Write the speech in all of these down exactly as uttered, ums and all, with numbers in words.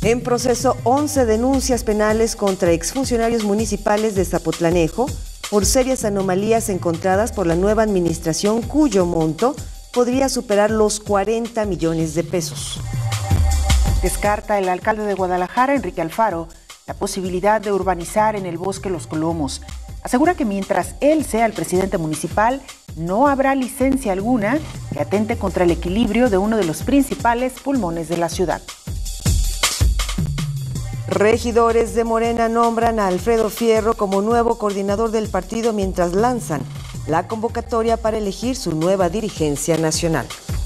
En proceso, once denuncias penales contra exfuncionarios municipales de Zapotlanejo por serias anomalías encontradas por la nueva administración, cuyo monto podría superar los cuarenta millones de pesos. Descarta el alcalde de Guadalajara, Enrique Alfaro, la posibilidad de urbanizar en el Bosque Los Colomos. Asegura que mientras él sea el presidente municipal, no habrá licencia alguna que atente contra el equilibrio de uno de los principales pulmones de la ciudad. Regidores de Morena nombran a Alfredo Fierro como nuevo coordinador del partido mientras lanzan la convocatoria para elegir su nueva dirigencia nacional.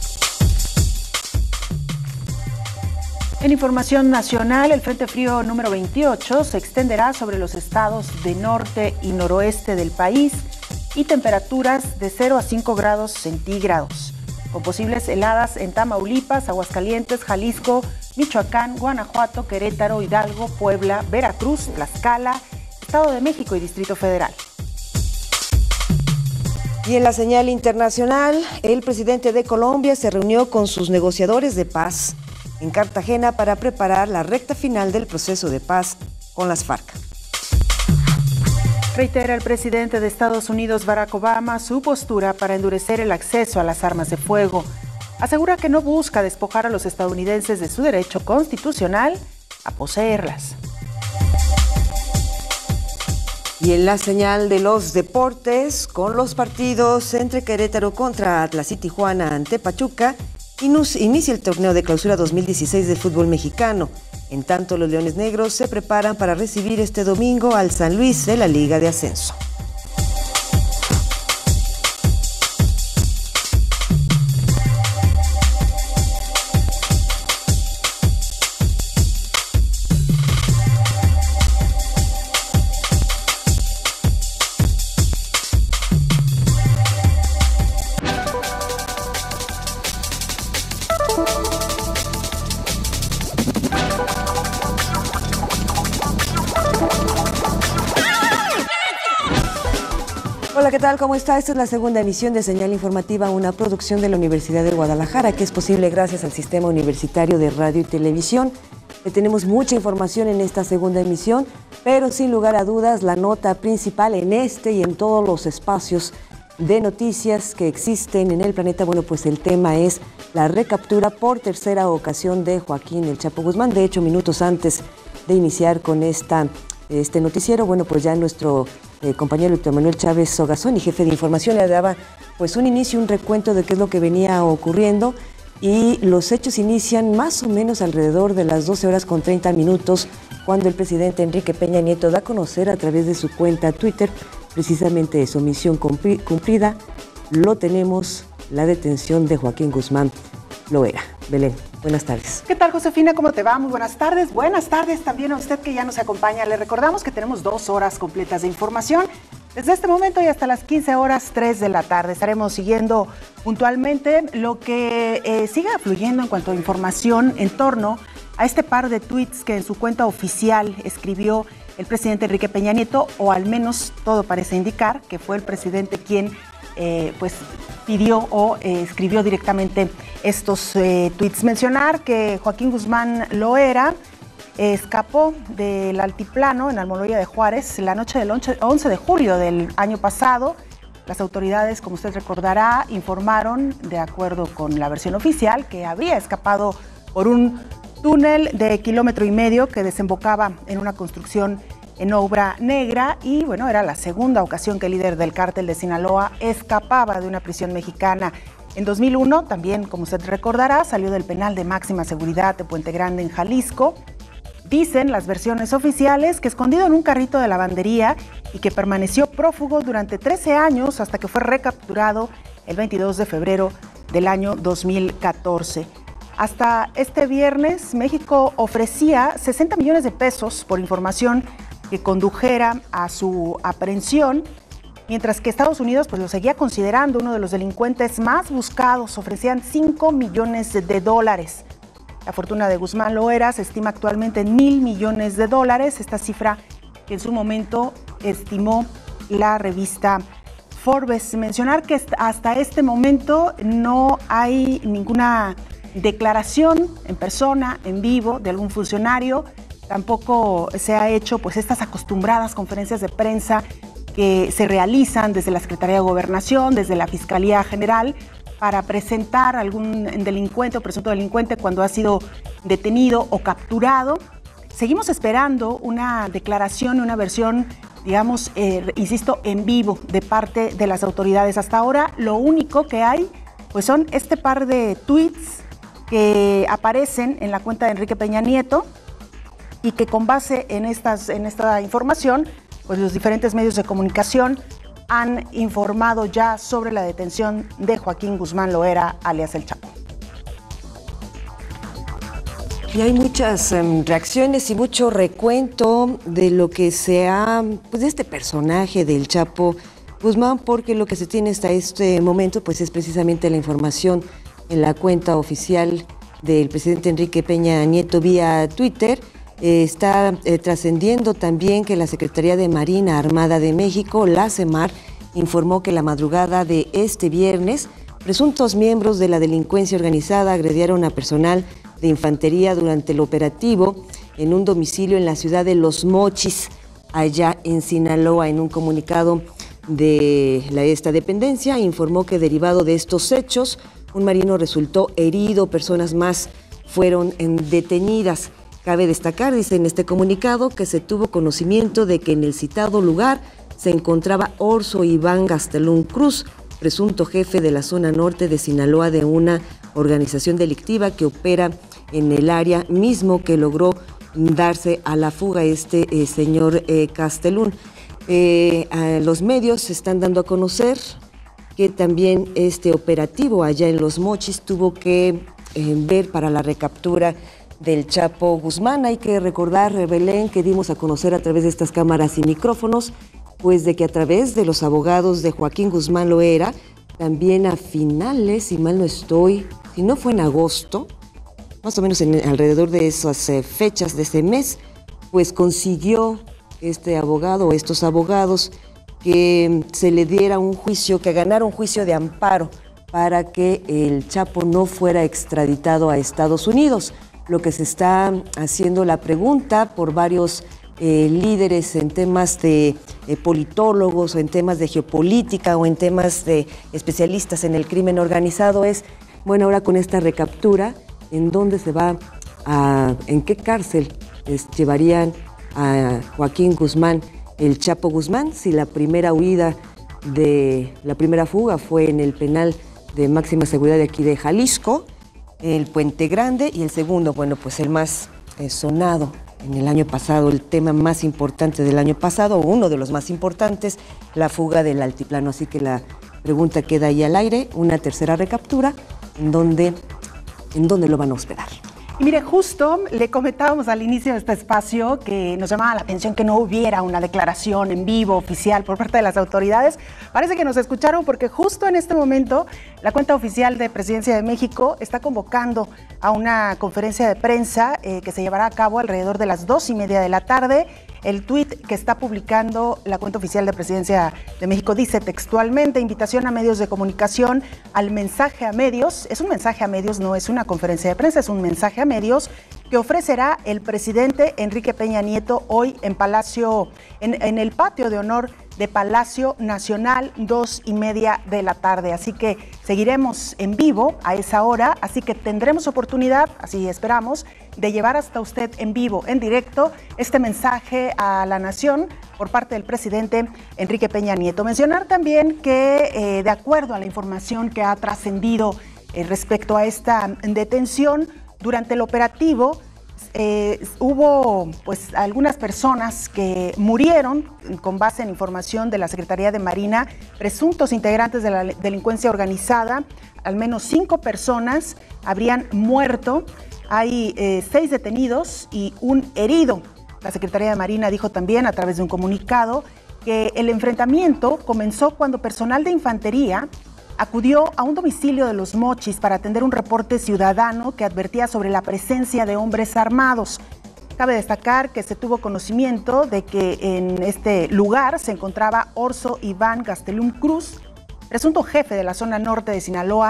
En información nacional, el Frente Frío número veintiocho se extenderá sobre los estados de norte y noroeste del país y temperaturas de cero a cinco grados centígrados, con posibles heladas en Tamaulipas, Aguascalientes, Jalisco, Michoacán, Guanajuato, Querétaro, Hidalgo, Puebla, Veracruz, Tlaxcala, Estado de México y Distrito Federal. Y en la señal internacional, el presidente de Colombia se reunió con sus negociadores de paz en Cartagena para preparar la recta final del proceso de paz con las FARC. Reitera el presidente de Estados Unidos, Barack Obama, su postura para endurecer el acceso a las armas de fuego. Asegura que no busca despojar a los estadounidenses de su derecho constitucional a poseerlas. Y en la señal de los deportes, con los partidos entre Querétaro contra Atlas y Tijuana ante Pachuca, inicia el torneo de clausura dos mil dieciséis del fútbol mexicano. En tanto, los Leones Negros se preparan para recibir este domingo al San Luis de la Liga de Ascenso. Hola, ¿qué tal? ¿Cómo está? Esta es la segunda emisión de Señal Informativa, una producción de la Universidad de Guadalajara, que es posible gracias al Sistema Universitario de Radio y Televisión. Le tenemos mucha información en esta segunda emisión, pero sin lugar a dudas, la nota principal en este y en todos los espacios de noticias que existen en el planeta, bueno, pues el tema es la recaptura por tercera ocasión de Joaquín El Chapo Guzmán. De hecho, minutos antes de iniciar con esta, este noticiero, bueno, pues ya nuestro eh, compañero Víctor Manuel Chávez Sogazón y jefe de información le daba pues un inicio, un recuento de qué es lo que venía ocurriendo, y los hechos inician más o menos alrededor de las doce horas con treinta minutos, cuando el presidente Enrique Peña Nieto da a conocer a través de su cuenta Twitter precisamente eso: misión cumplida, lo tenemos, la detención de Joaquín Guzmán Loera. Belén, buenas tardes. ¿Qué tal, Josefina? ¿Cómo te va? Muy buenas tardes. Buenas tardes también a usted que ya nos acompaña. Le recordamos que tenemos dos horas completas de información. Desde este momento y hasta las quince horas, tres de la tarde. Estaremos siguiendo puntualmente lo que eh, siga fluyendo en cuanto a información en torno a este par de tweets que en su cuenta oficial escribió el presidente Enrique Peña Nieto, o al menos todo parece indicar que fue el presidente quien eh, pues pidió o eh, escribió directamente estos eh, tweets. Mencionar que Joaquín Guzmán Loera eh, escapó del altiplano en Almoloya de Juárez la noche del once de julio del año pasado. Las autoridades, como usted recordará, informaron, de acuerdo con la versión oficial, que habría escapado por un túnel de kilómetro y medio que desembocaba en una construcción en obra negra, y bueno, era la segunda ocasión que el líder del cártel de Sinaloa escapaba de una prisión mexicana. En dos mil uno, también, como usted recordará, salió del penal de máxima seguridad de Puente Grande en Jalisco. Dicen las versiones oficiales que escondido en un carrito de lavandería y que permaneció prófugo durante trece años hasta que fue recapturado el veintidós de febrero del año dos mil catorce. Hasta este viernes, México ofrecía sesenta millones de pesos por información que condujera a su aprehensión, mientras que Estados Unidos pues, lo seguía considerando uno de los delincuentes más buscados. Ofrecían cinco millones de dólares. La fortuna de Guzmán Loera se estima actualmente en mil millones de dólares, esta cifra que en su momento estimó la revista Forbes. Mencionar que hasta este momento no hay ninguna declaración en persona, en vivo, de algún funcionario. Tampoco se ha hecho pues estas acostumbradas conferencias de prensa que se realizan desde la Secretaría de Gobernación, desde la Fiscalía General, para presentar a algún delincuente o presunto delincuente cuando ha sido detenido o capturado. Seguimos esperando una declaración, una versión, digamos, eh, insisto, en vivo de parte de las autoridades. Hasta ahora lo único que hay pues son este par de tweets que aparecen en la cuenta de Enrique Peña Nieto y que con base en, estas, en esta información, pues los diferentes medios de comunicación han informado ya sobre la detención de Joaquín Guzmán Loera, alias El Chapo. Y hay muchas um, reacciones y mucho recuento de lo que sea, pues de este personaje del Chapo Guzmán, porque lo que se tiene hasta este momento pues es precisamente la información en la cuenta oficial del presidente Enrique Peña Nieto vía Twitter. Eh, está eh, trascendiendo también que la Secretaría de Marina Armada de México, la CEMAR, informó que la madrugada de este viernes, presuntos miembros de la delincuencia organizada agredieron a personal de infantería durante el operativo en un domicilio en la ciudad de Los Mochis, allá en Sinaloa. En un comunicado de la, esta dependencia informó que derivado de estos hechos, un marino resultó herido, personas más fueron detenidas. Cabe destacar, dice en este comunicado, que se tuvo conocimiento de que en el citado lugar se encontraba Orso Iván Gastelum Cruz, presunto jefe de la zona norte de Sinaloa de una organización delictiva que opera en el área mismo que logró darse a la fuga este eh, señor eh, Gastelum. Eh, a los medios se están dando a conocer que también este operativo allá en Los Mochis tuvo que eh, ver para la recaptura del Chapo Guzmán. Hay que recordar, Belén, que dimos a conocer a través de estas cámaras y micrófonos, pues de que a través de los abogados de Joaquín Guzmán Loera, también a finales, si mal no estoy, si no fue en agosto, más o menos en, alrededor de esas eh, fechas de ese mes, pues consiguió este abogado o estos abogados que se le diera un juicio, que ganara un juicio de amparo para que el Chapo no fuera extraditado a Estados Unidos. Lo que se está haciendo la pregunta por varios eh, líderes en temas de eh, politólogos o en temas de geopolítica o en temas de especialistas en el crimen organizado es, bueno, ahora con esta recaptura, ¿en dónde se va a, en qué cárcel les llevarían a Joaquín Guzmán, el Chapo Guzmán? Si la primera huida de la primera fuga fue en el penal de máxima seguridad de aquí de Jalisco, el Puente Grande, y el segundo, bueno, pues el más eh, sonado en el año pasado, el tema más importante del año pasado, o uno de los más importantes, la fuga del altiplano. Así que la pregunta queda ahí al aire, una tercera recaptura, ¿en dónde, en dónde lo van a hospedar? Y mire, justo le comentábamos al inicio de este espacio que nos llamaba la atención que no hubiera una declaración en vivo oficial por parte de las autoridades. Parece que nos escucharon porque justo en este momento la cuenta oficial de Presidencia de México está convocando a una conferencia de prensa eh, que se llevará a cabo alrededor de las dos y media de la tarde. El tuit que está publicando la cuenta oficial de Presidencia de México dice textualmente: invitación a medios de comunicación al mensaje a medios. Es un mensaje a medios, no es una conferencia de prensa, es un mensaje a medios que ofrecerá el presidente Enrique Peña Nieto hoy en Palacio, en, en el patio de honor de Palacio Nacional, dos y media de la tarde. Así que seguiremos en vivo a esa hora, así que tendremos oportunidad, así esperamos, de llevar hasta usted en vivo, en directo, este mensaje a la nación por parte del presidente Enrique Peña Nieto. Mencionar también que, eh, de acuerdo a la información que ha trascendido eh, respecto a esta detención, durante el operativo eh, hubo pues algunas personas que murieron con base en información de la Secretaría de Marina, presuntos integrantes de la delincuencia organizada. Al menos cinco personas habrían muerto. Hay eh, seis detenidos y un herido. La Secretaría de Marina dijo también a través de un comunicado que el enfrentamiento comenzó cuando personal de infantería acudió a un domicilio de Los Mochis para atender un reporte ciudadano que advertía sobre la presencia de hombres armados. Cabe destacar que se tuvo conocimiento de que en este lugar se encontraba Orso Iván Gastelum Cruz, presunto jefe de la zona norte de Sinaloa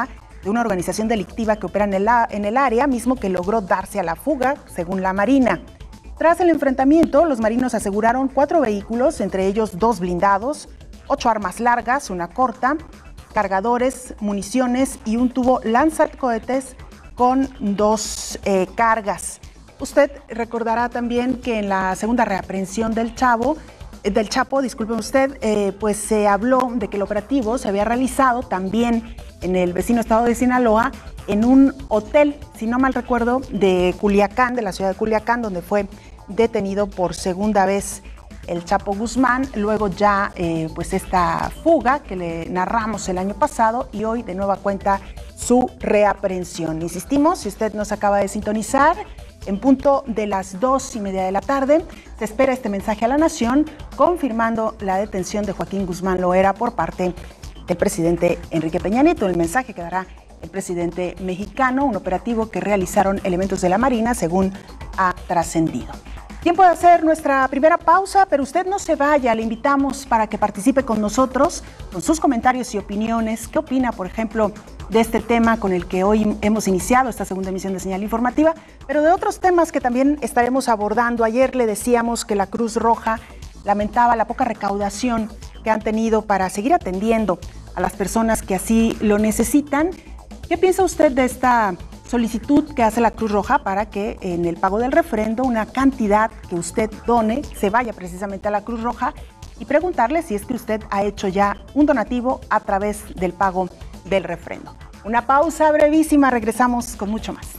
de una organización delictiva que opera en el, en el área, mismo que logró darse a la fuga, según la Marina. Tras el enfrentamiento, los marinos aseguraron cuatro vehículos, entre ellos dos blindados, ocho armas largas, una corta, cargadores, municiones y un tubo lanzacohetes con dos eh, cargas. Usted recordará también que en la segunda reaprehensión del Chavo, eh, del Chapo, disculpe usted, eh, pues se habló de que el operativo se había realizado también en el vecino estado de Sinaloa, en un hotel, si no mal recuerdo, de Culiacán, de la ciudad de Culiacán, donde fue detenido por segunda vez el Chapo Guzmán, luego ya eh, pues esta fuga que le narramos el año pasado y hoy de nueva cuenta su reaprehensión. Insistimos, si usted nos acaba de sintonizar, en punto de las dos y media de la tarde, se espera este mensaje a la nación confirmando la detención de Joaquín Guzmán Loera por parte del presidente Enrique Peña Nieto. El mensaje que dará el presidente mexicano, un operativo que realizaron elementos de la Marina, según ha trascendido. Tiempo de hacer nuestra primera pausa, pero usted no se vaya, le invitamos para que participe con nosotros, con sus comentarios y opiniones. ¿Qué opina, por ejemplo, de este tema con el que hoy hemos iniciado esta segunda emisión de Señal Informativa, pero de otros temas que también estaremos abordando? Ayer le decíamos que la Cruz Roja lamentaba la poca recaudación que han tenido para seguir atendiendo a las personas que así lo necesitan. ¿Qué piensa usted de esta solicitud que hace la Cruz Roja para que en el pago del refrendo una cantidad que usted done se vaya precisamente a la Cruz Roja? Y preguntarle si es que usted ha hecho ya un donativo a través del pago del refrendo. Una pausa brevísima, regresamos con mucho más.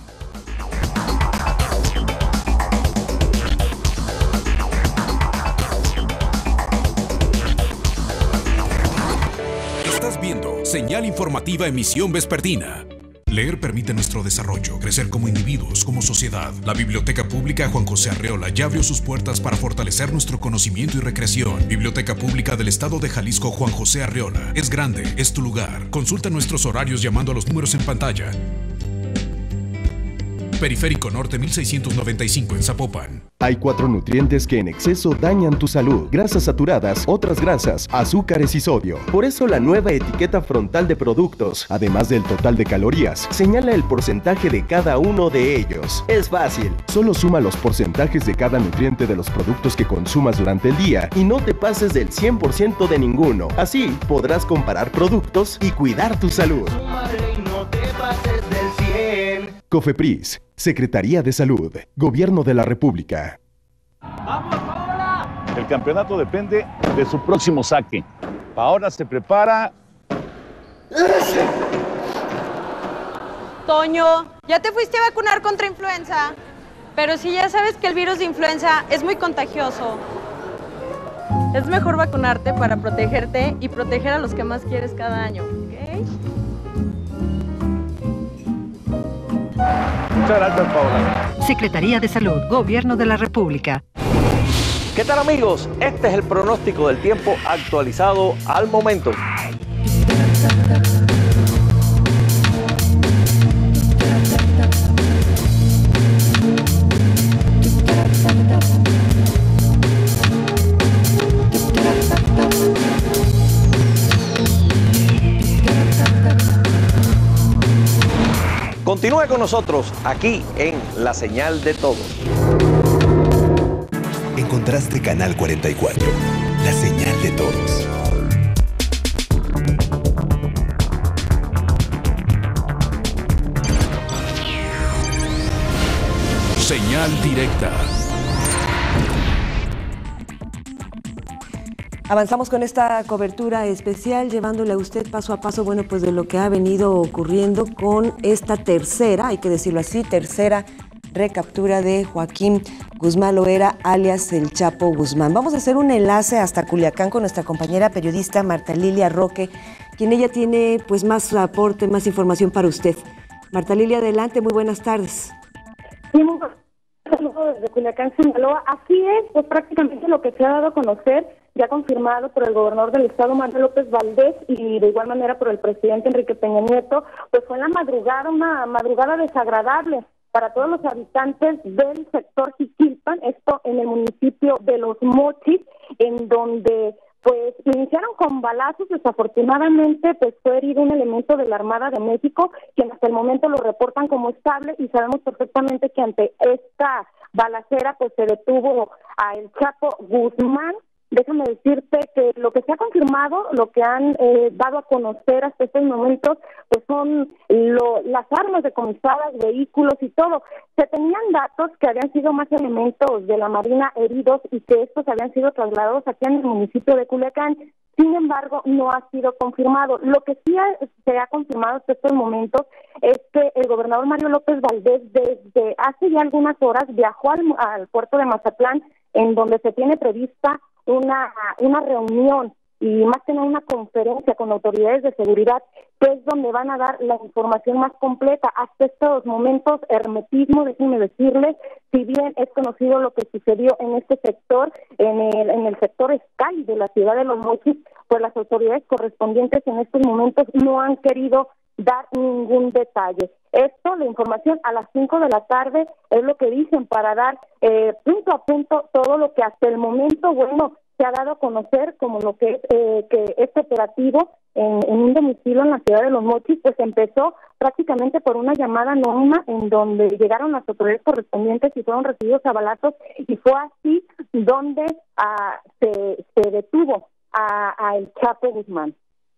Estás viendo Señal Informativa Emisión Vespertina. Leer permite nuestro desarrollo, crecer como individuos, como sociedad. La Biblioteca Pública Juan José Arreola ya abrió sus puertas para fortalecer nuestro conocimiento y recreación. Biblioteca Pública del Estado de Jalisco Juan José Arreola. Es grande, es tu lugar. Consulta nuestros horarios llamando a los números en pantalla. Periférico Norte mil seiscientos noventa y cinco en Zapopan. Hay cuatro nutrientes que en exceso dañan tu salud: grasas saturadas, otras grasas, azúcares y sodio. Por eso la nueva etiqueta frontal de productos, además del total de calorías, señala el porcentaje de cada uno de ellos. Es fácil, solo suma los porcentajes de cada nutriente de los productos que consumas durante el día y no te pases del cien por ciento de ninguno. Así podrás comparar productos y cuidar tu salud. Súmale y no te pases del cien. COFEPRIS, Secretaría de Salud, Gobierno de la República. ¡Vamos, Paola! El campeonato depende de su próximo saque. Paola se prepara. Toño, ya te fuiste a vacunar contra influenza, pero si ya sabes que el virus de influenza es muy contagioso, es mejor vacunarte para protegerte y proteger a los que más quieres cada año, ¿ok? Muchas gracias, Paola. Secretaría de Salud, Gobierno de la República. ¿Qué tal, amigos? Este es el pronóstico del tiempo actualizado al momento. Continúe con nosotros aquí en La Señal de Todos. Encontraste Canal cuarenta y cuatro, La Señal de Todos. Señal directa. Avanzamos con esta cobertura especial, llevándole a usted paso a paso, bueno, pues de lo que ha venido ocurriendo con esta tercera, hay que decirlo así, tercera recaptura de Joaquín Guzmán Loera, alias el Chapo Guzmán. Vamos a hacer un enlace hasta Culiacán con nuestra compañera periodista Marta Lilia Roque, quien ella tiene pues más aporte, más información para usted. Marta Lilia, adelante, muy buenas tardes. Sí, muy buenas tardes desde Culiacán, Sinaloa. Así es, pues prácticamente lo que se ha dado a conocer, ya confirmado por el gobernador del estado, Manuel López Valdés, y de igual manera por el presidente Enrique Peña Nieto, pues fue en la madrugada, una madrugada desagradable para todos los habitantes del sector Jiquilpan, esto en el municipio de Los Mochis, en donde pues iniciaron con balazos. Desafortunadamente, pues fue herido un elemento de la Armada de México, quien hasta el momento lo reportan como estable, y sabemos perfectamente que ante esta balacera pues se detuvo a el Chapo Guzmán. Déjame decirte que lo que se ha confirmado, lo que han eh, dado a conocer hasta estos momentos, pues son lo, las armas decomisadas, vehículos y todo. Se tenían datos que habían sido más elementos de la Marina heridos y que estos habían sido trasladados aquí en el municipio de Culiacán. Sin embargo, no ha sido confirmado. Lo que sí ha, se ha confirmado hasta estos momentos es que el gobernador Mario López Valdés desde hace ya algunas horas viajó al, al puerto de Mazatlán, en donde se tiene prevista una una reunión y más que nada una conferencia con autoridades de seguridad, que es donde van a dar la información más completa. Hasta estos momentos, hermetismo, déjenme decirles, si bien es conocido lo que sucedió en este sector, en el, en el sector Escali de la ciudad de Los Mochis, pues las autoridades correspondientes en estos momentos no han querido dar ningún detalle. Esto, la información a las cinco de la tarde, es lo que dicen para dar eh, punto a punto todo lo que hasta el momento, bueno, se ha dado a conocer, como lo que es eh, que este operativo en, en un domicilio en la ciudad de Los Mochis, pues empezó prácticamente por una llamada anónima en donde llegaron las autoridades correspondientes y fueron recibidos a balazos, y fue así donde ah, se, se detuvo a, a el Chapo Guzmán.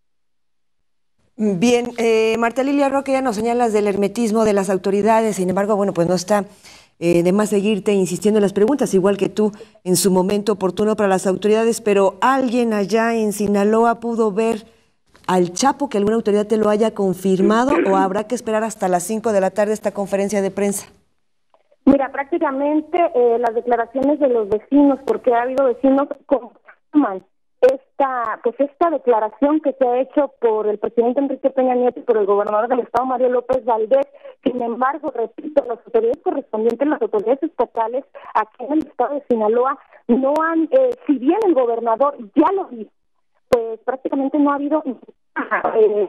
Bien, eh, Marta Lilia Roque, ya nos señalas del hermetismo de las autoridades, sin embargo, bueno, pues no está eh, de más seguirte insistiendo en las preguntas, igual que tú en su momento oportuno para las autoridades, pero ¿alguien allá en Sinaloa pudo ver al Chapo, que alguna autoridad te lo haya confirmado, o habrá que esperar hasta las cinco de la tarde esta conferencia de prensa? Mira, prácticamente eh, las declaraciones de los vecinos, porque ha habido vecinos que confirman esta, pues esta declaración que se ha hecho por el presidente Enrique Peña Nieto y por el gobernador del estado Mario López Valdés. Sin embargo, repito, las autoridades correspondientes, las autoridades estatales aquí en el estado de Sinaloa no han, eh, si bien el gobernador ya lo dijo, pues prácticamente no ha habido eh,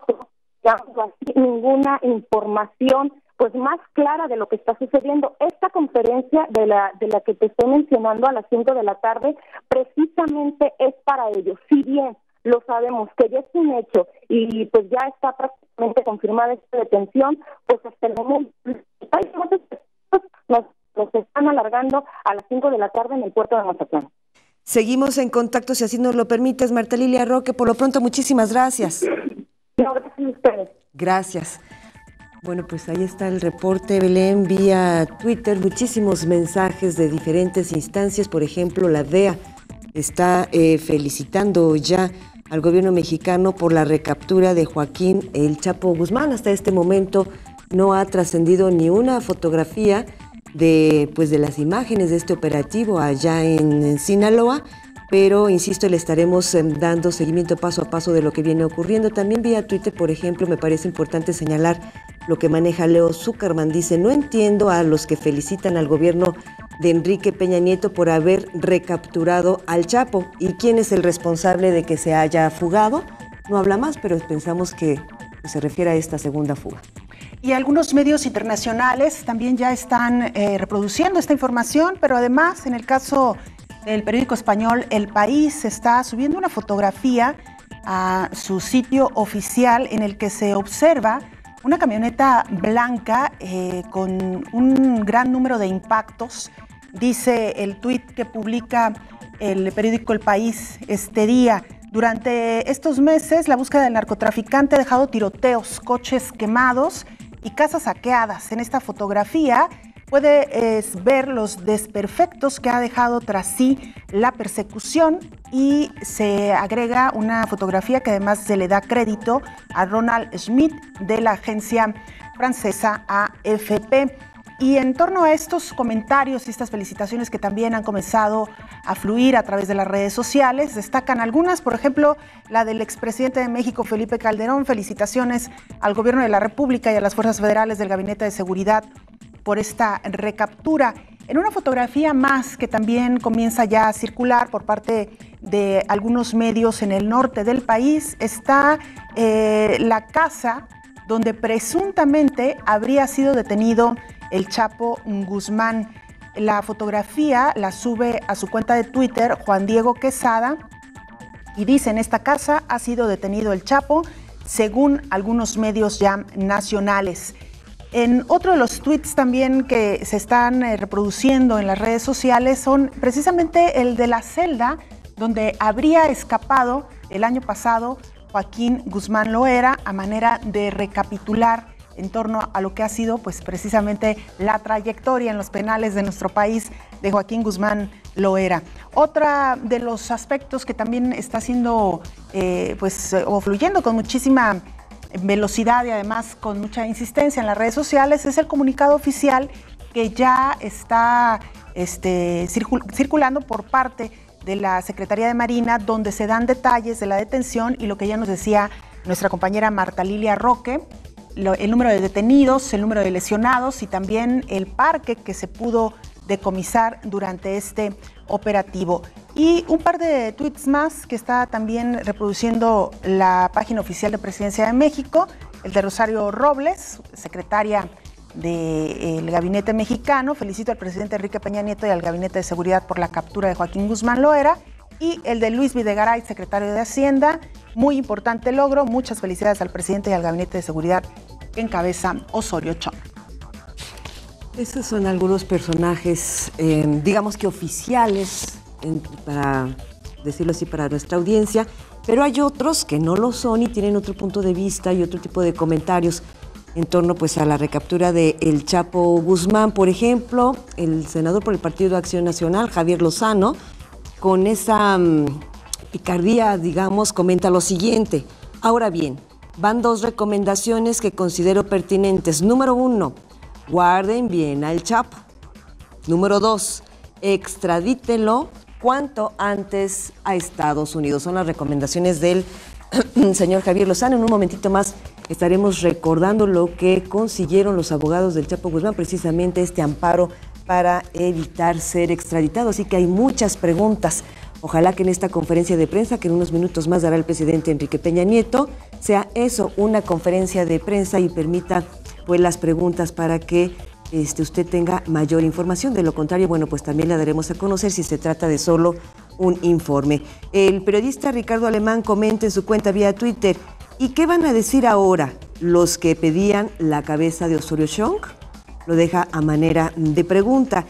ninguna información pues más clara de lo que está sucediendo. Esta conferencia de la de la que te estoy mencionando a las cinco de la tarde precisamente es para ello. Si bien lo sabemos que ya es un hecho y pues ya está prácticamente confirmada esta detención, pues hasta el momento nos, nos están alargando a las cinco de la tarde en el puerto de Mazatlán. Seguimos en contacto, si así nos lo permites, Marta Lilia Roque. Por lo pronto, muchísimas gracias. No, gracias a ustedes. Gracias. Bueno, pues ahí está el reporte, Belén, vía Twitter, muchísimos mensajes de diferentes instancias. Por ejemplo, la D E A está eh, felicitando ya al gobierno mexicano por la recaptura de Joaquín El Chapo Guzmán. Hasta este momento no ha trascendido ni una fotografía de, pues, de las imágenes de este operativo allá en, en Sinaloa, pero, insisto, le estaremos eh, dando seguimiento paso a paso de lo que viene ocurriendo. También vía Twitter, por ejemplo, me parece importante señalar lo que maneja Leo Zuckerman. Dice: no entiendo a los que felicitan al gobierno de Enrique Peña Nieto por haber recapturado al Chapo. ¿Y quién es el responsable de que se haya fugado? No habla más, pero pensamos que se refiere a esta segunda fuga. Y algunos medios internacionales también ya están eh, reproduciendo esta información, pero además, en el caso del periódico español El País, está subiendo una fotografía a su sitio oficial en el que se observa una camioneta blanca eh, con un gran número de impactos. Dice el tuit que publica el periódico El País este día: durante estos meses, la búsqueda del narcotraficante ha dejado tiroteos, coches quemados y casas saqueadas. En esta fotografía puedes ver los desperfectos que ha dejado tras sí la persecución, y se agrega una fotografía que además se le da crédito a Ronald Schmidt de la agencia francesa A F P. Y en torno a estos comentarios y estas felicitaciones que también han comenzado a fluir a través de las redes sociales, destacan algunas, por ejemplo, la del expresidente de México, Felipe Calderón. Felicitaciones al gobierno de la República y a las fuerzas federales del Gabinete de Seguridad por esta recaptura. En una fotografía más que también comienza ya a circular por parte de algunos medios en el norte del país, está eh, la casa donde presuntamente habría sido detenido el Chapo Guzmán. La fotografía la sube a su cuenta de Twitter Juan Diego Quesada, y dice: en esta casa ha sido detenido el Chapo, según algunos medios ya nacionales. En otro de los tweets también que se están eh, reproduciendo en las redes sociales son precisamente el de la celda donde habría escapado el año pasado Joaquín Guzmán Loera, a manera de recapitular en torno a lo que ha sido pues precisamente la trayectoria en los penales de nuestro país de Joaquín Guzmán Loera. Otra de los aspectos que también está siendo eh, pues o fluyendo con muchísima velocidad y además con mucha insistencia en las redes sociales es el comunicado oficial que ya está este, circul- circulando por parte de la Secretaría de Marina, donde se dan detalles de la detención y lo que ya nos decía nuestra compañera Marta Lilia Roque, lo, el número de detenidos, el número de lesionados y también el parque que se pudo decomisar durante este operativo. Y un par de tweets más que está también reproduciendo la página oficial de Presidencia de México, el de Rosario Robles, secretaria del Gabinete Mexicano: felicito al presidente Enrique Peña Nieto y al Gabinete de Seguridad por la captura de Joaquín Guzmán Loera. Y el de Luis Videgaray, secretario de Hacienda: muy importante logro, muchas felicidades al presidente y al Gabinete de Seguridad que encabeza Osorio Chong. Esos son algunos personajes, eh, digamos que oficiales, en, para decirlo así, para nuestra audiencia, pero hay otros que no lo son y tienen otro punto de vista y otro tipo de comentarios en torno pues a la recaptura de el Chapo Guzmán. Por ejemplo, el senador por el Partido de Acción Nacional, Javier Lozano, con esa um, picardía, digamos, comenta lo siguiente: ahora bien, van dos recomendaciones que considero pertinentes. Número uno, guarden bien al Chapo. Número dos, extradítenlo cuanto antes a Estados Unidos. Son las recomendaciones del señor Javier Lozano. En un momentito más estaremos recordando lo que consiguieron los abogados del Chapo Guzmán, precisamente este amparo para evitar ser extraditado. Así que hay muchas preguntas. Ojalá que en esta conferencia de prensa, que en unos minutos más dará el presidente Enrique Peña Nieto, sea eso, una conferencia de prensa, y permita pues las preguntas para que este, usted tenga mayor información. De lo contrario, bueno, pues también la daremos a conocer si se trata de solo un informe. El periodista Ricardo Alemán comenta en su cuenta vía Twitter: ¿y qué van a decir ahora los que pedían la cabeza de Osorio Chong? Lo deja a manera de pregunta.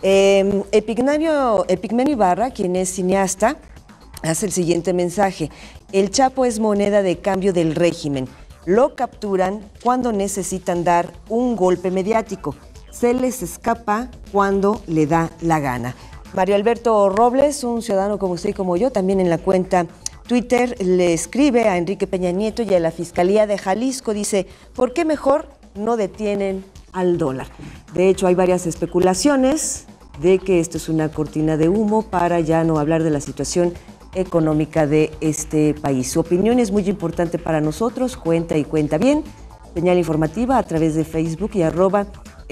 Eh, Epigmenio, Epigmenio Ibarra, quien es cineasta, hace el siguiente mensaje: el Chapo es moneda de cambio del régimen. Lo capturan cuando necesitan dar un golpe mediático. Se les escapa cuando le da la gana. Mario Alberto Robles, un ciudadano como usted y como yo, también en la cuenta Twitter, le escribe a Enrique Peña Nieto y a la Fiscalía de Jalisco. Dice: ¿por qué mejor no detienen al dólar? De hecho, hay varias especulaciones de que esto es una cortina de humo para ya no hablar de la situación económica de este país. Su opinión es muy importante para nosotros. Cuenta y cuenta bien. Señal informativa a través de Facebook y arroba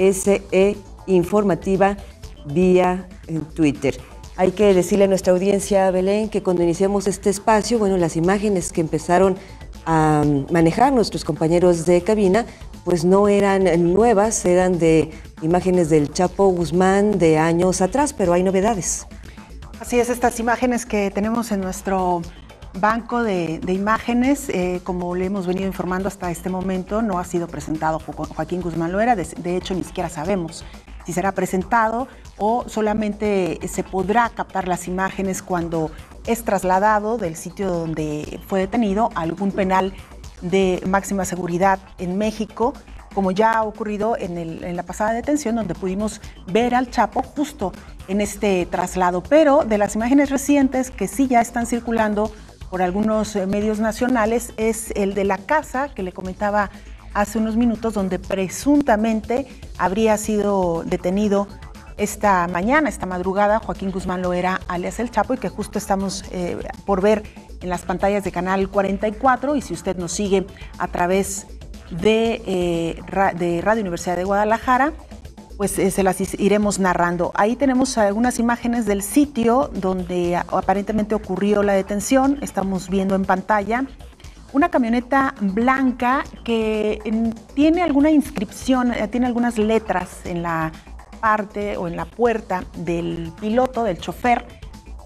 S E informativa vía en Twitter. Hay que decirle a nuestra audiencia, Belén, que cuando iniciamos este espacio, bueno, las imágenes que empezaron a manejar nuestros compañeros de cabina, pues no eran nuevas, eran de imágenes del Chapo Guzmán de años atrás, pero hay novedades. Así es, estas imágenes que tenemos en nuestro banco de, de imágenes, eh, como le hemos venido informando hasta este momento, no ha sido presentado Jo- Joaquín Guzmán Loera. De, de hecho, ni siquiera sabemos si será presentado o solamente se podrá captar las imágenes cuando es trasladado del sitio donde fue detenido a algún penal de máxima seguridad en México, como ya ha ocurrido en, el, en la pasada detención, donde pudimos ver al Chapo justo en este traslado. Pero de las imágenes recientes que sí ya están circulando por algunos medios nacionales es el de la casa que le comentaba hace unos minutos, donde presuntamente habría sido detenido esta mañana, esta madrugada, Joaquín Guzmán Loera, alias El Chapo, y que justo estamos eh, por ver en las pantallas de Canal cuarenta y cuatro. Y si usted nos sigue a través de, eh, ra, de Radio Universidad de Guadalajara, pues eh, se las iremos narrando. Ahí tenemos algunas imágenes del sitio donde aparentemente ocurrió la detención. Estamos viendo en pantalla una camioneta blanca que en, tiene alguna inscripción, eh, tiene algunas letras en la parte o en la puerta del piloto, del chofer,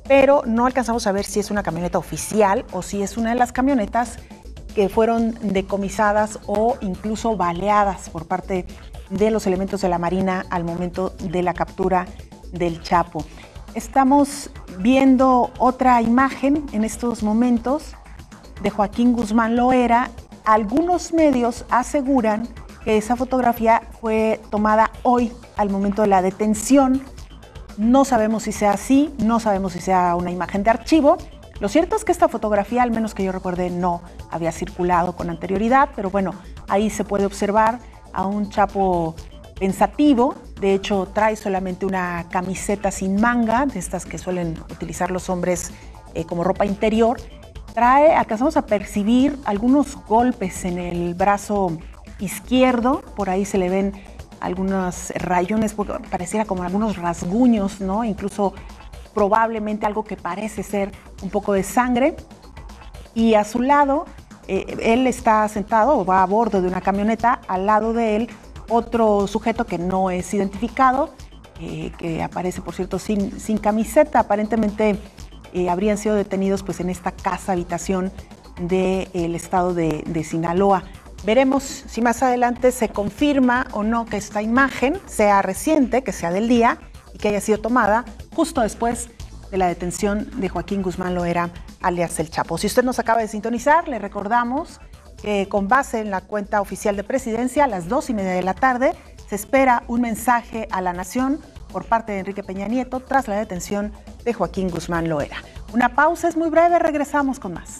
pero no alcanzamos a ver si es una camioneta oficial o si es una de las camionetas que fueron decomisadas o incluso baleadas por parte de los elementos de la Marina al momento de la captura del Chapo. Estamos viendo otra imagen en estos momentos de Joaquín Guzmán Loera. Algunos medios aseguran que esa fotografía fue tomada hoy al momento de la detención. No sabemos si sea así, no sabemos si sea una imagen de archivo. Lo cierto es que esta fotografía, al menos que yo recuerde, no había circulado con anterioridad, pero bueno, ahí se puede observar a un Chapo pensativo. De hecho, trae solamente una camiseta sin manga, de estas que suelen utilizar los hombres eh, como ropa interior. Trae, alcanzamos a percibir algunos golpes en el brazo izquierdo, por ahí se le ven algunos rayones, pareciera como algunos rasguños, ¿no? Incluso probablemente algo que parece ser un poco de sangre. Y a su lado, eh, él está sentado o va a bordo de una camioneta, al lado de él otro sujeto que no es identificado, eh, que aparece, por cierto, sin, sin camiseta. Aparentemente eh, habrían sido detenidos pues, en esta casa habitación del estado de, de Sinaloa. Veremos si más adelante se confirma o no que esta imagen sea reciente, que sea del día y que haya sido tomada justo después de la detención de Joaquín Guzmán Loera, alias El Chapo. Si usted nos acaba de sintonizar, le recordamos que con base en la cuenta oficial de Presidencia, a las dos y media de la tarde, se espera un mensaje a la nación por parte de Enrique Peña Nieto tras la detención de Joaquín Guzmán Loera. Una pausa es muy breve, regresamos con más.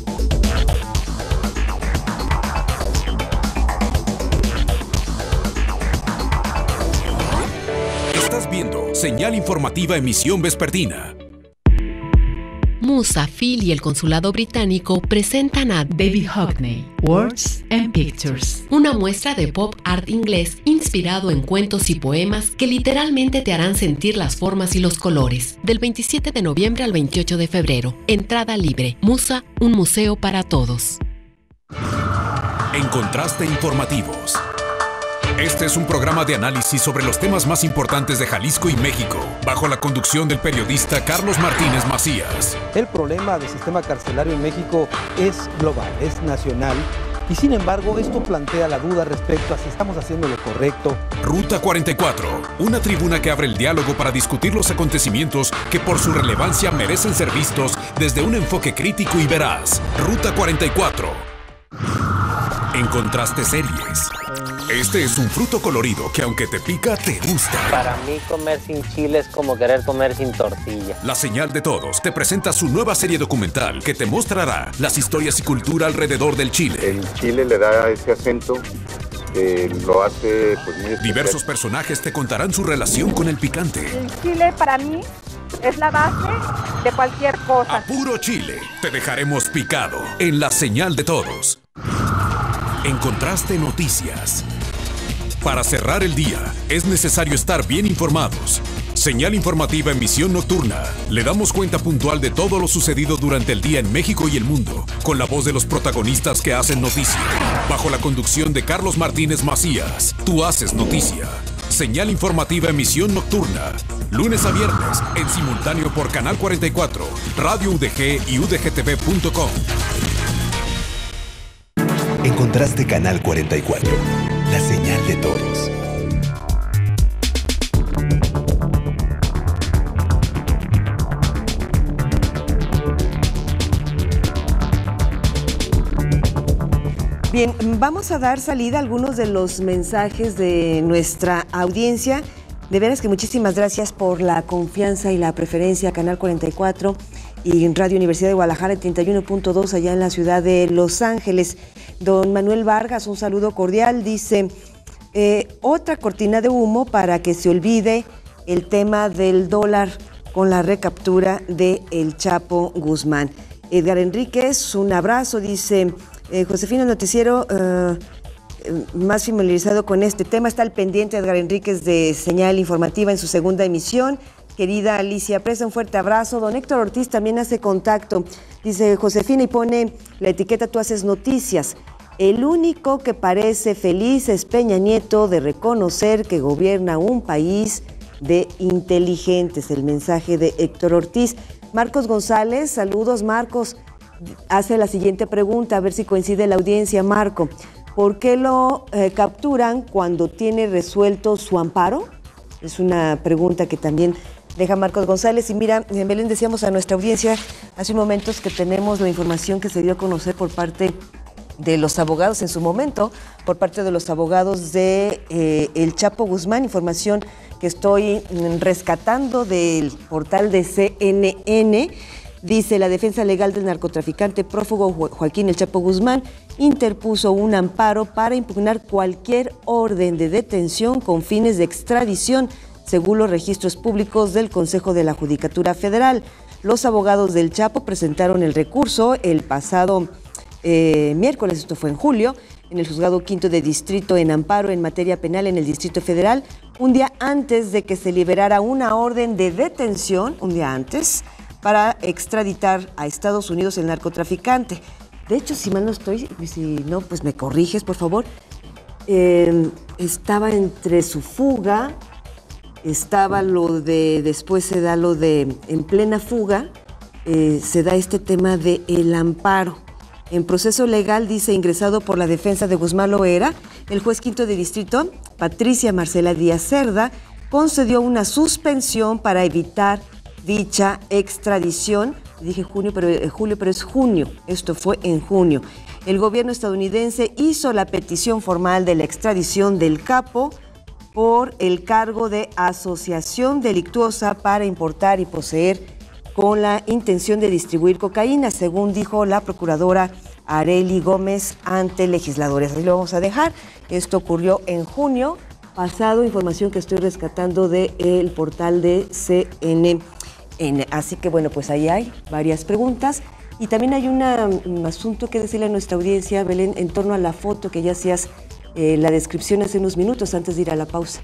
Estás viendo Señal Informativa Emisión Vespertina. Musa, Phil y el consulado británico presentan a David Hockney, Words and Pictures, una muestra de pop art inglés inspirado en cuentos y poemas que literalmente te harán sentir las formas y los colores. Del veintisiete de noviembre al veintiocho de febrero. Entrada libre. Musa, un museo para todos. En Contraste Informativos. Este es un programa de análisis sobre los temas más importantes de Jalisco y México, bajo la conducción del periodista Carlos Martínez Macías. El problema del sistema carcelario en México es global, es nacional, y sin embargo esto plantea la duda respecto a si estamos haciendo lo correcto. Ruta cuarenta y cuatro, una tribuna que abre el diálogo para discutir los acontecimientos que por su relevancia merecen ser vistos desde un enfoque crítico y veraz. Ruta cuarenta y cuatro. En Contraste Series. Este es un fruto colorido que aunque te pica, te gusta. Para mí comer sin chile es como querer comer sin tortilla. La Señal de Todos te presenta su nueva serie documental que te mostrará las historias y cultura alrededor del chile. El chile le da ese acento que lo hace pues, muy especial. Diversos personajes te contarán su relación con el picante. El chile para mí es la base de cualquier cosa. A puro chile te dejaremos picado en La Señal de Todos. En Contraste Noticias. Para cerrar el día, es necesario estar bien informados. Señal Informativa Emisión Nocturna. Le damos cuenta puntual de todo lo sucedido durante el día en México y el mundo, con la voz de los protagonistas que hacen noticia. Bajo la conducción de Carlos Martínez Macías, tú haces noticia. Señal Informativa Emisión Nocturna. Lunes a viernes, en simultáneo por Canal cuarenta y cuatro, Radio U D G y U D G T V punto com. Encontraste Canal cuarenta y cuatro, la señal de todos. Bien, vamos a dar salida a algunos de los mensajes de nuestra audiencia. De veras que muchísimas gracias por la confianza y la preferencia a Canal cuarenta y cuatro y en Radio Universidad de Guadalajara, el treinta y uno punto dos allá en la ciudad de Los Ángeles. Don Manuel Vargas, un saludo cordial, dice, eh, otra cortina de humo para que se olvide el tema del dólar con la recaptura de El Chapo Guzmán. Edgar Enríquez, un abrazo, dice, eh, Josefina Noticiero, eh, más familiarizado con este tema, está al pendiente Edgar Enríquez de Señal Informativa en su segunda emisión. Querida Alicia Presa, un fuerte abrazo. Don Héctor Ortiz también hace contacto. Dice Josefina y pone la etiqueta Tú haces noticias. El único que parece feliz es Peña Nieto de reconocer que gobierna un país de inteligentes. El mensaje de Héctor Ortiz. Marcos González, saludos Marcos, hace la siguiente pregunta, a ver si coincide la audiencia. Marco, ¿por qué lo eh, capturan cuando tiene resuelto su amparo? Es una pregunta que también deja Marcos González. Y mira, en Belén decíamos a nuestra audiencia hace momentos que tenemos la información que se dio a conocer por parte de los abogados en su momento, por parte de los abogados de eh, El Chapo Guzmán, información que estoy rescatando del portal de C N N. Dice, la defensa legal del narcotraficante prófugo Joaquín El Chapo Guzmán interpuso un amparo para impugnar cualquier orden de detención con fines de extradición, según los registros públicos del Consejo de la Judicatura Federal. Los abogados del Chapo presentaron el recurso el pasado eh, miércoles, esto fue en julio, en el Juzgado Quinto de Distrito en amparo en materia penal en el Distrito Federal, un día antes de que se liberara una orden de detención, un día antes, para extraditar a Estados Unidos el narcotraficante. De hecho, si mal no estoy, si no, pues me corriges, por favor. Eh, estaba entre su fuga, estaba lo de, después se da lo de, en plena fuga, eh, se da este tema de el amparo. En proceso legal, dice, ingresado por la defensa de Guzmán Loera, el juez quinto de distrito, Patricia Marcela Díaz Cerda, concedió una suspensión para evitar dicha extradición. Dije junio, pero eh, julio, pero es junio. Esto fue en junio. El gobierno estadounidense hizo la petición formal de la extradición del capo por el cargo de asociación delictuosa para importar y poseer con la intención de distribuir cocaína, según dijo la procuradora Arely Gómez ante legisladores. Ahí lo vamos a dejar. Esto ocurrió en junio pasado, información que estoy rescatando del portal de C N N. Así que bueno, pues ahí hay varias preguntas. Y también hay una, un asunto que decirle a nuestra audiencia, Belén, en torno a la foto que ya hacías eh, la descripción hace unos minutos antes de ir a la pausa.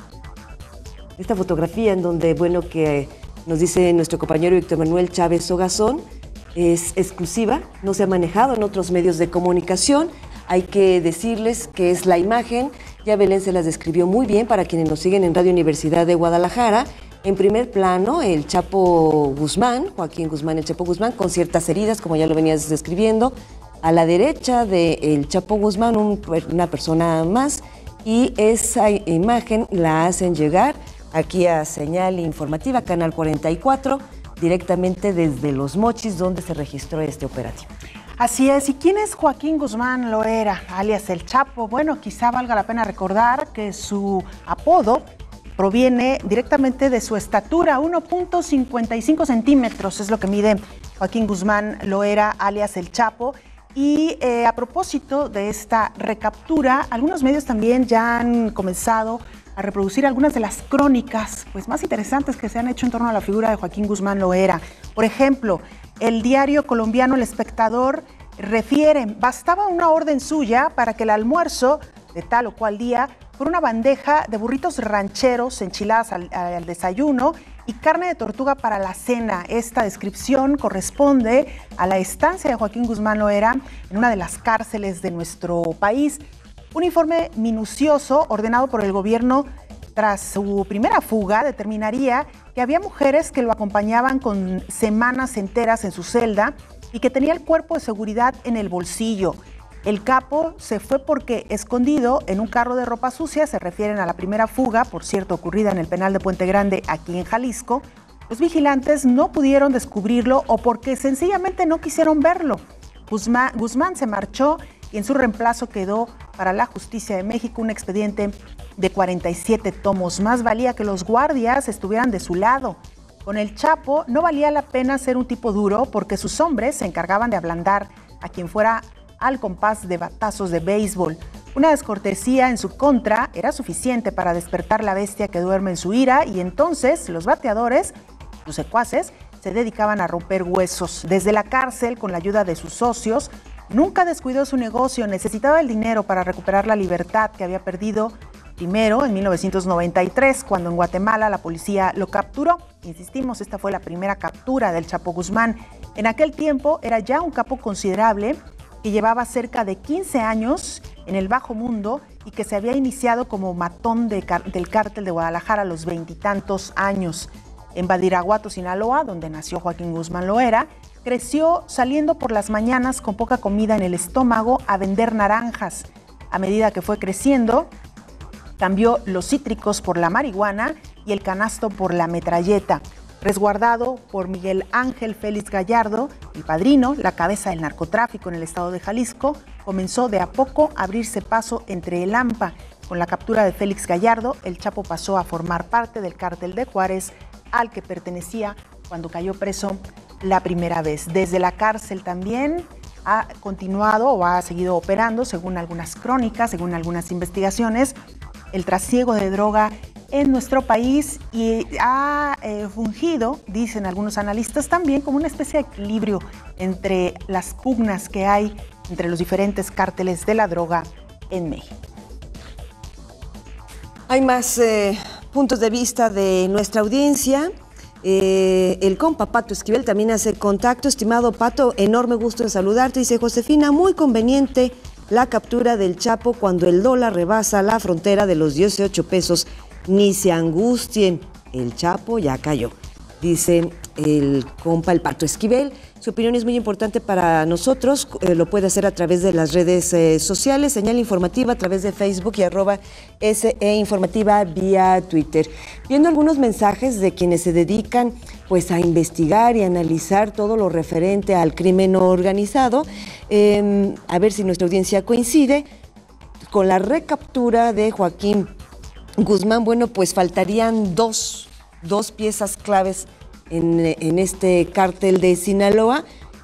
Esta fotografía en donde, bueno, que eh, nos dice nuestro compañero Víctor Manuel Chávez Ogazón, es exclusiva, no se ha manejado en otros medios de comunicación. Hay que decirles que es la imagen, ya Belén se las describió muy bien para quienes nos siguen en Radio Universidad de Guadalajara. En primer plano, el Chapo Guzmán, Joaquín Guzmán, el Chapo Guzmán, con ciertas heridas, como ya lo venías describiendo. A la derecha del Chapo Guzmán, un, una persona más, y esa imagen la hacen llegar aquí a Señal Informativa, Canal cuarenta y cuatro, directamente desde Los Mochis, donde se registró este operativo. Así es. ¿Y quién es Joaquín Guzmán Loera, alias El Chapo? Bueno, quizá valga la pena recordar que su apodo proviene directamente de su estatura, uno punto cincuenta y cinco centímetros, es lo que mide Joaquín Guzmán Loera, alias El Chapo. Y eh, a propósito de esta recaptura, algunos medios también ya han comenzado a reproducir algunas de las crónicas pues, más interesantes que se han hecho en torno a la figura de Joaquín Guzmán Loera. Por ejemplo, el diario colombiano El Espectador refiere, bastaba una orden suya para que el almuerzo de tal o cual día fuera una bandeja de burritos rancheros, enchiladas al, al desayuno y carne de tortuga para la cena. Esta descripción corresponde a la estancia de Joaquín Guzmán Loera en una de las cárceles de nuestro país. Un informe minucioso ordenado por el gobierno tras su primera fuga determinaría que había mujeres que lo acompañaban con semanas enteras en su celda y que tenía el cuerpo de seguridad en el bolsillo. El capo se fue porque escondido en un carro de ropa sucia, se refieren a la primera fuga, por cierto, ocurrida en el penal de Puente Grande, aquí en Jalisco. Los vigilantes no pudieron descubrirlo o porque sencillamente no quisieron verlo. Guzmán, Guzmán se marchó y en su reemplazo quedó para la Justicia de México un expediente de cuarenta y siete tomos. Más valía que los guardias estuvieran de su lado. Con el Chapo no valía la pena ser un tipo duro porque sus hombres se encargaban de ablandar a quien fuera al compás de batazos de béisbol. Una descortesía en su contra era suficiente para despertar la bestia que duerme en su ira y entonces los bateadores, sus secuaces, se dedicaban a romper huesos. Desde la cárcel, con la ayuda de sus socios, nunca descuidó su negocio, necesitaba el dinero para recuperar la libertad que había perdido primero en mil novecientos noventa y tres, cuando en Guatemala la policía lo capturó. Insistimos, esta fue la primera captura del Chapo Guzmán. En aquel tiempo era ya un capo considerable que llevaba cerca de quince años en el bajo mundo y que se había iniciado como matón de, del cártel de Guadalajara a los veintitantos años. En Badiraguato, Sinaloa, donde nació Joaquín Guzmán Loera, creció saliendo por las mañanas con poca comida en el estómago a vender naranjas. A medida que fue creciendo, cambió los cítricos por la marihuana y el canasto por la metralleta. Resguardado por Miguel Ángel Félix Gallardo, el padrino, la cabeza del narcotráfico en el estado de Jalisco, comenzó de a poco a abrirse paso entre el AMPA. Con la captura de Félix Gallardo, el Chapo pasó a formar parte del cártel de Juárez, al que pertenecía cuando cayó preso la primera vez. Desde la cárcel también ha continuado o ha seguido operando, según algunas crónicas, según algunas investigaciones, el trasiego de droga en nuestro país y ha eh, fungido, dicen algunos analistas, también como una especie de equilibrio entre las pugnas que hay entre los diferentes cárteles de la droga en México. Hay más eh, puntos de vista de nuestra audiencia. Eh, el compa Pato Esquivel también hace contacto. Estimado Pato, enorme gusto en saludarte. Dice Josefina, muy conveniente la captura del Chapo cuando el dólar rebasa la frontera de los dieciocho pesos. Ni se angustien, el Chapo ya cayó. Dice el compa, el Pato Esquivel. Su opinión es muy importante para nosotros. Eh, lo puede hacer a través de las redes eh, sociales, Señal Informativa a través de Facebook y arroba S E Informativa vía Twitter. Viendo algunos mensajes de quienes se dedican pues a investigar y analizar todo lo referente al crimen organizado, eh, a ver si nuestra audiencia coincide con la recaptura de Joaquín Guzmán. Bueno, pues faltarían dos, dos piezas claves en, en este cártel de Sinaloa.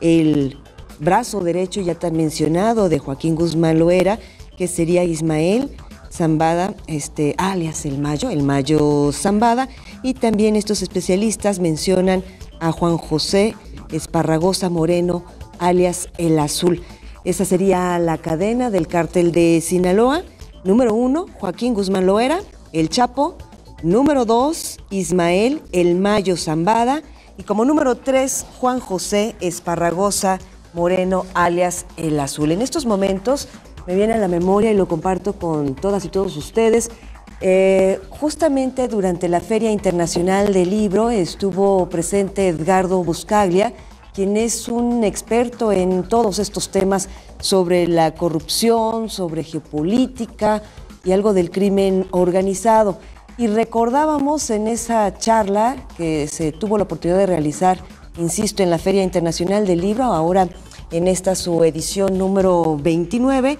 El brazo derecho ya tan mencionado de Joaquín Guzmán Loera, que sería Ismael Zambada, este, alias el Mayo, el Mayo Zambada, y también estos especialistas mencionan a Juan José Esparragosa Moreno, alias el Azul. Esa sería la cadena del cártel de Sinaloa. Número uno, Joaquín Guzmán Loera, el Chapo. Número dos, Ismael el Mayo Zambada. Y como número tres, Juan José Esparragosa Moreno, alias el Azul. En estos momentos me viene a la memoria y lo comparto con todas y todos ustedes. Eh, justamente durante la Feria Internacional del Libro estuvo presente Edgardo Buscaglia, quien es un experto en todos estos temas sobre la corrupción, sobre geopolítica y algo del crimen organizado. Y recordábamos en esa charla que se tuvo la oportunidad de realizar, insisto, en la Feria Internacional del Libro, ahora en esta su edición número veintinueve,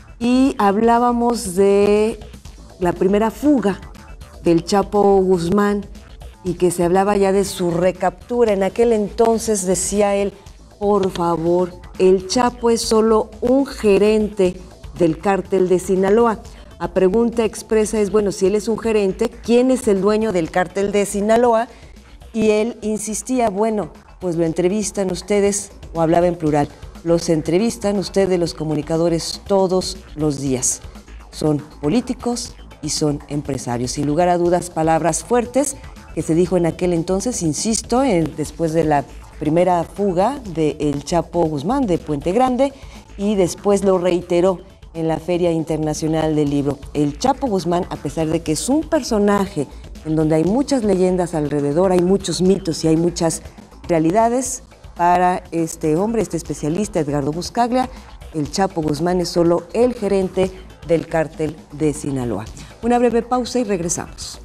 y hablábamos de la primera fuga del Chapo Guzmán y que se hablaba ya de su recaptura. En aquel entonces decía él, por favor, el Chapo es solo un gerente del cártel de Sinaloa. La pregunta expresa es, bueno, si él es un gerente, ¿quién es el dueño del cártel de Sinaloa? Y él insistía, bueno, pues lo entrevistan ustedes, o hablaba en plural, los entrevistan ustedes los comunicadores todos los días. Son políticos y son empresarios. Sin lugar a dudas, palabras fuertes que se dijo en aquel entonces, insisto, en, después de la primera fuga del Chapo Guzmán de Puente Grande, y después lo reiteró en la Feria Internacional del Libro. El Chapo Guzmán, a pesar de que es un personaje en donde hay muchas leyendas alrededor, hay muchos mitos y hay muchas realidades, para este hombre, este especialista, Edgardo Buscaglia, el Chapo Guzmán es solo el gerente del cártel de Sinaloa. Una breve pausa y regresamos.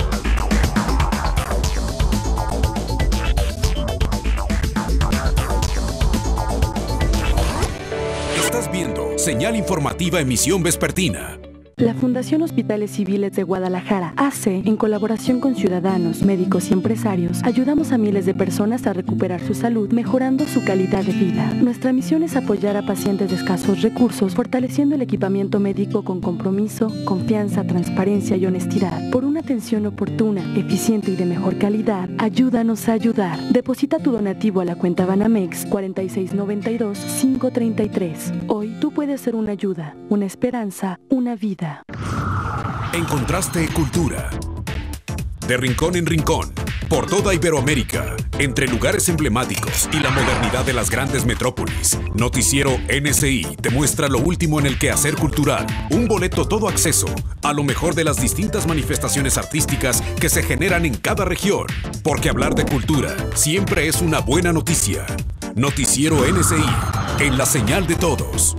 Estás viendo Señal Informativa Emisión Vespertina. La Fundación Hospitales Civiles de Guadalajara, A C E, en colaboración con ciudadanos, médicos y empresarios, ayudamos a miles de personas a recuperar su salud, mejorando su calidad de vida. Nuestra misión es apoyar a pacientes de escasos recursos, fortaleciendo el equipamiento médico con compromiso, confianza, transparencia y honestidad. Por una atención oportuna, eficiente y de mejor calidad, ayúdanos a ayudar. Deposita tu donativo a la cuenta Banamex cuatro seis nueve dos, cinco tres tres. Hoy tú puedes ser una ayuda, una esperanza, una vida. En Contraste Cultura. De rincón en rincón, Por toda Iberoamérica, entre lugares emblemáticos y la modernidad de las grandes metrópolis, Noticiero N S I te muestra lo último en el quehacer cultural. Un boleto todo acceso a lo mejor de las distintas manifestaciones artísticas que se generan en cada región. Porque hablar de cultura siempre es una buena noticia. Noticiero N S I, en la señal de todos.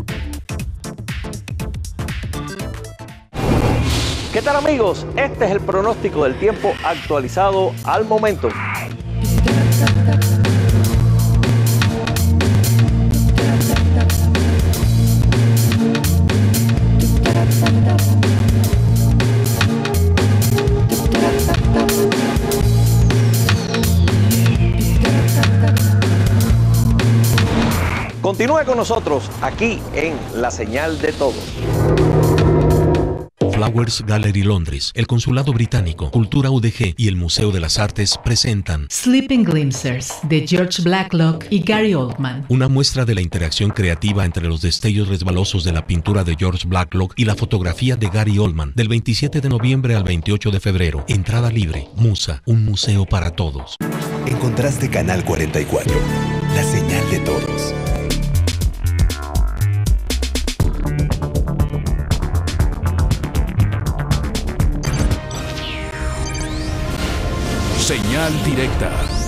¿Qué tal, amigos? Este es el pronóstico del tiempo actualizado al momento. Continúe con nosotros aquí en La Señal de Todos. Flowers Gallery Londres, el Consulado Británico, Cultura U D G y el Museo de las Artes presentan Sleeping Glimpsers, de George Blacklock y Gary Oldman. Una muestra de la interacción creativa entre los destellos resbalosos de la pintura de George Blacklock y la fotografía de Gary Oldman, del veintisiete de noviembre al veintiocho de febrero. Entrada libre. Musa, un museo para todos. Encontraste Canal cuarenta y cuatro, la señal de todos. Señal directa.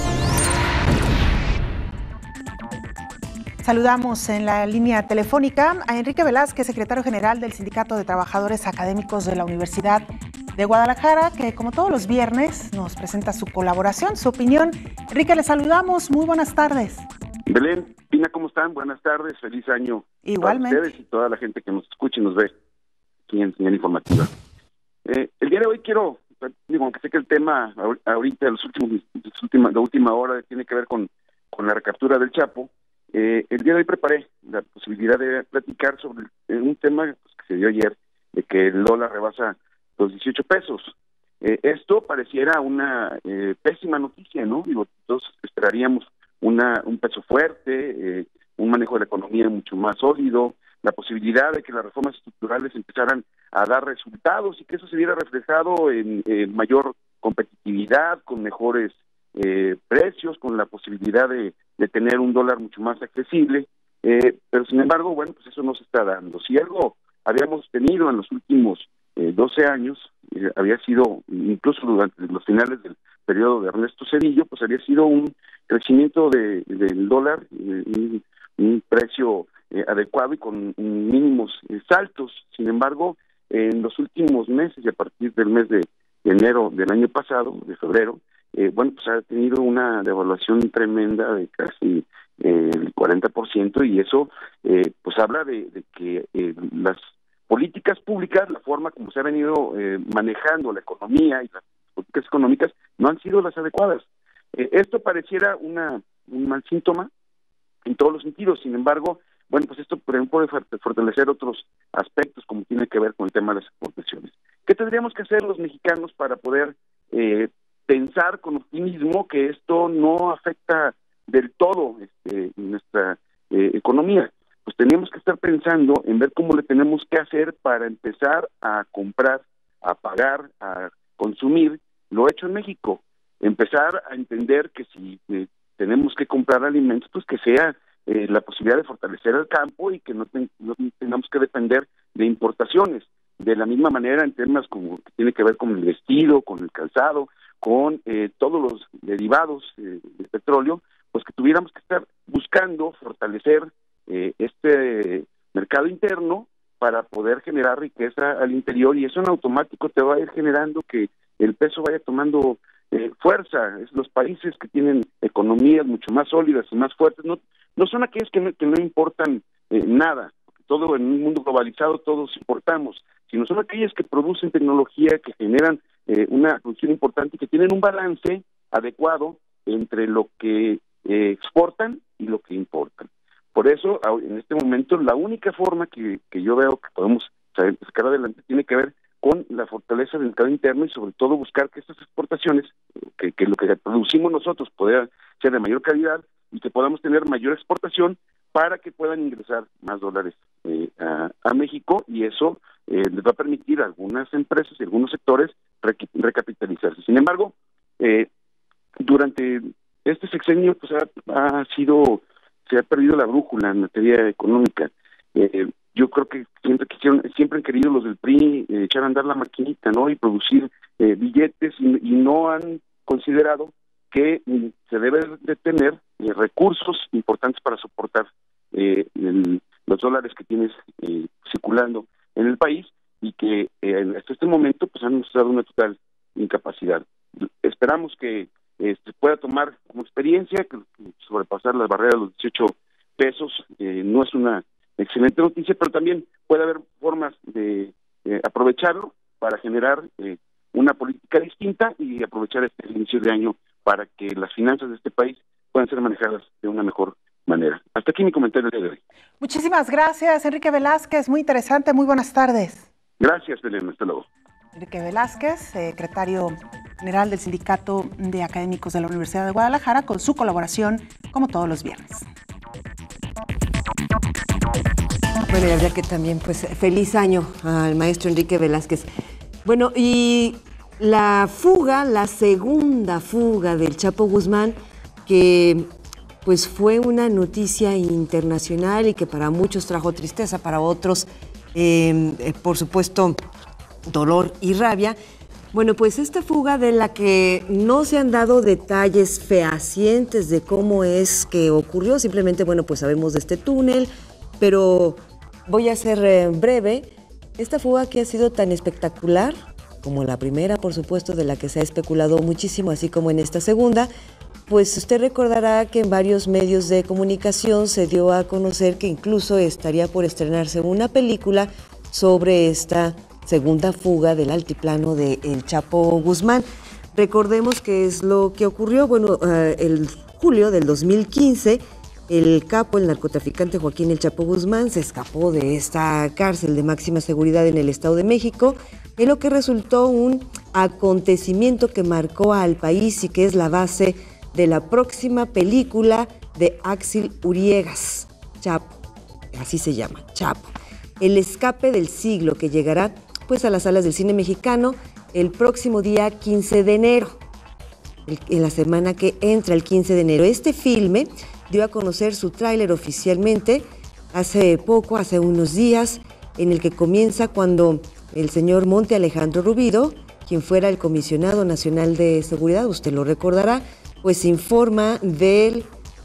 Saludamos en la línea telefónica a Enrique Velázquez, secretario general del Sindicato de Trabajadores Académicos de la Universidad de Guadalajara, que como todos los viernes nos presenta su colaboración, su opinión. Enrique, le saludamos. Muy buenas tardes. Belén, Pina, ¿cómo están? Buenas tardes, feliz año. Igualmente. Para ustedes y toda la gente que nos escucha y nos ve aquí en Señal Informativa. Eh, el día de hoy quiero... Digo, aunque sé que el tema ahorita, los últimos, los últimos, la última hora, tiene que ver con, con la recaptura del Chapo, eh, el día de hoy preparé la posibilidad de platicar sobre un tema pues, que se dio ayer, de que el dólar rebasa los dieciocho pesos. Eh, esto pareciera una eh, pésima noticia, ¿no? Digo, todos esperaríamos una, un peso fuerte, eh, un manejo de la economía mucho más sólido, la posibilidad de que las reformas estructurales empezaran a dar resultados y que eso se viera reflejado en eh, mayor competitividad, con mejores eh, precios, con la posibilidad de, de tener un dólar mucho más accesible, eh, pero sin embargo, bueno, pues eso no se está dando. Si algo habíamos tenido en los últimos eh, doce años, eh, había sido, incluso durante los finales del periodo de Ernesto Zedillo, pues había sido un crecimiento de, del dólar, eh, un, un precio Eh, adecuado y con mínimos eh, saltos. Sin embargo, eh, en los últimos meses y a partir del mes de, de enero del año pasado, de febrero, eh, bueno, pues ha tenido una devaluación tremenda de casi eh, el cuarenta por ciento y eso eh, pues habla de, de que eh, las políticas públicas, la forma como se ha venido eh, manejando la economía y las políticas económicas no han sido las adecuadas. Eh, esto pareciera una un mal síntoma en todos los sentidos. Sin embargo, bueno, pues esto puede fortalecer otros aspectos como tiene que ver con el tema de las exportaciones. ¿Qué tendríamos que hacer los mexicanos para poder eh, pensar con optimismo que esto no afecta del todo este, nuestra eh, economía? Pues tenemos que estar pensando en ver cómo le tenemos que hacer para empezar a comprar, a pagar, a consumir lo hecho en México. Empezar a entender que si eh, tenemos que comprar alimentos, pues que sea Eh, la posibilidad de fortalecer el campo y que no, ten, no tengamos que depender de importaciones. De la misma manera, en temas como que tiene que ver con el vestido, con el calzado, con eh, todos los derivados eh, del petróleo, pues que tuviéramos que estar buscando fortalecer eh, este mercado interno para poder generar riqueza al interior, y eso en automático te va a ir generando que el peso vaya tomando eh, fuerza. Es los países que tienen economías mucho más sólidas y más fuertes, no no son aquellos que no, que no importan eh, nada, todo en un mundo globalizado todos importamos, sino son aquellos que producen tecnología, que generan eh, una producción importante y que tienen un balance adecuado entre lo que eh, exportan y lo que importan. Por eso, en este momento, la única forma que, que yo veo que podemos sacar adelante tiene que ver con la fortaleza del mercado interno y sobre todo buscar que estas exportaciones, que, que lo que producimos nosotros pueda ser de mayor calidad y que podamos tener mayor exportación para que puedan ingresar más dólares eh, a, a México, y eso eh, les va a permitir a algunas empresas y algunos sectores rec- recapitalizarse. Sin embargo, eh, durante este sexenio pues ha, ha sido, se ha perdido la brújula en materia económica. Eh, yo creo que siempre quisieron, siempre han querido los del P R I eh, echar a andar la maquinita, ¿no? Y producir eh, billetes y, y no han considerado que mm, se debe de tener eh, recursos importantes para soportar eh, el, los dólares que tienes eh, circulando en el país y que eh, hasta este momento pues han mostrado una total incapacidad. Esperamos que eh, se pueda tomar como experiencia que sobrepasar la barrera de los dieciocho pesos eh, no es una excelente noticia, pero también puede haber formas de eh, aprovecharlo para generar eh, una política distinta y aprovechar este inicio de año para que las finanzas de este país puedan ser manejadas de una mejor manera. Hasta aquí mi comentario de hoy. Muchísimas gracias, Enrique Velázquez. Muy interesante. Muy buenas tardes. Gracias, Belén. Hasta luego. Enrique Velázquez, secretario general del Sindicato de Académicos de la Universidad de Guadalajara, con su colaboración como todos los viernes. Bueno, y habría que también, pues, feliz año al maestro Enrique Velázquez. Bueno, y la fuga, la segunda fuga del Chapo Guzmán, que pues fue una noticia internacional y que para muchos trajo tristeza, para otros, eh, eh, por supuesto, dolor y rabia. Bueno, pues esta fuga de la que no se han dado detalles fehacientes de cómo es que ocurrió, simplemente, bueno, pues sabemos de este túnel, pero voy a ser eh, breve. Esta fuga que ha sido tan espectacular como la primera, por supuesto, de la que se ha especulado muchísimo, así como en esta segunda, pues usted recordará que en varios medios de comunicación se dio a conocer que incluso estaría por estrenarse una película sobre esta segunda fuga del altiplano de El Chapo Guzmán. Recordemos qué es lo que ocurrió. Bueno, uh, el julio del dos mil quince, el capo, el narcotraficante Joaquín El Chapo Guzmán, se escapó de esta cárcel de máxima seguridad en el Estado de México, en lo que resultó un acontecimiento que marcó al país y que es la base de la próxima película de Axel Uriegas, Chapo, así se llama, Chapo. El escape del siglo, que llegará pues a las salas del cine mexicano el próximo día quince de enero, en la semana que entra, el quince de enero. Este filme dio a conocer su tráiler oficialmente hace poco, hace unos días, en el que comienza cuando el señor Monte Alejandro Rubido, quien fuera el comisionado nacional de seguridad, usted lo recordará, pues informa del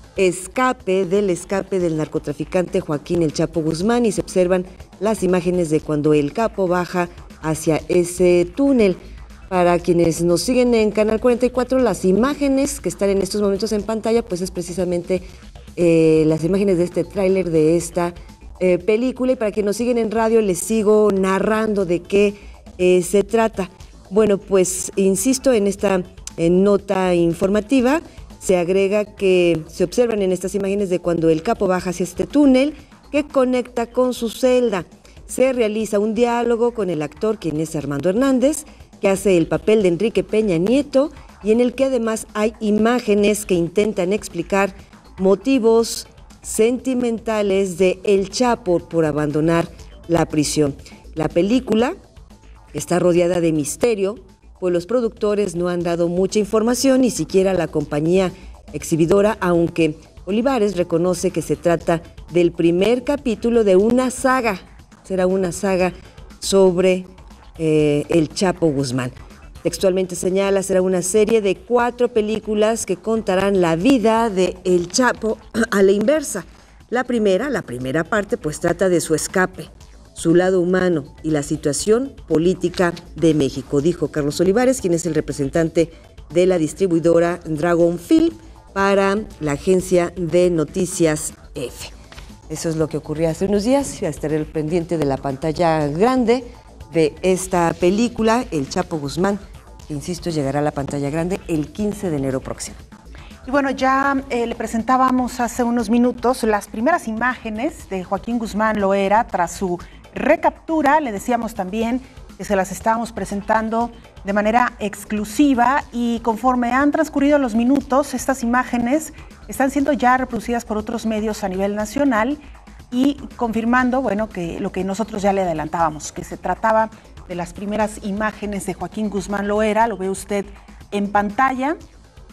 escape, del escape del narcotraficante Joaquín El Chapo Guzmán, y se observan las imágenes de cuando el capo baja hacia ese túnel. Para quienes nos siguen en Canal cuarenta y cuatro, las imágenes que están en estos momentos en pantalla, pues es precisamente eh, las imágenes de este tráiler de esta eh, película. Y para quienes nos siguen en radio, les sigo narrando de qué eh, se trata. Bueno, pues insisto en esta en nota informativa, se agrega que se observan en estas imágenes de cuando el capo baja hacia este túnel que conecta con su celda. Se realiza un diálogo con el actor, quien es Armando Hernández, que hace el papel de Enrique Peña Nieto, y en el que además hay imágenes que intentan explicar motivos sentimentales de El Chapo por abandonar la prisión. La película está rodeada de misterio, pues los productores no han dado mucha información, ni siquiera la compañía exhibidora, aunque Olivares reconoce que se trata del primer capítulo de una saga. Será una saga sobre eh, El Chapo Guzmán. Textualmente señala, será una serie de cuatro películas que contarán la vida de El Chapo a la inversa. La primera, la primera parte, pues trata de su escape, su lado humano y la situación política de México, dijo Carlos Olivares, quien es el representante de la distribuidora Dragon Film para la agencia de noticias F. Eso es lo que ocurrió hace unos días. Ya estaré al pendiente de la pantalla grande de esta película, El Chapo Guzmán, que, insisto, llegará a la pantalla grande el quince de enero próximo. Y bueno, ya eh, le presentábamos hace unos minutos las primeras imágenes de Joaquín Guzmán Loera tras su recaptura. Le decíamos también que se las estábamos presentando de manera exclusiva, y conforme han transcurrido los minutos, estas imágenes están siendo ya reproducidas por otros medios a nivel nacional y confirmando, bueno, que lo que nosotros ya le adelantábamos, que se trataba de las primeras imágenes de Joaquín Guzmán Loera. Lo ve usted en pantalla.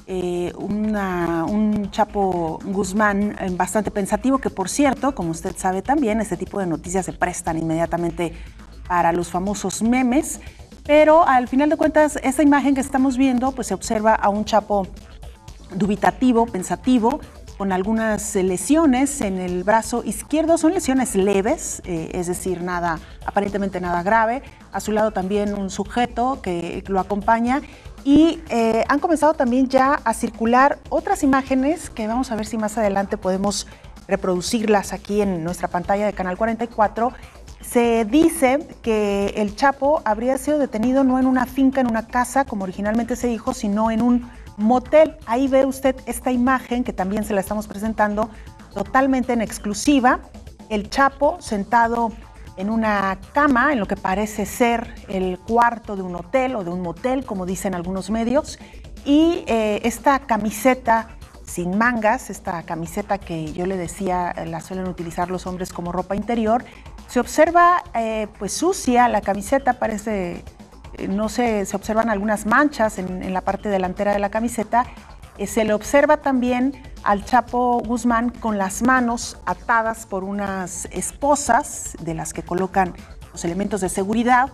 eh, una, un Chapo Guzmán eh, bastante pensativo, que por cierto, como usted sabe también, este tipo de noticias se prestan inmediatamente para los famosos memes, pero al final de cuentas, esta imagen que estamos viendo, pues se observa a un Chapo dubitativo, pensativo, con algunas lesiones en el brazo izquierdo. Son lesiones leves, eh, es decir, nada, aparentemente nada grave. A su lado también un sujeto que lo acompaña. Y eh, han comenzado también ya a circular otras imágenes que vamos a ver si más adelante podemos reproducirlas aquí en nuestra pantalla de Canal cuarenta y cuatro. Se dice que el Chapo habría sido detenido no en una finca, en una casa, como originalmente se dijo, sino en un motel. Ahí ve usted esta imagen que también se la estamos presentando totalmente en exclusiva. El Chapo sentado en una cama, en lo que parece ser el cuarto de un hotel o de un motel, como dicen algunos medios. Y eh, esta camiseta sin mangas, esta camiseta que yo le decía la suelen utilizar los hombres como ropa interior, se observa eh, pues sucia la camiseta, parece... No sé, se observan algunas manchas en, en la parte delantera de la camiseta. Eh, se le observa también al Chapo Guzmán con las manos atadas por unas esposas de las que colocan los elementos de seguridad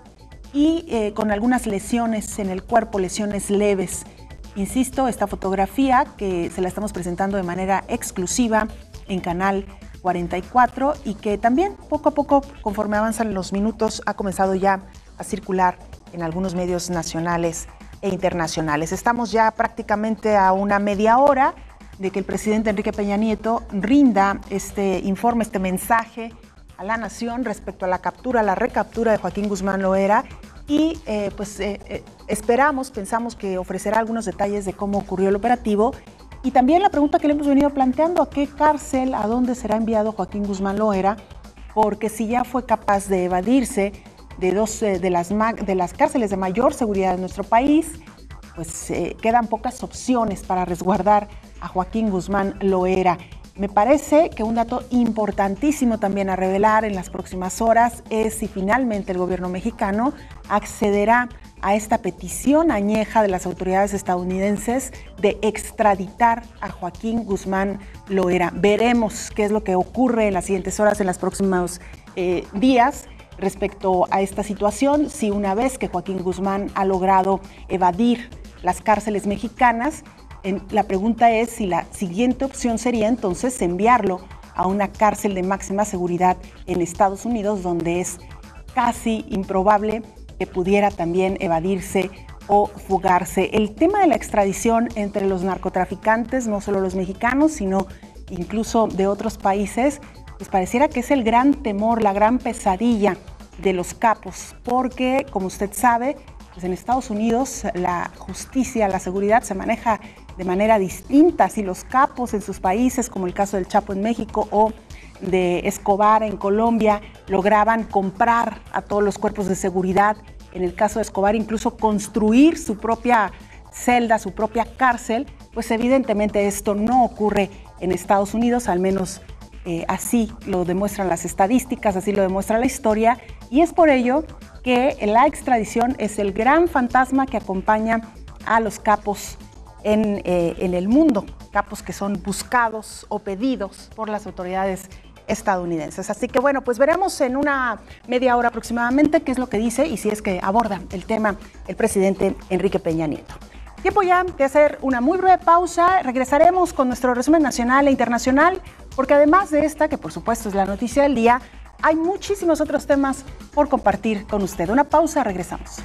y eh, con algunas lesiones en el cuerpo, lesiones leves. Insisto, esta fotografía que se la estamos presentando de manera exclusiva en Canal cuarenta y cuatro y que también poco a poco, conforme avanzan los minutos, ha comenzado ya a circular en algunos medios nacionales e internacionales. Estamos ya prácticamente a una media hora de que el presidente Enrique Peña Nieto rinda este informe, este mensaje a la nación respecto a la captura, la recaptura de Joaquín Guzmán Loera y eh, pues eh, eh, esperamos, pensamos que ofrecerá algunos detalles de cómo ocurrió el operativo y también la pregunta que le hemos venido planteando, ¿a qué cárcel, a dónde será enviado Joaquín Guzmán Loera? Porque si ya fue capaz de evadirse de dos eh, de, las, de las cárceles de mayor seguridad de nuestro país, pues eh, quedan pocas opciones para resguardar a Joaquín Guzmán Loera. Me parece que un dato importantísimo también a revelar en las próximas horas es si finalmente el gobierno mexicano accederá a esta petición añeja de las autoridades estadounidenses de extraditar a Joaquín Guzmán Loera. Veremos qué es lo que ocurre en las siguientes horas, en los próximos eh, días, respecto a esta situación, si una vez que Joaquín Guzmán ha logrado evadir las cárceles mexicanas, en, la pregunta es si la siguiente opción sería entonces enviarlo a una cárcel de máxima seguridad en Estados Unidos, donde es casi improbable que pudiera también evadirse o fugarse. El tema de la extradición entre los narcotraficantes, no solo los mexicanos, sino incluso de otros países, pues pareciera que es el gran temor, la gran pesadilla de los capos, porque, como usted sabe, pues en Estados Unidos la justicia, la seguridad se maneja de manera distinta. Si los capos en sus países, como el caso del Chapo en México o de Escobar en Colombia, lograban comprar a todos los cuerpos de seguridad, en el caso de Escobar incluso construir su propia celda, su propia cárcel, pues evidentemente esto no ocurre en Estados Unidos, al menos Eh, así lo demuestran las estadísticas, así lo demuestra la historia, y es por ello que la extradición es el gran fantasma que acompaña a los capos en, eh, en el mundo, capos que son buscados o pedidos por las autoridades estadounidenses. Así que bueno, pues veremos en una media hora aproximadamente qué es lo que dice y si es que aborda el tema el presidente Enrique Peña Nieto. Tiempo ya de hacer una muy breve pausa. Regresaremos con nuestro resumen nacional e internacional, porque además de esta, que por supuesto es la noticia del día, hay muchísimos otros temas por compartir con usted. Una pausa, regresamos.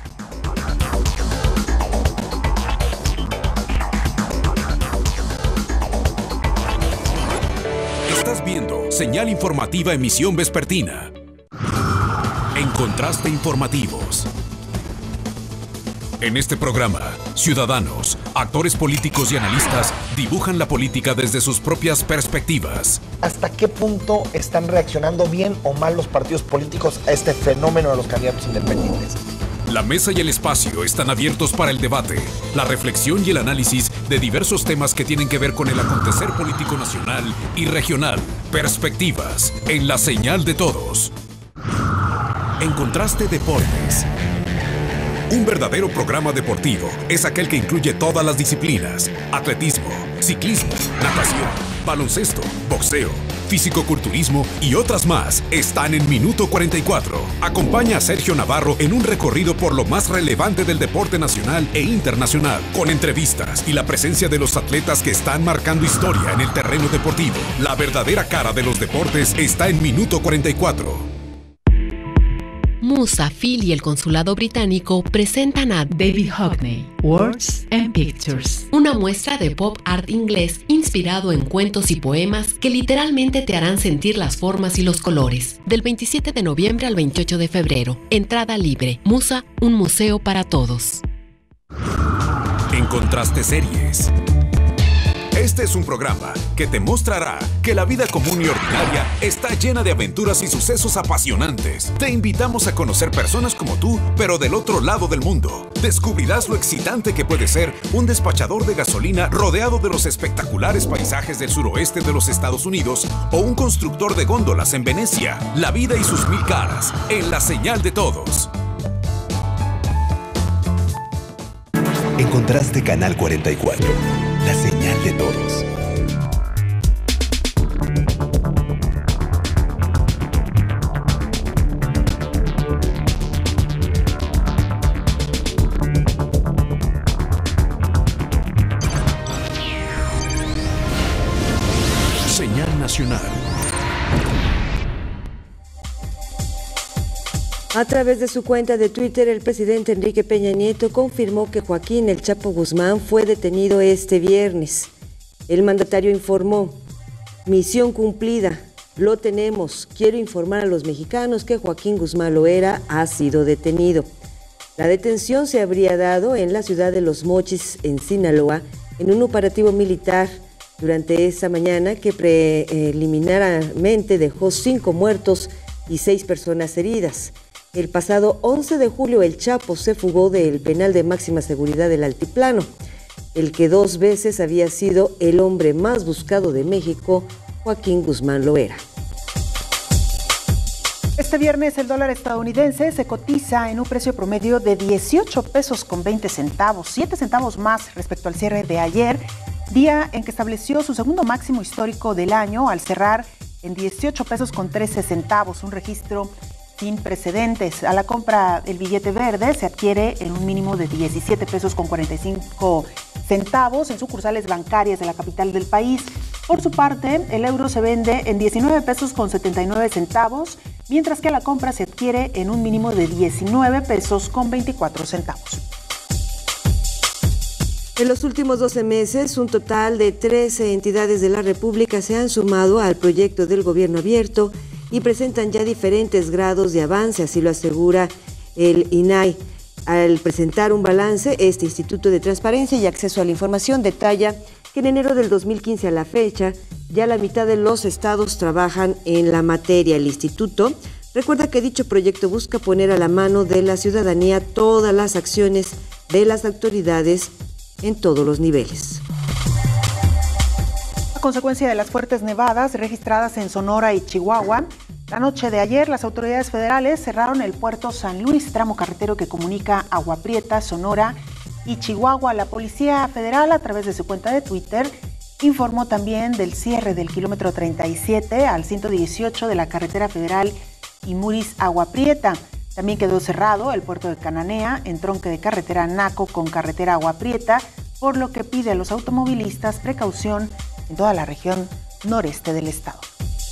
Estás viendo Señal Informativa Emisión Vespertina. En Contraste Informativos. En este programa, ciudadanos, actores políticos y analistas dibujan la política desde sus propias perspectivas. ¿Hasta qué punto están reaccionando bien o mal los partidos políticos a este fenómeno de los candidatos independientes? La mesa y el espacio están abiertos para el debate, la reflexión y el análisis de diversos temas que tienen que ver con el acontecer político nacional y regional. Perspectivas en la señal de todos. En Contraste Deportes. Un verdadero programa deportivo es aquel que incluye todas las disciplinas: atletismo, ciclismo, natación, baloncesto, boxeo, físico-culturismo y otras más. Están en Minuto cuarenta y cuatro. Acompaña a Sergio Navarro en un recorrido por lo más relevante del deporte nacional e internacional, con entrevistas y la presencia de los atletas que están marcando historia en el terreno deportivo. La verdadera cara de los deportes está en Minuto cuarenta y cuatro. Musa, Phil y el Consulado Británico presentan a David Hockney, Words and Pictures, una muestra de pop art inglés inspirado en cuentos y poemas que literalmente te harán sentir las formas y los colores. Del veintisiete de noviembre al veintiocho de febrero. Entrada libre. Musa, un museo para todos. En Contraste Series. Este es un programa que te mostrará que la vida común y ordinaria está llena de aventuras y sucesos apasionantes. Te invitamos a conocer personas como tú, pero del otro lado del mundo. Descubrirás lo excitante que puede ser un despachador de gasolina rodeado de los espectaculares paisajes del suroeste de los Estados Unidos o un constructor de góndolas en Venecia. La vida y sus mil caras en La Señal de Todos. Encontraste Canal cuarenta y cuatro. La señal de todos. Señal nacional. A través de su cuenta de Twitter, el presidente Enrique Peña Nieto confirmó que Joaquín El Chapo Guzmán fue detenido este viernes. El mandatario informó: misión cumplida, lo tenemos. Quiero informar a los mexicanos que Joaquín Guzmán Loera ha sido detenido. La detención se habría dado en la ciudad de Los Mochis, en Sinaloa, en un operativo militar durante esa mañana que preliminarmente dejó cinco muertos y seis personas heridas. El pasado once de julio, El Chapo se fugó del penal de máxima seguridad del Altiplano, el que dos veces había sido el hombre más buscado de México, Joaquín Guzmán Loera. Este viernes el dólar estadounidense se cotiza en un precio promedio de dieciocho pesos con veinte centavos, siete centavos más respecto al cierre de ayer, día en que estableció su segundo máximo histórico del año al cerrar en dieciocho pesos con trece centavos, un registro sin precedentes. A la compra, el billete verde se adquiere en un mínimo de diecisiete pesos con cuarenta y cinco centavos en sucursales bancarias de la capital del país. Por su parte, el euro se vende en diecinueve pesos con setenta y nueve centavos, mientras que a la compra se adquiere en un mínimo de diecinueve pesos con veinticuatro centavos. En los últimos doce meses, un total de trece entidades de la República se han sumado al proyecto del gobierno abierto y presentan ya diferentes grados de avance, así lo asegura el I N A I. Al presentar un balance, este Instituto de Transparencia y Acceso a la Información detalla que en enero del dos mil quince a la fecha, ya la mitad de los estados trabajan en la materia. El instituto recuerda que dicho proyecto busca poner a la mano de la ciudadanía todas las acciones de las autoridades en todos los niveles. A consecuencia de las fuertes nevadas registradas en Sonora y Chihuahua, la noche de ayer las autoridades federales cerraron el puerto San Luis, tramo carretero que comunica Agua Prieta, Sonora y Chihuahua. La Policía Federal, a través de su cuenta de Twitter, informó también del cierre del kilómetro treinta y siete al ciento dieciocho de la carretera federal Imuris-Agua Prieta. También quedó cerrado el puerto de Cananea, entronque de carretera Naco con carretera Agua Prieta, por lo que pide a los automovilistas precaución en toda la región noreste del estado.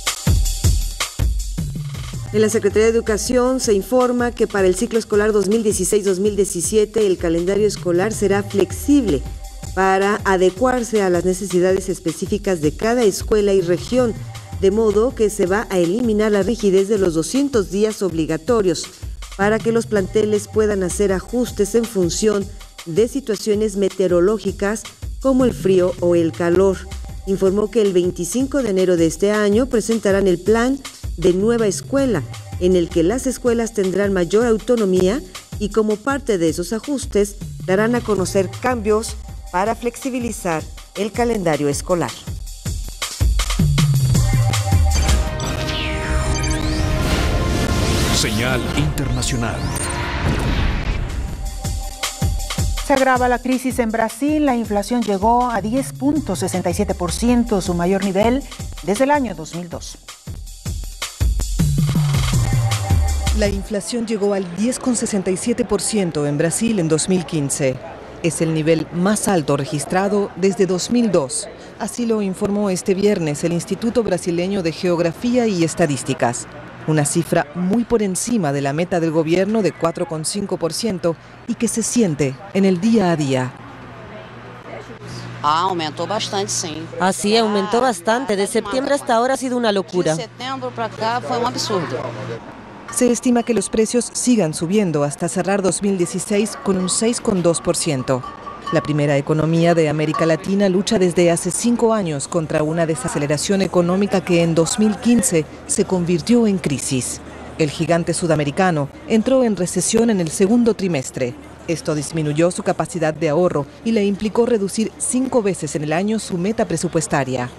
En la Secretaría de Educación se informa que para el ciclo escolar dos mil dieciséis dos mil diecisiete el calendario escolar será flexible para adecuarse a las necesidades específicas de cada escuela y región, de modo que se va a eliminar la rigidez de los doscientos días obligatorios para que los planteles puedan hacer ajustes en función de situaciones meteorológicas como el frío o el calor. Informó que el veinticinco de enero de este año presentarán el plan de nueva escuela, en el que las escuelas tendrán mayor autonomía y como parte de esos ajustes darán a conocer cambios para flexibilizar el calendario escolar. Señal internacional. Se agrava la crisis en Brasil. La inflación llegó a diez punto sesenta y siete por ciento, su mayor nivel desde el año dos mil dos. La inflación llegó al diez coma sesenta y siete por ciento en Brasil en dos mil quince. Es el nivel más alto registrado desde dos mil dos. Así lo informó este viernes el Instituto Brasileño de Geografía y Estadísticas. Una cifra muy por encima de la meta del gobierno de cuatro coma cinco por ciento y que se siente en el día a día. Ah, aumentó bastante, sí. Así aumentó bastante. De septiembre hasta ahora ha sido una locura. De septiembre para acá fue un absurdo. Se estima que los precios sigan subiendo hasta cerrar dos mil dieciséis con un seis coma dos por ciento. La primera economía de América Latina lucha desde hace cinco años contra una desaceleración económica que en dos mil quince se convirtió en crisis. El gigante sudamericano entró en recesión en el segundo trimestre. Esto disminuyó su capacidad de ahorro y le implicó reducir cinco veces en el año su meta presupuestaria.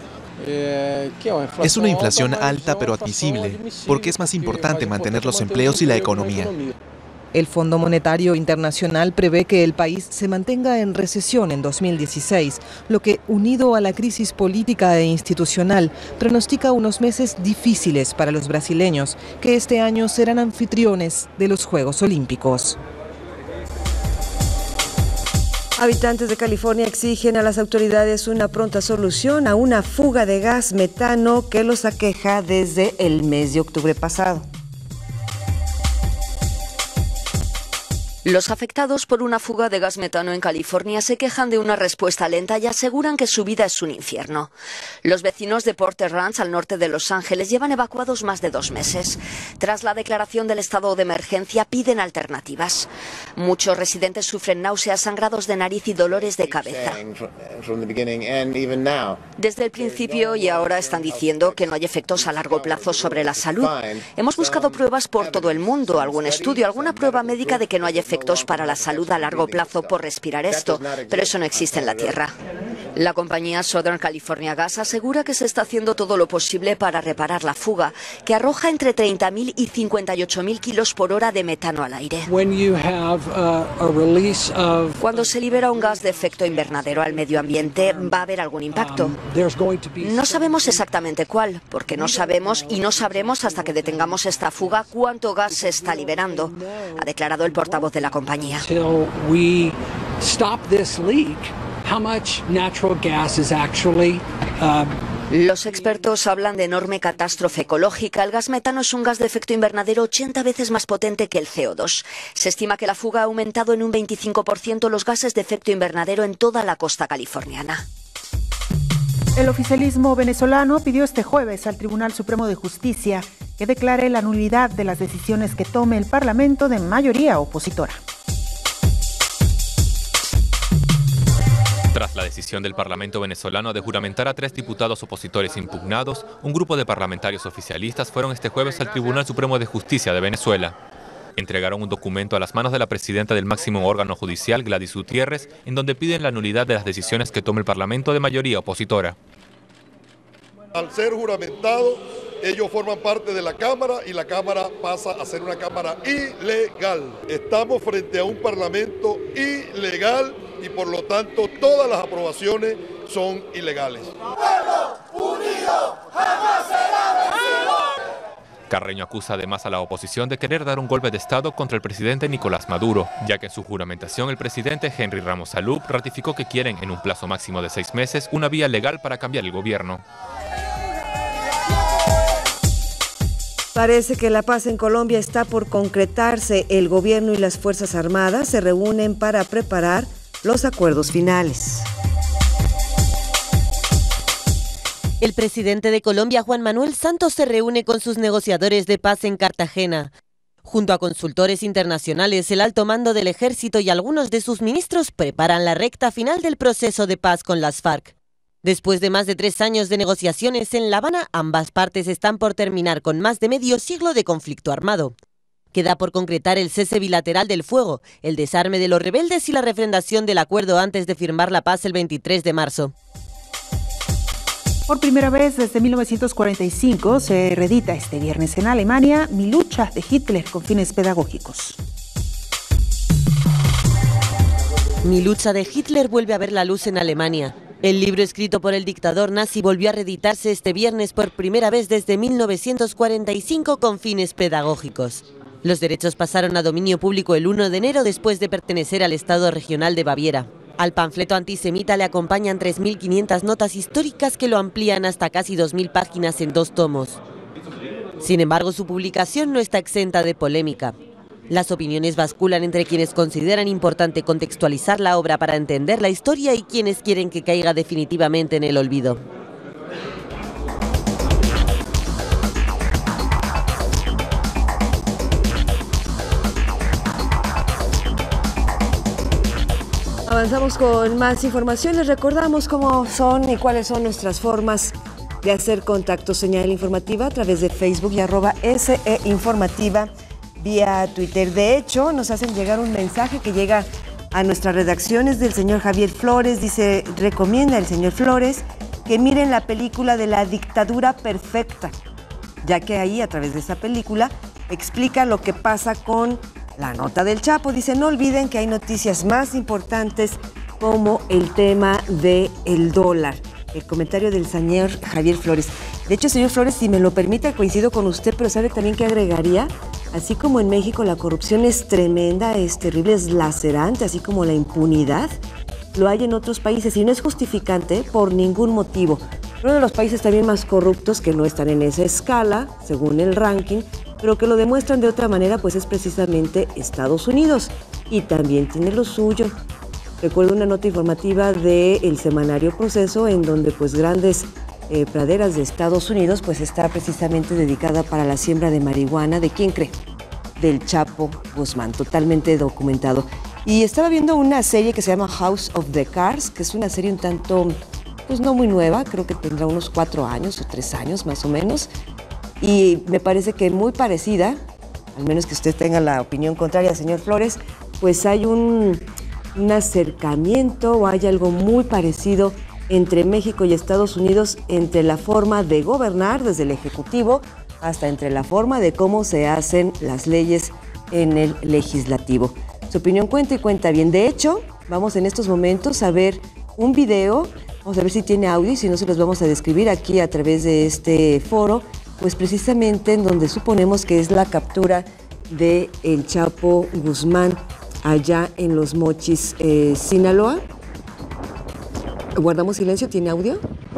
Es una inflación alta pero admisible, porque es más importante mantener los empleos y la economía. El Fondo Monetario Internacional prevé que el país se mantenga en recesión en dos mil dieciséis, lo que, unido a la crisis política e institucional, pronostica unos meses difíciles para los brasileños, que este año serán anfitriones de los Juegos Olímpicos. Habitantes de California exigen a las autoridades una pronta solución a una fuga de gas metano que los aqueja desde el mes de octubre pasado. Los afectados por una fuga de gas metano en California se quejan de una respuesta lenta y aseguran que su vida es un infierno. Los vecinos de Porter Ranch, al norte de Los Ángeles, llevan evacuados más de dos meses. Tras la declaración del estado de emergencia, piden alternativas. Muchos residentes sufren náuseas, sangrados de nariz y dolores de cabeza. Desde el principio y ahora están diciendo que no hay efectos a largo plazo sobre la salud. Hemos buscado pruebas por todo el mundo, algún estudio, alguna prueba médica de que no hay efectos efectos para la salud a largo plazo por respirar esto, pero eso no existe en la Tierra. La compañía Southern California Gas asegura que se está haciendo todo lo posible para reparar la fuga, que arroja entre treinta mil y cincuenta y ocho mil kilos por hora de metano al aire. Cuando se libera un gas de efecto invernadero al medio ambiente, va a haber algún impacto. No sabemos exactamente cuál, porque no sabemos y no sabremos hasta que detengamos esta fuga cuánto gas se está liberando, ha declarado el portavoz de la compañía. Los expertos hablan de enorme catástrofe ecológica. El gas metano es un gas de efecto invernadero ochenta veces más potente que el C O dos. Se estima que la fuga ha aumentado en un veinticinco por ciento los gases de efecto invernadero en toda la costa californiana. El oficialismo venezolano pidió este jueves al Tribunal Supremo de Justicia que declare la nulidad de las decisiones que tome el Parlamento de mayoría opositora. Tras la decisión del Parlamento venezolano de juramentar a tres diputados opositores impugnados, un grupo de parlamentarios oficialistas fueron este jueves al Tribunal Supremo de Justicia de Venezuela. Entregaron un documento a las manos de la presidenta del máximo órgano judicial, Gladys Gutiérrez, en donde piden la nulidad de las decisiones que tome el Parlamento de mayoría opositora. Al ser juramentados, ellos forman parte de la Cámara y la Cámara pasa a ser una Cámara ilegal. Estamos frente a un Parlamento ilegal y por lo tanto todas las aprobaciones son ilegales. ¡Pueblo unido jamás será vencido! Carreño acusa además a la oposición de querer dar un golpe de Estado contra el presidente Nicolás Maduro, ya que en su juramentación el presidente Henry Ramos Salub ratificó que quieren, en un plazo máximo de seis meses, una vía legal para cambiar el gobierno. Parece que la paz en Colombia está por concretarse. El gobierno y las Fuerzas Armadas se reúnen para preparar los acuerdos finales. El presidente de Colombia, Juan Manuel Santos, se reúne con sus negociadores de paz en Cartagena. Junto a consultores internacionales, el alto mando del ejército y algunos de sus ministros preparan la recta final del proceso de paz con las FARC. Después de más de tres años de negociaciones en La Habana, ambas partes están por terminar con más de medio siglo de conflicto armado. Queda por concretar el cese bilateral del fuego, el desarme de los rebeldes y la refrendación del acuerdo antes de firmar la paz el veintitrés de marzo. Por primera vez desde mil novecientos cuarenta y cinco se reedita este viernes en Alemania Mi lucha de Hitler con fines pedagógicos. Mi lucha de Hitler vuelve a ver la luz en Alemania. El libro escrito por el dictador nazi volvió a reeditarse este viernes por primera vez desde mil novecientos cuarenta y cinco con fines pedagógicos. Los derechos pasaron a dominio público el uno de enero después de pertenecer al Estado regional de Baviera. Al panfleto antisemita le acompañan tres mil quinientas notas históricas que lo amplían hasta casi dos mil páginas en dos tomos. Sin embargo, su publicación no está exenta de polémica. Las opiniones basculan entre quienes consideran importante contextualizar la obra para entender la historia y quienes quieren que caiga definitivamente en el olvido. Avanzamos con más información. Les recordamos cómo son y cuáles son nuestras formas de hacer contacto. Señal informativa a través de Facebook y arroba S E Informativa vía Twitter. De hecho, nos hacen llegar un mensaje que llega a nuestras redacciones del señor Javier Flores. Dice, recomienda el señor Flores que miren la película de La Dictadura Perfecta, ya que ahí, a través de esa película, explica lo que pasa con la nota del Chapo. Dice, no olviden que hay noticias más importantes como el tema del dólar. El comentario del señor Javier Flores. De hecho, señor Flores, si me lo permite, coincido con usted, pero ¿sabe también qué agregaría? Así como en México la corrupción es tremenda, es terrible, es lacerante, así como la impunidad, lo hay en otros países y no es justificante por ningún motivo. Uno de los países también más corruptos que no están en esa escala, según el ranking, pero que lo demuestran de otra manera, pues es precisamente Estados Unidos, y también tiene lo suyo. Recuerdo una nota informativa del semanario Proceso, en donde pues grandes eh, praderas de Estados Unidos pues está precisamente dedicada para la siembra de marihuana. ¿De quién cree? Del Chapo Guzmán, totalmente documentado. Y estaba viendo una serie que se llama House of the Cards, que es una serie un tanto, pues no muy nueva, creo que tendrá unos cuatro años o tres años más o menos. Y me parece que muy parecida, al menos que usted tenga la opinión contraria, señor Flores, pues hay un... un acercamiento o hay algo muy parecido entre México y Estados Unidos, entre la forma de gobernar desde el Ejecutivo hasta entre la forma de cómo se hacen las leyes en el Legislativo. Su opinión cuenta y cuenta bien. De hecho, vamos en estos momentos a ver un video, vamos a ver si tiene audio y si no se los vamos a describir aquí a través de este foro, pues precisamente en donde suponemos que es la captura de el Chapo Guzmán allá en Los Mochis, eh, Sinaloa. ¿Guardamos silencio? ¿Tiene audio?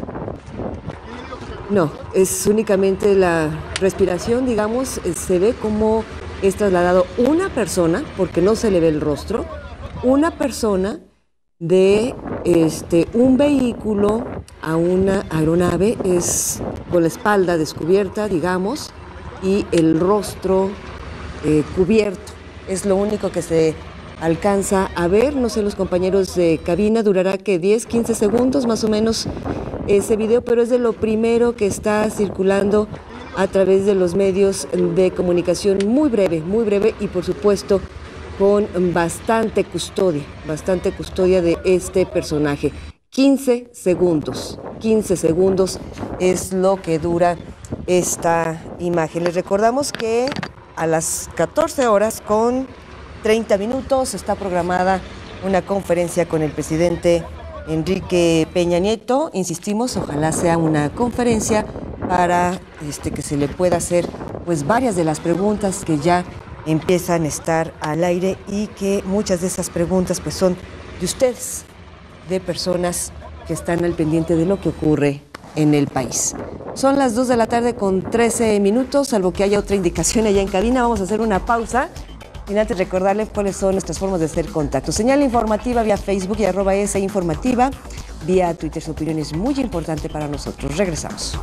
No, es únicamente la respiración, digamos. Se ve cómo es trasladado una persona, porque no se le ve el rostro, una persona de este, un vehículo a una aeronave, es con la espalda descubierta, digamos, y el rostro eh, cubierto. Es lo único que se alcanza a ver. No sé, los compañeros de cabina, durará que diez, quince segundos más o menos ese video, pero es de lo primero que está circulando a través de los medios de comunicación, muy breve, muy breve y por supuesto con bastante custodia, bastante custodia de este personaje. quince segundos, quince segundos es lo que dura esta imagen. Les recordamos que a las catorce horas con treinta minutos está programada una conferencia con el presidente Enrique Peña Nieto. Insistimos, ojalá sea una conferencia para este, que se le pueda hacer pues varias de las preguntas que ya empiezan a estar al aire y que muchas de esas preguntas pues son de ustedes, de personas que están al pendiente de lo que ocurre en el país. Son las dos de la tarde con trece minutos, salvo que haya otra indicación allá en cabina. Vamos a hacer una pausa. Y antes recordarles cuáles son nuestras formas de hacer contacto. Señal informativa vía Facebook y arroba S Informativa, vía Twitter. Su opinión es muy importante para nosotros. Regresamos.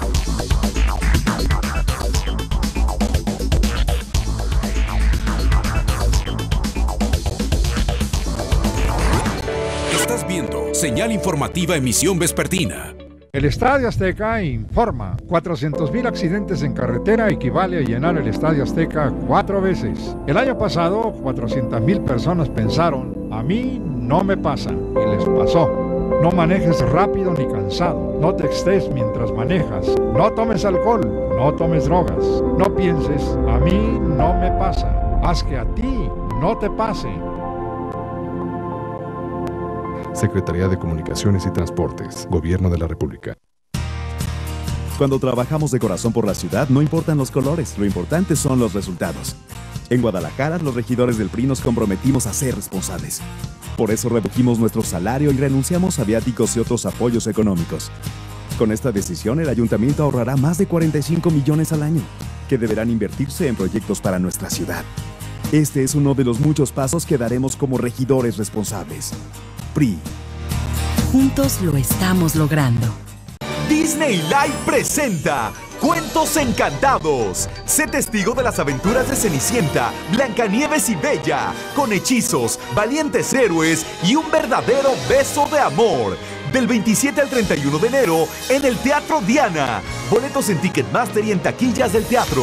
Estás viendo Señal Informativa Emisión Vespertina. El Estadio Azteca informa, cuatrocientos mil accidentes en carretera equivale a llenar el Estadio Azteca cuatro veces. El año pasado, cuatrocientas mil personas pensaron, a mí no me pasa, y les pasó. No manejes rápido ni cansado, no textes mientras manejas, no tomes alcohol, no tomes drogas, no pienses, a mí no me pasa, haz que a ti no te pase. Secretaría de Comunicaciones y Transportes, Gobierno de la República. Cuando trabajamos de corazón por la ciudad, no importan los colores, lo importante son los resultados. En Guadalajara, los regidores del P R I nos comprometimos a ser responsables. Por eso redujimos nuestro salario y renunciamos a viáticos y otros apoyos económicos. Con esta decisión, el ayuntamiento ahorrará más de cuarenta y cinco millones al año, que deberán invertirse en proyectos para nuestra ciudad. Este es uno de los muchos pasos que daremos como regidores responsables. P R I. Juntos lo estamos logrando. Disney Live presenta Cuentos Encantados. Sé testigo de las aventuras de Cenicienta, Blancanieves y Bella, con hechizos, valientes héroes y un verdadero beso de amor. Del veintisiete al treinta y uno de enero en el Teatro Diana. Boletos en Ticketmaster y en taquillas del teatro.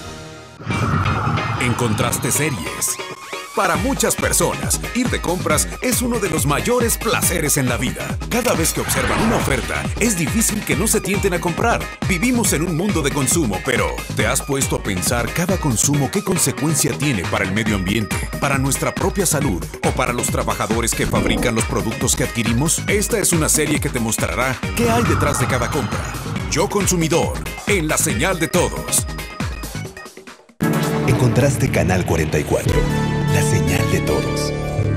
Encontraste series. Para muchas personas, ir de compras es uno de los mayores placeres en la vida. Cada vez que observan una oferta, es difícil que no se tienten a comprar. Vivimos en un mundo de consumo, pero ¿te has puesto a pensar cada consumo qué consecuencia tiene para el medio ambiente, para nuestra propia salud o para los trabajadores que fabrican los productos que adquirimos? Esta es una serie que te mostrará qué hay detrás de cada compra. Yo Consumidor, en la señal de todos. Encontraste Canal cuarenta y cuatro. La señal de todos.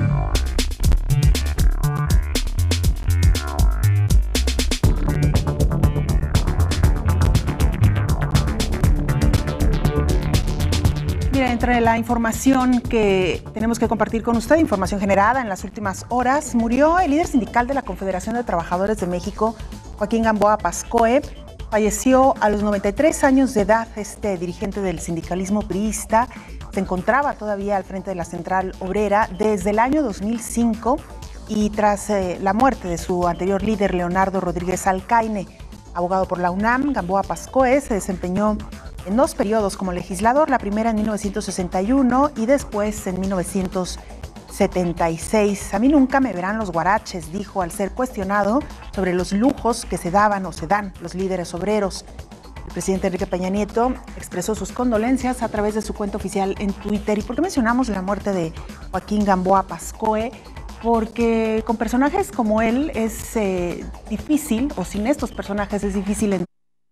Mira, entre la información que tenemos que compartir con usted, información generada en las últimas horas, murió el líder sindical de la Confederación de Trabajadores de México, Joaquín Gamboa Pascoe. Falleció a los noventa y tres años de edad. Este dirigente del sindicalismo priista se encontraba todavía al frente de la Central Obrera desde el año dos mil cinco y tras eh, la muerte de su anterior líder, Leonardo Rodríguez Alcaine. Abogado por la UNAM, Gamboa Pascoe se desempeñó en dos periodos como legislador, la primera en mil novecientos sesenta y uno y después en mil novecientos setenta y seis. A mí nunca me verán los guaraches, dijo al ser cuestionado sobre los lujos que se daban o se dan los líderes obreros. El presidente Enrique Peña Nieto expresó sus condolencias a través de su cuenta oficial en Twitter. ¿Y por qué mencionamos la muerte de Joaquín Gamboa Pascoe? Porque con personajes como él es eh, difícil, o sin estos personajes es difícil entender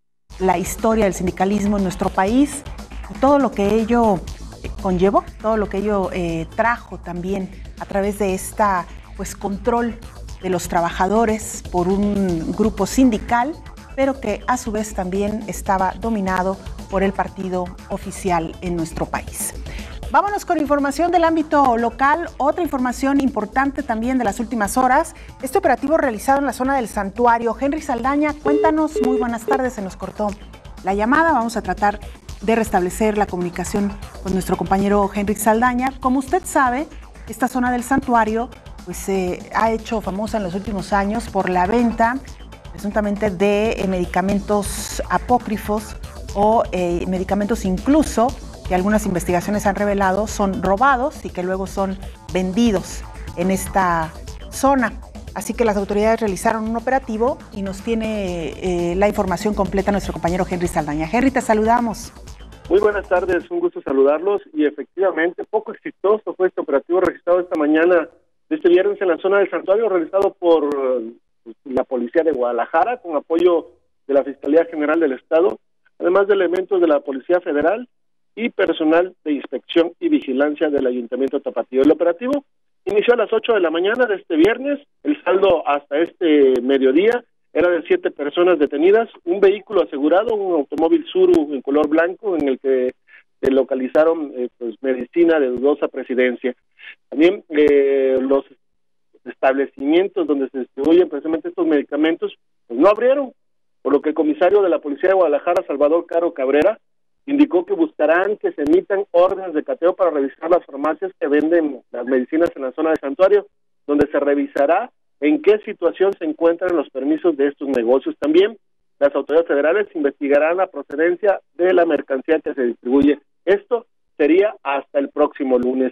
la historia del sindicalismo en nuestro país y todo lo que ello conllevó, todo lo que ello eh, trajo también a través de esta pues control de los trabajadores por un grupo sindical, pero que a su vez también estaba dominado por el partido oficial en nuestro país. Vámonos con información del ámbito local. Otra información importante también de las últimas horas, este operativo realizado en la zona del Santuario. Henry Saldaña, cuéntanos, muy buenas tardes, se nos cortó la llamada, vamos a tratar de restablecer la comunicación con nuestro compañero Henry Saldaña. Como usted sabe, esta zona del Santuario pues se eh, ha hecho famosa en los últimos años por la venta presuntamente de eh, medicamentos apócrifos o eh, medicamentos incluso que algunas investigaciones han revelado son robados y que luego son vendidos en esta zona. Así que las autoridades realizaron un operativo y nos tiene eh, la información completa nuestro compañero Henry Saldaña. Henry, te saludamos. Muy buenas tardes, un gusto saludarlos y efectivamente poco exitoso fue este operativo registrado esta mañana de este viernes en la zona del Santuario, realizado por uh, la Policía de Guadalajara con apoyo de la Fiscalía General del Estado, además de elementos de la Policía Federal y personal de inspección y vigilancia del Ayuntamiento Tapatío. El operativo inició a las ocho de la mañana de este viernes, el saldo hasta este mediodía era de siete personas detenidas, un vehículo asegurado, un automóvil Tsuru en color blanco en el que se localizaron eh, pues, medicina de dudosa procedencia. También eh, los establecimientos donde se distribuyen precisamente estos medicamentos pues, no abrieron, por lo que el comisario de la Policía de Guadalajara, Salvador Caro Cabrera, indicó que buscarán que se emitan órdenes de cateo para revisar las farmacias que venden las medicinas en la zona de Santuario, donde se revisará en qué situación se encuentran los permisos de estos negocios. También las autoridades federales investigarán la procedencia de la mercancía que se distribuye. Esto sería hasta el próximo lunes.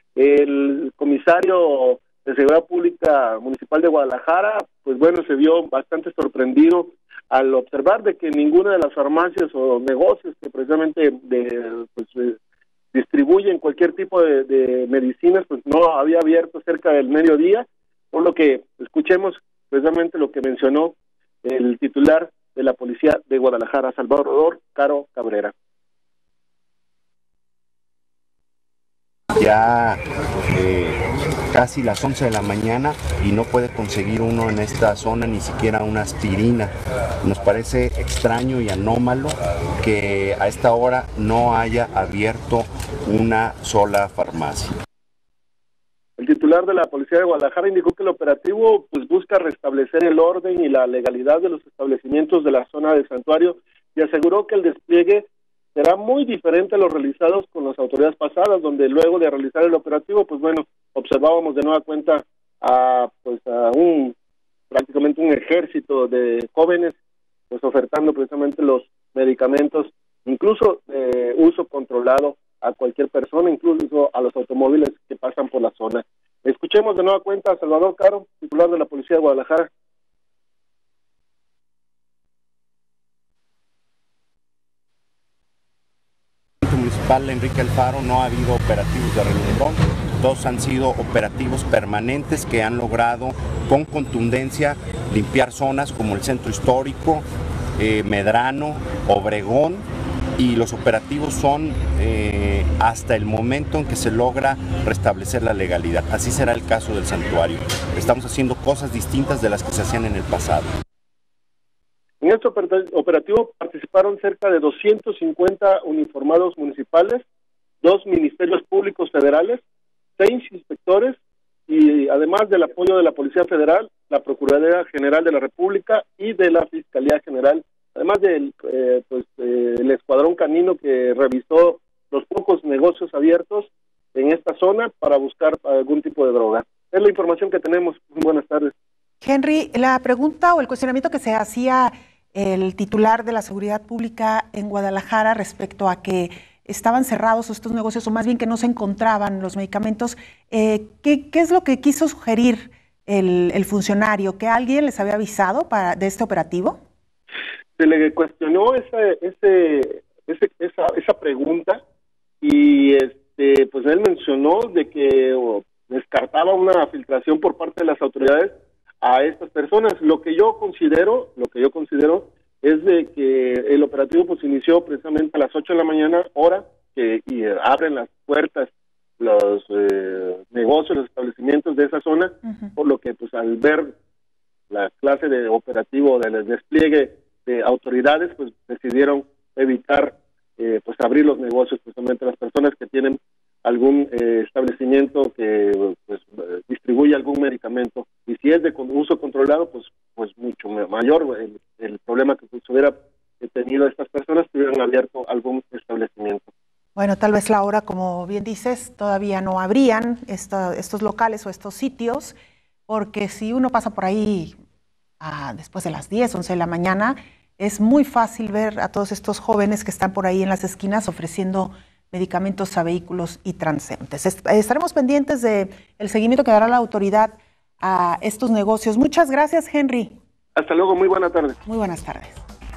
El comisario de Seguridad Pública Municipal de Guadalajara, pues bueno, se vio bastante sorprendido al observar de que ninguna de las farmacias o negocios que precisamente de, pues, eh, distribuyen cualquier tipo de, de medicinas, pues no había abierto cerca del mediodía, por lo que escuchemos precisamente lo que mencionó el titular de la Policía de Guadalajara, Salvador Caro Cabrera. Ya eh, casi las once de la mañana y no puede conseguir uno en esta zona ni siquiera una aspirina. Nos parece extraño y anómalo que a esta hora no haya abierto una sola farmacia. El titular de la Policía de Guadalajara indicó que el operativo pues busca restablecer el orden y la legalidad de los establecimientos de la zona del santuario y aseguró que el despliegue será muy diferente a los realizados con las autoridades pasadas, donde luego de realizar el operativo, pues bueno, observábamos de nueva cuenta a pues a un prácticamente un ejército de jóvenes pues ofertando precisamente los medicamentos, incluso de uso controlado a cualquier persona, incluso a los automóviles que pasan por la zona. Escuchemos de nueva cuenta a Salvador Caro, titular de la Policía de Guadalajara. Municipal Enrique Alfaro no ha habido operativos de relumbrón, todos han sido operativos permanentes que han logrado con contundencia limpiar zonas como el centro histórico, eh, Medrano, Obregón, y los operativos son eh, hasta el momento en que se logra restablecer la legalidad. Así será el caso del santuario. Estamos haciendo cosas distintas de las que se hacían en el pasado. En este operativo participaron cerca de doscientos cincuenta uniformados municipales, dos ministerios públicos federales, seis inspectores y además del apoyo de la Policía Federal, la Procuraduría General de la República y de la Fiscalía General, además del eh, pues, eh, el escuadrón canino que revisó los pocos negocios abiertos en esta zona para buscar algún tipo de droga. Es la información que tenemos. Muy buenas tardes. Henry, la pregunta o el cuestionamiento que se hacía el titular de la Seguridad Pública en Guadalajara respecto a que estaban cerrados estos negocios, o más bien que no se encontraban los medicamentos, eh, ¿qué, ¿qué es lo que quiso sugerir el, el funcionario? ¿Que alguien les había avisado para, de este operativo? Se le cuestionó ese, ese, ese, esa, esa pregunta y este pues él mencionó de que oh, descartaba una filtración por parte de las autoridades a estas personas. Lo que yo considero, lo que yo considero es de que el operativo pues inició precisamente a las ocho de la mañana, hora que y, eh, abren las puertas los eh, negocios, los establecimientos de esa zona, uh-huh. Por lo que pues al ver la clase de operativo del despliegue de autoridades, pues decidieron evitar eh, pues abrir los negocios precisamente a las personas que tienen algún eh, establecimiento que pues distribuye algún medicamento, y si es de uso controlado, pues pues mucho mayor el, el problema que pues, hubiera tenido estas personas que hubieran abierto algún establecimiento. Bueno, tal vez la hora, como bien dices, todavía no abrían esta, estos locales o estos sitios, porque si uno pasa por ahí ah, después de las diez, once de la mañana, es muy fácil ver a todos estos jóvenes que están por ahí en las esquinas ofreciendo medicamentos a vehículos y transeúntes. Estaremos pendientes del seguimiento que dará la autoridad a estos negocios. Muchas gracias, Henry. Hasta luego, muy buena tarde. Muy buenas tardes.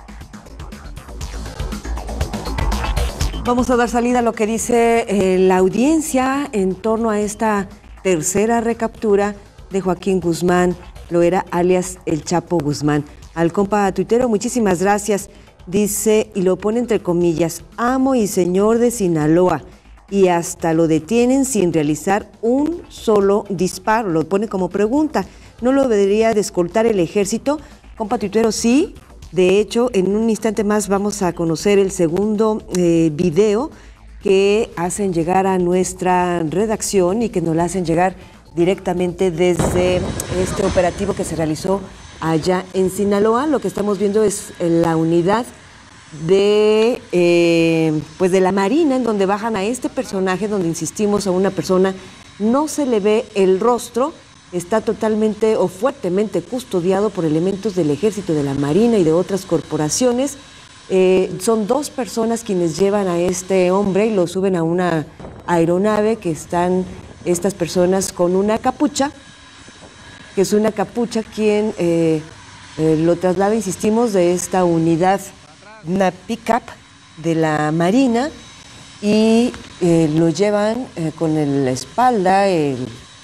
Vamos a dar salida a lo que dice eh, la audiencia en torno a esta tercera recaptura de Joaquín Guzmán Loera, alias El Chapo Guzmán. Al compa tuitero, muchísimas gracias. Dice, y lo pone entre comillas, amo y señor de Sinaloa, y hasta lo detienen sin realizar un solo disparo. Lo pone como pregunta. ¿No lo debería de escoltar el ejército? Compa tuitero, sí. De hecho, en un instante más vamos a conocer el segundo eh, video que hacen llegar a nuestra redacción y que nos lo hacen llegar directamente desde este operativo que se realizó allá en Sinaloa. Lo que estamos viendo es la unidad de eh, pues de la Marina, en donde bajan a este personaje, donde insistimos a una persona, no se le ve el rostro, está totalmente o fuertemente custodiado por elementos del Ejército, de la Marina y de otras corporaciones. Eh, son dos personas quienes llevan a este hombre y lo suben a una aeronave, que están estas personas con una capucha, que es una capucha quien eh, eh, lo traslada, insistimos, de esta unidad, una pick-up de la Marina, y eh, lo llevan eh, con el, la espalda, el,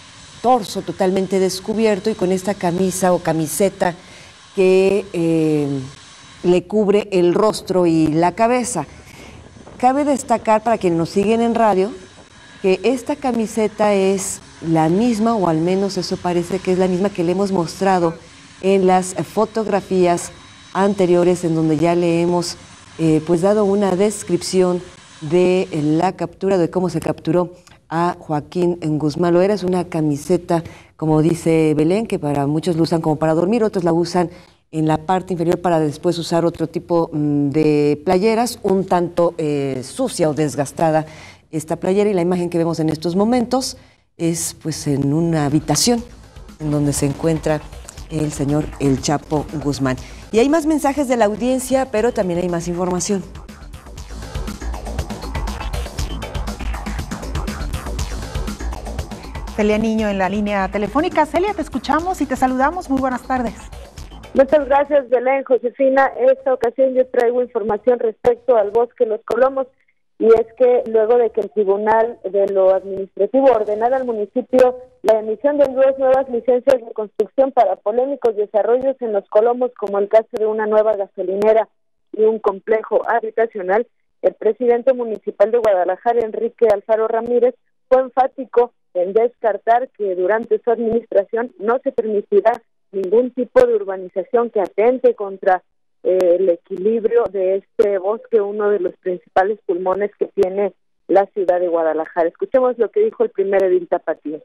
torso totalmente descubierto y con esta camisa o camiseta que eh, le cubre el rostro y la cabeza. Cabe destacar para quienes nos siguen en radio que esta camiseta es la misma, o al menos eso parece que es la misma que le hemos mostrado en las fotografías anteriores, en donde ya le hemos eh, pues dado una descripción de la captura, de cómo se capturó a Joaquín Guzmán Loera. Es una camiseta, como dice Belén, que para muchos lo usan como para dormir, otros la usan en la parte inferior para después usar otro tipo de playeras, un tanto eh, sucia o desgastada esta playera, y la imagen que vemos en estos momentos es pues en una habitación en donde se encuentra el señor El Chapo Guzmán. Y hay más mensajes de la audiencia, pero también hay más información. Celia Niño en la línea telefónica. Celia, te escuchamos y te saludamos. Muy buenas tardes. Muchas gracias, Belén. Josefina, esta ocasión yo traigo información respecto al bosque Los Colomos, y es que luego de que el Tribunal de lo Administrativo ordenara al municipio la emisión de dos nuevas licencias de construcción para polémicos desarrollos en Los Colomos, como el caso de una nueva gasolinera y un complejo habitacional, el presidente municipal de Guadalajara, Enrique Alfaro Ramírez, fue enfático en descartar que durante su administración no se permitirá ningún tipo de urbanización que atente contra eh, el equilibrio de este bosque, uno de los principales pulmones que tiene la ciudad de Guadalajara. Escuchemos lo que dijo el primer edil tapatío.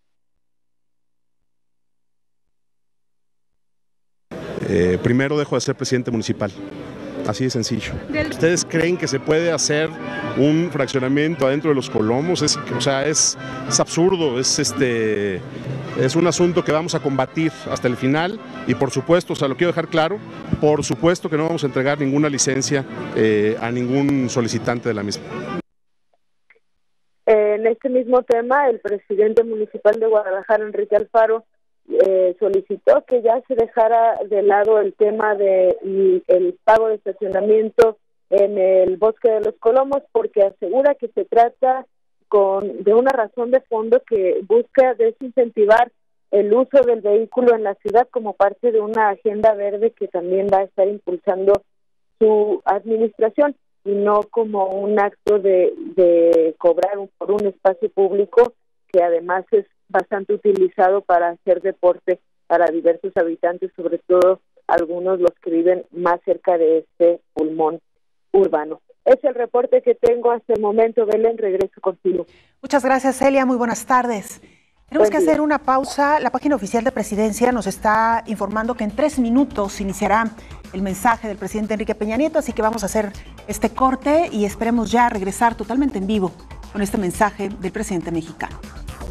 Eh, primero dejo de ser presidente municipal. Así de sencillo. ¿Ustedes creen que se puede hacer un fraccionamiento adentro de Los Colomos? Es, o sea, es, es absurdo, es, este, es un asunto que vamos a combatir hasta el final, y por supuesto, o sea, lo quiero dejar claro, por supuesto que no vamos a entregar ninguna licencia eh, a ningún solicitante de la misma. En este mismo tema, el presidente municipal de Guadalajara, Enrique Alfaro, Eh, solicitó que ya se dejara de lado el tema de y el pago de estacionamiento en el bosque de Los Colomos, porque asegura que se trata con de una razón de fondo que busca desincentivar el uso del vehículo en la ciudad como parte de una agenda verde que también va a estar impulsando su administración, y no como un acto de, de cobrar por un espacio público que además es bastante utilizado para hacer deporte para diversos habitantes, sobre todo algunos los que viven más cerca de este pulmón urbano. Es el reporte que tengo hasta el momento. Belén, regreso contigo. Muchas gracias, Celia. Muy buenas tardes. Tenemos Buen que día. hacer una pausa. La página oficial de Presidencia nos está informando que en tres minutos iniciará el mensaje del presidente Enrique Peña Nieto, así que vamos a hacer este corte y esperemos ya regresar totalmente en vivo con este mensaje del presidente mexicano.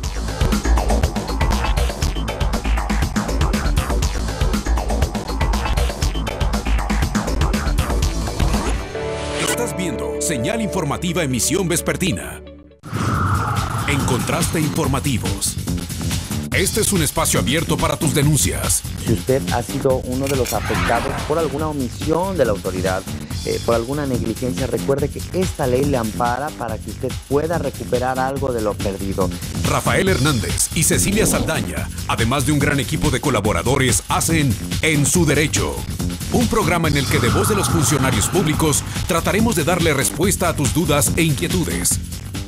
Estás viendo Señal Informativa Emisión Vespertina. En Contraste Informativos. Este es un espacio abierto para tus denuncias. Si usted ha sido uno de los afectados por alguna omisión de la autoridad, eh, por alguna negligencia, recuerde que esta ley le ampara para que usted pueda recuperar algo de lo perdido. Rafael Hernández y Cecilia Saldaña, además de un gran equipo de colaboradores, hacen En su Derecho, un programa en el que de voz de los funcionarios públicos trataremos de darle respuesta a tus dudas e inquietudes.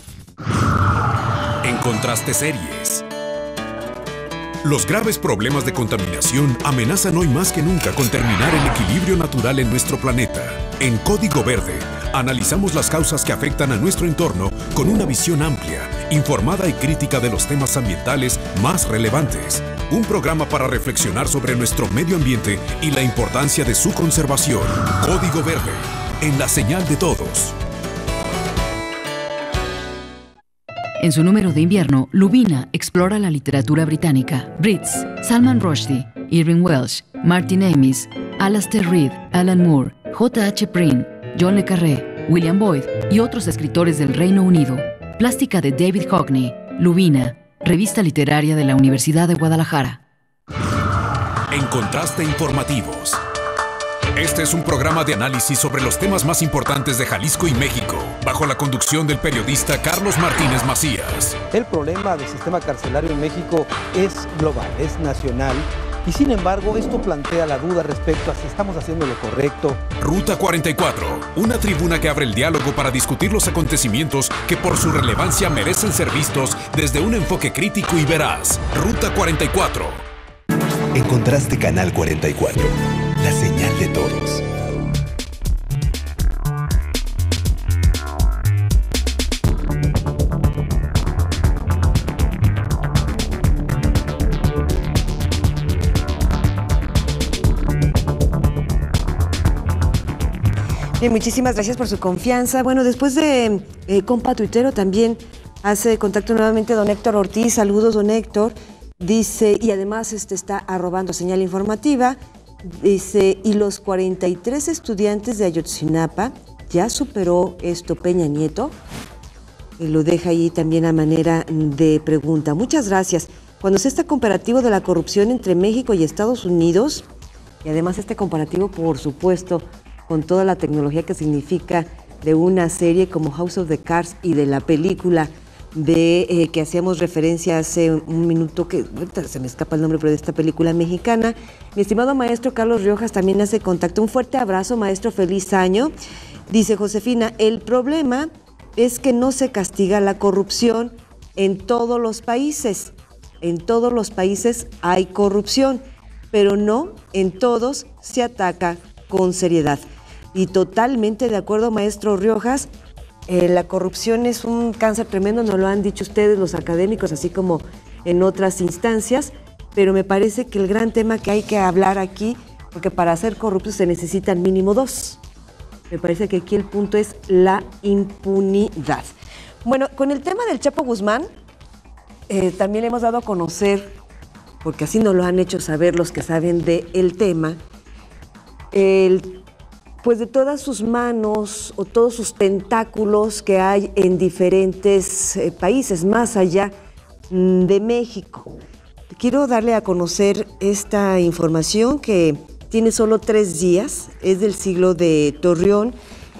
En Contraste Series. Los graves problemas de contaminación amenazan hoy más que nunca con terminar el equilibrio natural en nuestro planeta. En Código Verde, analizamos las causas que afectan a nuestro entorno con una visión amplia, informada y crítica de los temas ambientales más relevantes. Un programa para reflexionar sobre nuestro medio ambiente y la importancia de su conservación. Código Verde, en la señal de todos. En su número de invierno, Lubina explora la literatura británica. Brits, Salman Rushdie, Irving Welsh, Martin Amis, Alastair Reid, Alan Moore, J H Prynne, John le Carré, William Boyd y otros escritores del Reino Unido. Plástica de David Hockney. Lubina, revista literaria de la Universidad de Guadalajara. En Contraste Informativos. Este es un programa de análisis sobre los temas más importantes de Jalisco y México, bajo la conducción del periodista Carlos Martínez Macías. El problema del sistema carcelario en México es global, es nacional, y sin embargo esto plantea la duda respecto a si estamos haciendo lo correcto. Ruta cuarenta y cuatro, una tribuna que abre el diálogo para discutir los acontecimientos que por su relevancia merecen ser vistos desde un enfoque crítico y veraz. Ruta cuarenta y cuatro. Encontraste Canal cuarenta y cuatro, la señal de todos. Bien, muchísimas gracias por su confianza. Bueno, después de eh, compa tuitero también hace contacto nuevamente don Héctor Ortiz. Saludos, don Héctor. Dice, y además este está arrobando señal informativa. Dice, y los cuarenta y tres estudiantes de Ayotzinapa, ¿ya superó esto Peña Nieto? Eh, lo deja ahí también a manera de pregunta. Muchas gracias. Cuando se está comparativo de la corrupción entre México y Estados Unidos, y además este comparativo, por supuesto, con toda la tecnología que significa de una serie como House of the Cards y de la película de eh, que hacíamos referencia hace un minuto, que ahorita se me escapa el nombre, pero de esta película mexicana. Mi estimado maestro Carlos Riojas también hace contacto. Un fuerte abrazo, maestro, feliz año. Dice Josefina, el problema es que no se castiga la corrupción en todos los países. En todos los países hay corrupción, pero no en todos se ataca con seriedad. Y totalmente de acuerdo, maestro Riojas, eh, la corrupción es un cáncer tremendo, nos lo han dicho ustedes los académicos, así como en otras instancias, pero me parece que el gran tema que hay que hablar aquí, porque para ser corruptos se necesitan mínimo dos, me parece que aquí el punto es la impunidad. Bueno, con el tema del Chapo Guzmán, eh, también le hemos dado a conocer, porque así nos lo han hecho saber los que saben del tema, el pues de todas sus manos o todos sus tentáculos que hay en diferentes eh, países, más allá mm, de México. Quiero darle a conocer esta información que tiene solo tres días, es del siglo de Torreón,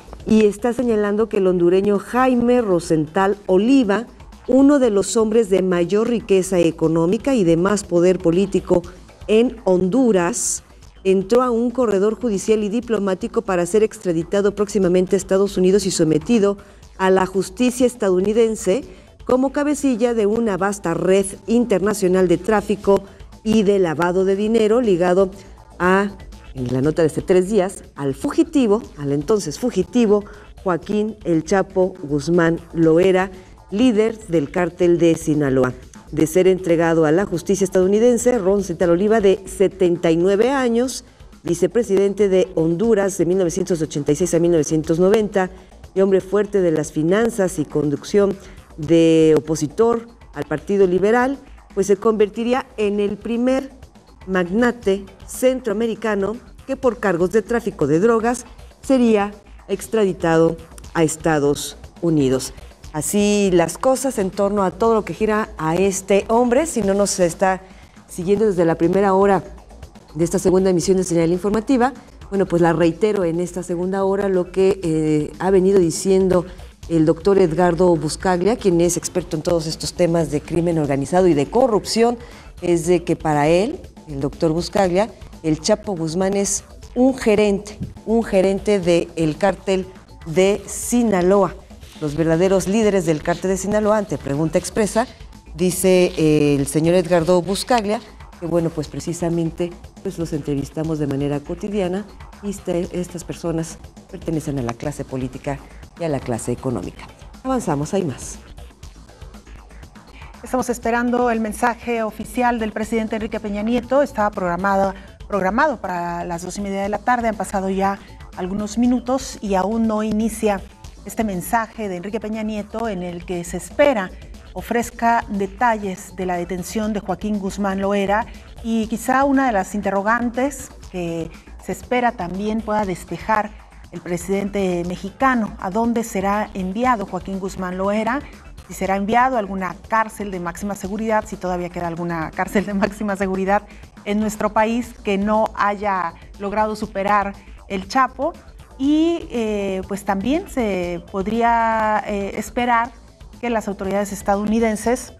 y está señalando que el hondureño Jaime Rosenthal Oliva, uno de los hombres de mayor riqueza económica y de más poder político en Honduras, entró a un corredor judicial y diplomático para ser extraditado próximamente a Estados Unidos y sometido a la justicia estadounidense como cabecilla de una vasta red internacional de tráfico y de lavado de dinero ligado a, en la nota de este tres días, al fugitivo, al entonces fugitivo Joaquín El Chapo Guzmán Loera, líder del cártel de Sinaloa. De ser entregado a la justicia estadounidense, Rosenthal Oliva, de setenta y nueve años, vicepresidente de Honduras de mil novecientos ochenta y seis a mil novecientos noventa y hombre fuerte de las finanzas y conducción de opositor al Partido Liberal, pues se convertiría en el primer magnate centroamericano que por cargos de tráfico de drogas sería extraditado a Estados Unidos. Así las cosas en torno a todo lo que gira a este hombre. Si no nos está siguiendo desde la primera hora de esta segunda emisión de Señal Informativa, bueno, pues la reitero en esta segunda hora lo que eh, ha venido diciendo el doctor Edgardo Buscaglia, quien es experto en todos estos temas de crimen organizado y de corrupción, es de que para él, el doctor Buscaglia, el Chapo Guzmán es un gerente, un gerente del cártel de Sinaloa. Los verdaderos líderes del cártel de Sinaloa, ante pregunta expresa, dice eh, el señor Edgardo Buscaglia, que bueno, pues precisamente pues los entrevistamos de manera cotidiana y este, estas personas pertenecen a la clase política y a la clase económica. Avanzamos, hay más. Estamos esperando el mensaje oficial del presidente Enrique Peña Nieto. Estaba programado, programado para las dos y media de la tarde. Han pasado ya algunos minutos y aún no inicia este mensaje de Enrique Peña Nieto en el que se espera ofrezca detalles de la detención de Joaquín Guzmán Loera y quizá una de las interrogantes que se espera también pueda despejar el presidente mexicano. ¿A dónde será enviado Joaquín Guzmán Loera? Si será enviado a alguna cárcel de máxima seguridad, si todavía queda alguna cárcel de máxima seguridad en nuestro país que no haya logrado superar el Chapo, y eh, pues también se podría eh, esperar que las autoridades estadounidenses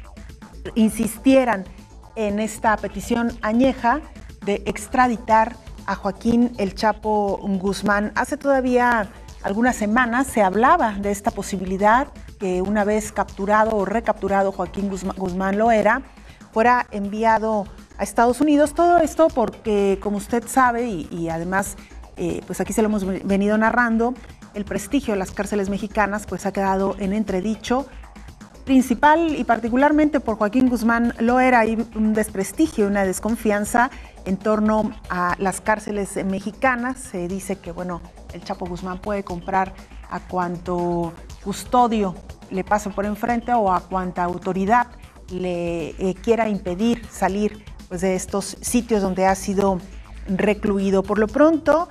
insistieran en esta petición añeja de extraditar a Joaquín El Chapo Guzmán. Hace todavía algunas semanas se hablaba de esta posibilidad, que una vez capturado o recapturado Joaquín Guzmán, Guzmán Loera, fuera enviado a Estados Unidos. Todo esto porque, como usted sabe, y, y además eh, pues aquí se lo hemos venido narrando, el prestigio de las cárceles mexicanas pues ha quedado en entredicho, principal y particularmente por Joaquín Guzmán Loera. Hay un desprestigio, una desconfianza en torno a las cárceles mexicanas. Se dice que, bueno, el Chapo Guzmán puede comprar a cuanto custodio le pase por enfrente o a cuanta autoridad le eh, quiera impedir salir pues, de estos sitios donde ha sido recluido. Por lo pronto,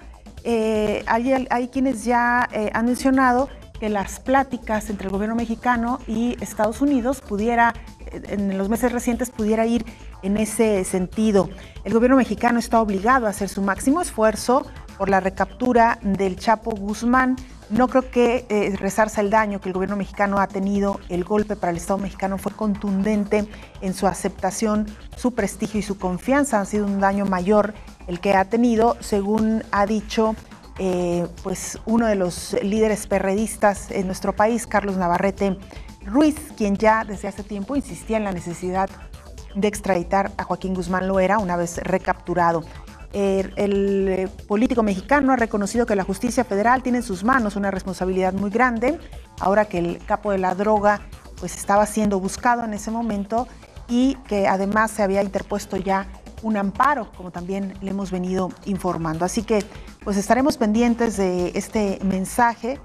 eh, hay, hay quienes ya eh, han mencionado que las pláticas entre el gobierno mexicano y Estados Unidos pudiera, en los meses recientes, pudiera ir en ese sentido. El gobierno mexicano está obligado a hacer su máximo esfuerzo por la recaptura del Chapo Guzmán. No creo que eh, resarza el daño que el gobierno mexicano ha tenido. El golpe para el Estado mexicano fue contundente en su aceptación, su prestigio y su confianza. Ha sido un daño mayor el que ha tenido, según ha dicho eh, pues uno de los líderes perredistas en nuestro país, Carlos Navarrete Ruiz, quien ya desde hace tiempo insistía en la necesidad de extraditar a Joaquín Guzmán Loera una vez recapturado. El, el político mexicano ha reconocido que la justicia federal tiene en sus manos una responsabilidad muy grande, ahora que el capo de la droga pues estaba siendo buscado en ese momento, y que además se había interpuesto ya un amparo, como también le hemos venido informando. Así que pues estaremos pendientes de este mensaje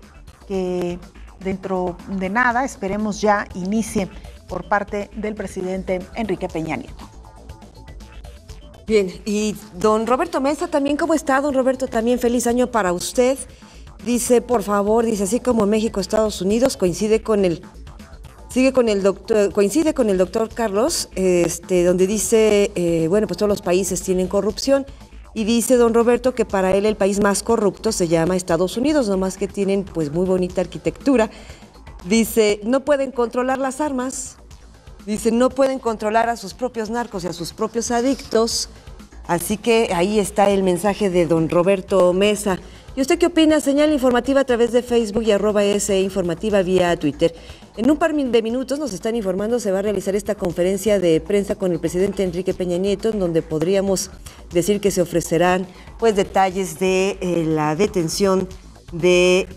que dentro de nada, esperemos ya inicie por parte del presidente Enrique Peña Nieto. Bien, y don Roberto Mesa también, ¿cómo está, don Roberto? También feliz año para usted. Dice, por favor, dice, así como México, Estados Unidos, coincide con el, sigue con el doctor, coincide con el doctor Carlos, este, donde dice, eh, bueno, pues todos los países tienen corrupción, y dice don Roberto que para él el país más corrupto se llama Estados Unidos, nomás que tienen pues muy bonita arquitectura. Dice, no pueden controlar las armas. Dice, no pueden controlar a sus propios narcos y a sus propios adictos. Así que ahí está el mensaje de don Roberto Mesa. ¿Y usted qué opina? Señal informativa a través de Facebook y arroba S informativa vía Twitter. En un par de minutos nos están informando, se va a realizar esta conferencia de prensa con el presidente Enrique Peña Nieto, en donde podríamos decir que se ofrecerán pues detalles de eh, la detención de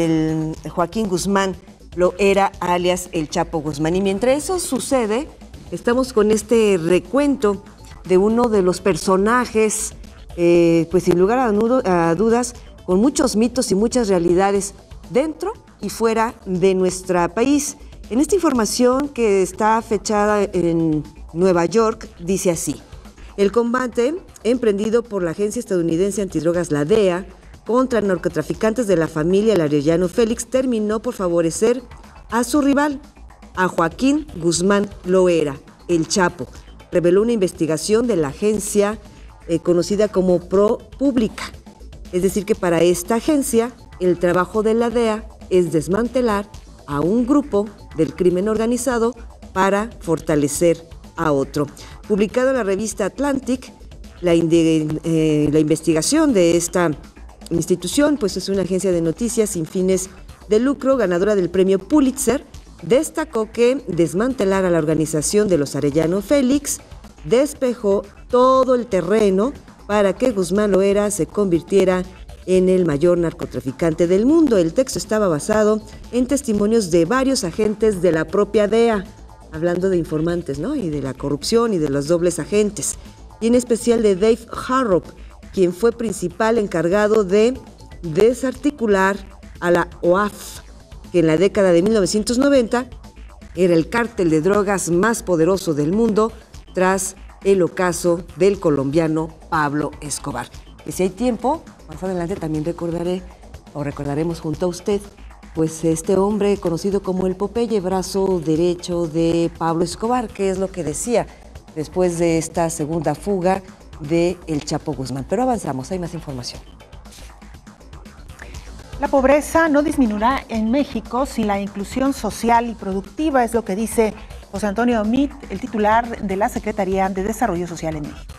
el Joaquín Guzmán Loera, alias El Chapo Guzmán. Y mientras eso sucede, estamos con este recuento de uno de los personajes, eh, pues sin lugar a, nudo, a dudas, con muchos mitos y muchas realidades dentro y fuera de nuestro país. En esta información que está fechada en Nueva York, dice así: el combate emprendido por la agencia estadounidense antidrogas, la D E A, contra narcotraficantes de la familia Arellano Félix terminó por favorecer a su rival, a Joaquín Guzmán Loera, El Chapo, reveló una investigación de la agencia eh, conocida como ProPublica. Es decir, que para esta agencia, el trabajo de la D E A es desmantelar a un grupo del crimen organizado para fortalecer a otro. Publicado en la revista Atlantic, la, eh, la investigación de esta institución, pues es una agencia de noticias sin fines de lucro, ganadora del premio Pulitzer, destacó que desmantelar a la organización de los Arellano Félix despejó todo el terreno para que Guzmán Loera se convirtiera en el mayor narcotraficante del mundo. El texto estaba basado en testimonios de varios agentes de la propia D E A, hablando de informantes, ¿no? Y de la corrupción y de los dobles agentes, y en especial de Dave Harrop, quien fue principal encargado de desarticular a la O A F, que en la década de mil novecientos noventa era el cártel de drogas más poderoso del mundo, tras el ocaso del colombiano Pablo Escobar. Y si hay tiempo, más adelante también recordaré, o recordaremos junto a usted, pues este hombre conocido como el Popeye, brazo derecho de Pablo Escobar, que es lo que decía después de esta segunda fuga de El Chapo Guzmán. Pero avanzamos, hay más información. La pobreza no disminuirá en México sin la inclusión social y productiva, es lo que dice José Antonio Meade, el titular de la Secretaría de Desarrollo Social en México.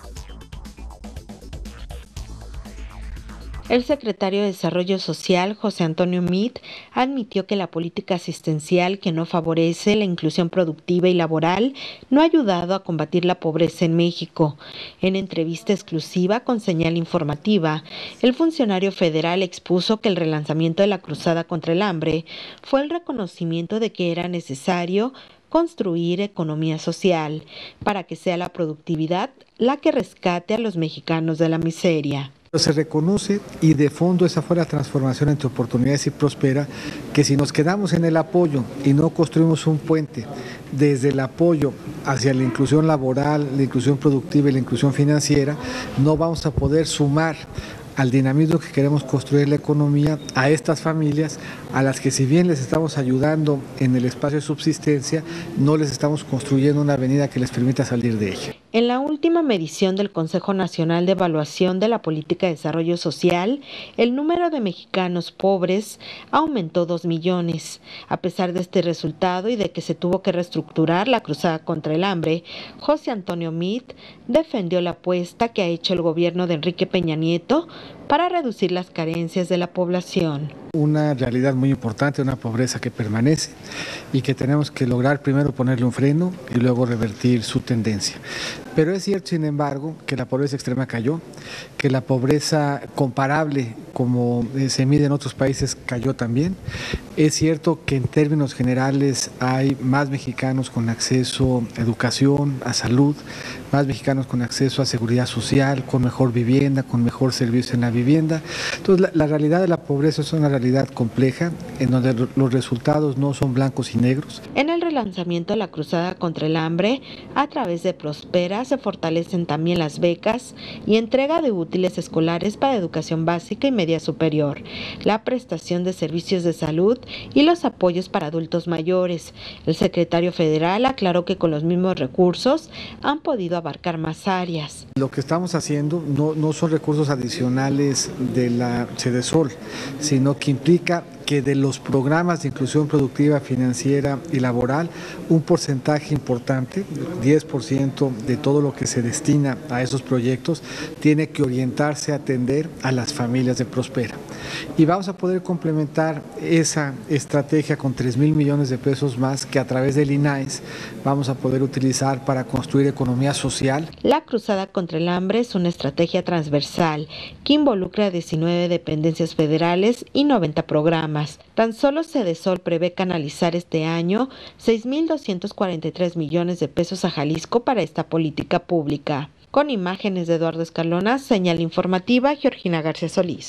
El secretario de Desarrollo Social, José Antonio Meade, admitió que la política asistencial que no favorece la inclusión productiva y laboral no ha ayudado a combatir la pobreza en México. En entrevista exclusiva con Señal Informativa, el funcionario federal expuso que el relanzamiento de la Cruzada contra el Hambre fue el reconocimiento de que era necesario construir economía social para que sea la productividad la que rescate a los mexicanos de la miseria. Se reconoce y de fondo esa fue la transformación entre oportunidades y prospera, que si nos quedamos en el apoyo y no construimos un puente desde el apoyo hacia la inclusión laboral, la inclusión productiva y la inclusión financiera, no vamos a poder sumar al dinamismo que queremos construir la economía a estas familias a las que si bien les estamos ayudando en el espacio de subsistencia, no les estamos construyendo una avenida que les permita salir de ella. En la última medición del Consejo Nacional de Evaluación de la Política de Desarrollo Social, el número de mexicanos pobres aumentó dos millones. A pesar de este resultado y de que se tuvo que reestructurar la Cruzada contra el Hambre, José Antonio Meade defendió la apuesta que ha hecho el gobierno de Enrique Peña Nieto para reducir las carencias de la población. Una realidad muy importante, una pobreza que permanece y que tenemos que lograr primero ponerle un freno y luego revertir su tendencia. Pero es cierto, sin embargo, que la pobreza extrema cayó, que la pobreza comparable como se mide en otros países cayó también. Es cierto que en términos generales hay más mexicanos con acceso a educación, a salud, más mexicanos con acceso a seguridad social, con mejor vivienda, con mejor servicio en la vivienda. Entonces, la, la realidad de la pobreza es una realidad compleja, en donde los resultados no son blancos y negros. En el relanzamiento de la Cruzada contra el Hambre, a través de Prospera, se fortalecen también las becas y entrega de útiles escolares para educación básica y media superior, la prestación de servicios de salud y los apoyos para adultos mayores. El secretario federal aclaró que con los mismos recursos han podido abarcar más áreas. Lo que estamos haciendo no, no son recursos adicionales de la Cedesol, sino que implica que de los programas de inclusión productiva, financiera y laboral, un porcentaje importante, diez por ciento de todo lo que se destina a esos proyectos, tiene que orientarse a atender a las familias de Prospera. Y vamos a poder complementar esa estrategia con tres mil millones de pesos más que a través del I N A E S vamos a poder utilizar para construir economía social. La Cruzada contra el Hambre es una estrategia transversal que involucra a diecinueve dependencias federales y noventa programas. Tan solo Cedesol prevé canalizar este año seis mil doscientos cuarenta y tres millones de pesos a Jalisco para esta política pública. Con imágenes de Eduardo Escalona, Señal Informativa, Georgina García Solís.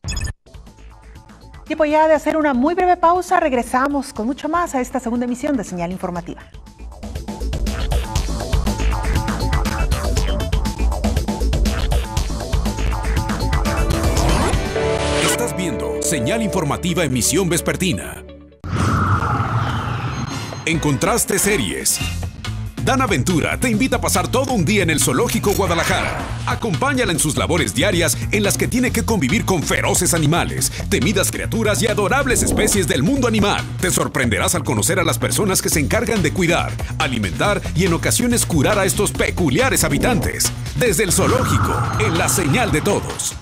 Tiempo ya de hacer una muy breve pausa. Regresamos con mucho más a esta segunda emisión de Señal Informativa. Estás viendo Señal Informativa Emisión Vespertina. En Contraste Series, Dana Ventura te invita a pasar todo un día en el Zoológico Guadalajara. Acompáñala en sus labores diarias en las que tiene que convivir con feroces animales, temidas criaturas y adorables especies del mundo animal. Te sorprenderás al conocer a las personas que se encargan de cuidar, alimentar y en ocasiones curar a estos peculiares habitantes. Desde el zoológico, en la señal de todos.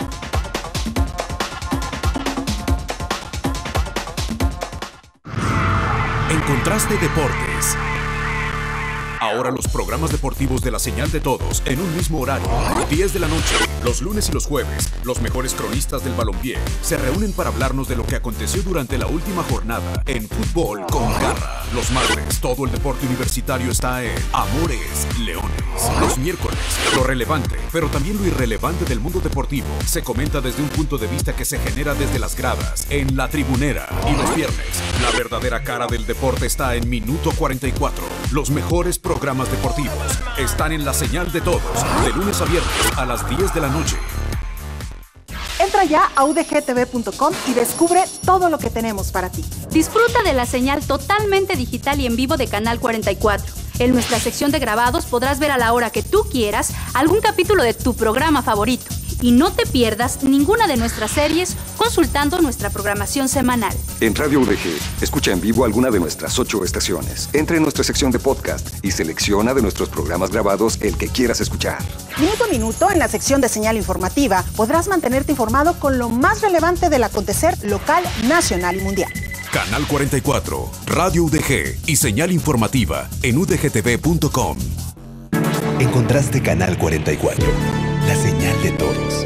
En Contraste Deportes. Ahora los programas deportivos de la señal de todos en un mismo horario, diez de la noche, los lunes y los jueves. Los mejores cronistas del balompié se reúnen para hablarnos de lo que aconteció durante la última jornada en Fútbol con Garra. Los martes, todo el deporte universitario está en Amores Leones. Los miércoles, lo relevante, pero también lo irrelevante del mundo deportivo se comenta desde un punto de vista que se genera desde las gradas, en La Tribunera. Y los viernes, la verdadera cara del deporte está en Minuto cuarenta y cuatro. Los mejores programas deportivos están en la señal de todos, de lunes a viernes a las diez de la noche. Entra ya a u d g t v punto com y descubre todo lo que tenemos para ti. Disfruta de la señal totalmente digital y en vivo de Canal cuarenta y cuatro. En nuestra sección de grabados podrás ver a la hora que tú quieras algún capítulo de tu programa favorito. Y no te pierdas ninguna de nuestras series consultando nuestra programación semanal. En Radio U D G, escucha en vivo alguna de nuestras ocho estaciones. Entra en nuestra sección de podcast y selecciona de nuestros programas grabados el que quieras escuchar. Minuto a minuto, en la sección de señal informativa, podrás mantenerte informado con lo más relevante del acontecer local, nacional y mundial. Canal cuarenta y cuatro, Radio U D G y señal informativa en u d g t v punto com. Encontraste Canal cuarenta y cuatro, la señal de todos.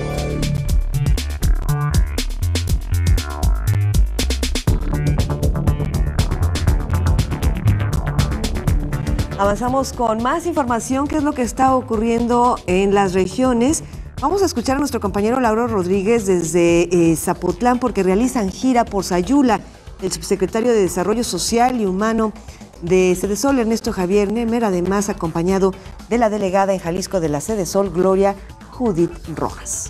Avanzamos con más información, qué es lo que está ocurriendo en las regiones. Vamos a escuchar a nuestro compañero Lauro Rodríguez desde eh, Zapotlán, porque realizan gira por Sayula. El subsecretario de Desarrollo Social y Humano de Sedesol, Ernesto Javier Nemer, además acompañado de la delegada en Jalisco de la Sedesol, Gloria Judith Rojas.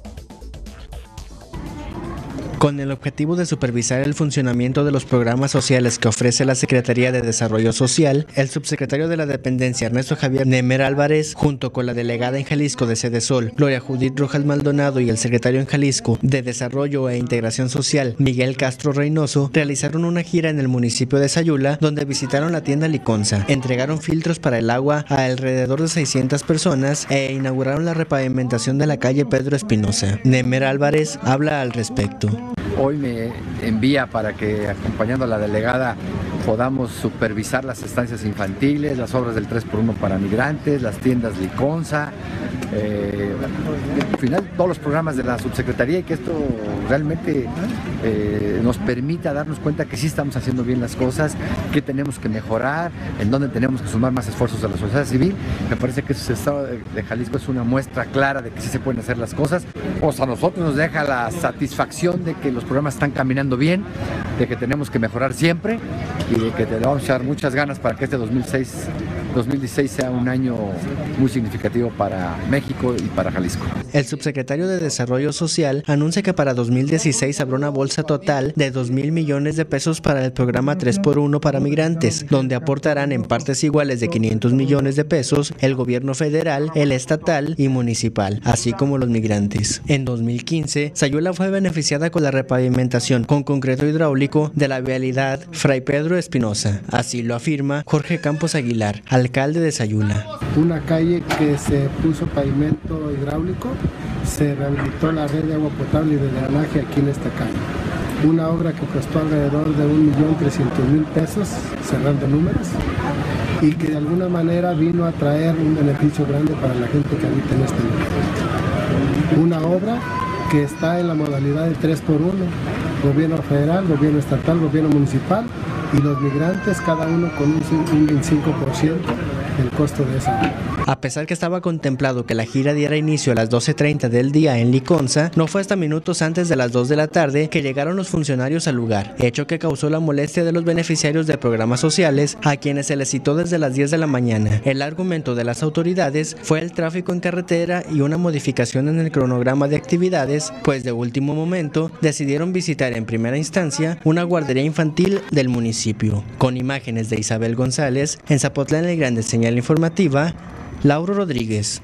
Con el objetivo de supervisar el funcionamiento de los programas sociales que ofrece la Secretaría de Desarrollo Social, el subsecretario de la dependencia, Ernesto Javier Nemer Álvarez, junto con la delegada en Jalisco de Sedesol, Gloria Judith Rojas Maldonado, y el secretario en Jalisco de Desarrollo e Integración Social, Miguel Castro Reynoso, realizaron una gira en el municipio de Sayula, donde visitaron la tienda Liconza, entregaron filtros para el agua a alrededor de seiscientas personas e inauguraron la repavimentación de la calle Pedro Espinosa. Nemer Álvarez habla al respecto. Hoy me envía para que, acompañando a la delegada, podamos supervisar las estancias infantiles, las obras del tres por uno para migrantes, las tiendas Liconza, eh, al final todos los programas de la subsecretaría, y que esto realmente eh, nos permita darnos cuenta que sí estamos haciendo bien las cosas, que tenemos que mejorar, en donde tenemos que sumar más esfuerzos de la sociedad civil. Me parece que ese estado de Jalisco es una muestra clara de que sí se pueden hacer las cosas. Pues a nosotros nos deja la satisfacción de que los programas están caminando bien, de que tenemos que mejorar siempre y de que le vamos a echar muchas ganas para que este dos mil dieciséis sea un año muy significativo para México y para Jalisco. El subsecretario de Desarrollo Social anuncia que para dos mil dieciséis habrá una bolsa total de dos mil millones de pesos para el programa tres por uno para migrantes, donde aportarán en partes iguales de quinientos millones de pesos el gobierno federal, el estatal y municipal, así como los migrantes. En dos mil quince, Sayula fue beneficiada con la repavimentación con concreto hidráulico de la vialidad Fray Pedro Espinosa. Así lo afirma Jorge Campos Aguilar, alcalde de Sayula. Una calle que se puso pavimento hidráulico, se rehabilitó la red de agua potable y de drenaje aquí en esta calle. Una obra que costó alrededor de un millón trescientos mil pesos, cerrando números, y que de alguna manera vino a traer un beneficio grande para la gente que habita en este lugar. Una obra que está en la modalidad de tres por uno, gobierno federal, gobierno estatal, gobierno municipal, y los migrantes cada uno con un veinticinco por ciento del costo de esa obra. A pesar que estaba contemplado que la gira diera inicio a las doce treinta del día en Liconza, no fue hasta minutos antes de las dos de la tarde que llegaron los funcionarios al lugar, hecho que causó la molestia de los beneficiarios de programas sociales, a quienes se les citó desde las diez de la mañana. El argumento de las autoridades fue el tráfico en carretera y una modificación en el cronograma de actividades, pues de último momento decidieron visitar en primera instancia una guardería infantil del municipio. Con imágenes de Isabel González, en Zapotlán el Grande, señal informativa, Lauro Rodríguez.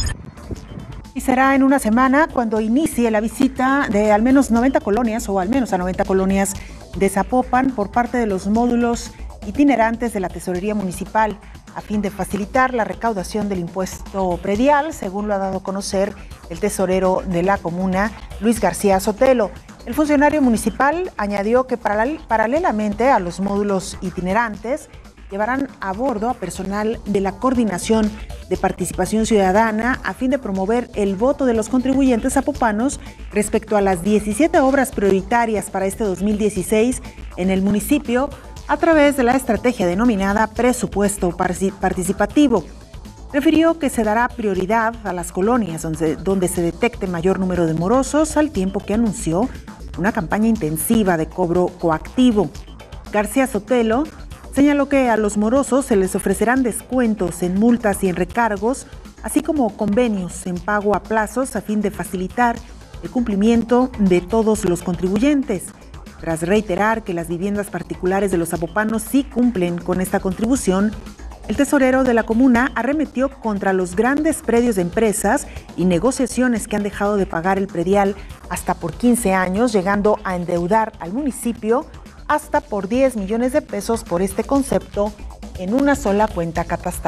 Y será en una semana cuando inicie la visita de al menos noventa colonias, o al menos a noventa colonias de Zapopan, por parte de los módulos itinerantes de la Tesorería Municipal, a fin de facilitar la recaudación del impuesto predial, según lo ha dado a conocer el tesorero de la comuna, Luis García Sotelo. El funcionario municipal añadió que paralelamente a los módulos itinerantes, llevarán a bordo a personal de la Coordinación de Participación Ciudadana a fin de promover el voto de los contribuyentes zapopanos respecto a las diecisiete obras prioritarias para este dos mil dieciséis en el municipio a través de la estrategia denominada Presupuesto Participativo. Refirió que se dará prioridad a las colonias donde, donde se detecte mayor número de morosos, al tiempo que anunció una campaña intensiva de cobro coactivo. García Sotelo señaló que a los morosos se les ofrecerán descuentos en multas y en recargos, así como convenios en pago a plazos a fin de facilitar el cumplimiento de todos los contribuyentes. Tras reiterar que las viviendas particulares de los zapopanos sí cumplen con esta contribución, El tesorero de la comuna arremetió contra los grandes predios de empresas y negociaciones que han dejado de pagar el predial hasta por quince años, llegando a endeudar al municipio hasta por diez millones de pesos por este concepto en una sola cuenta catastral.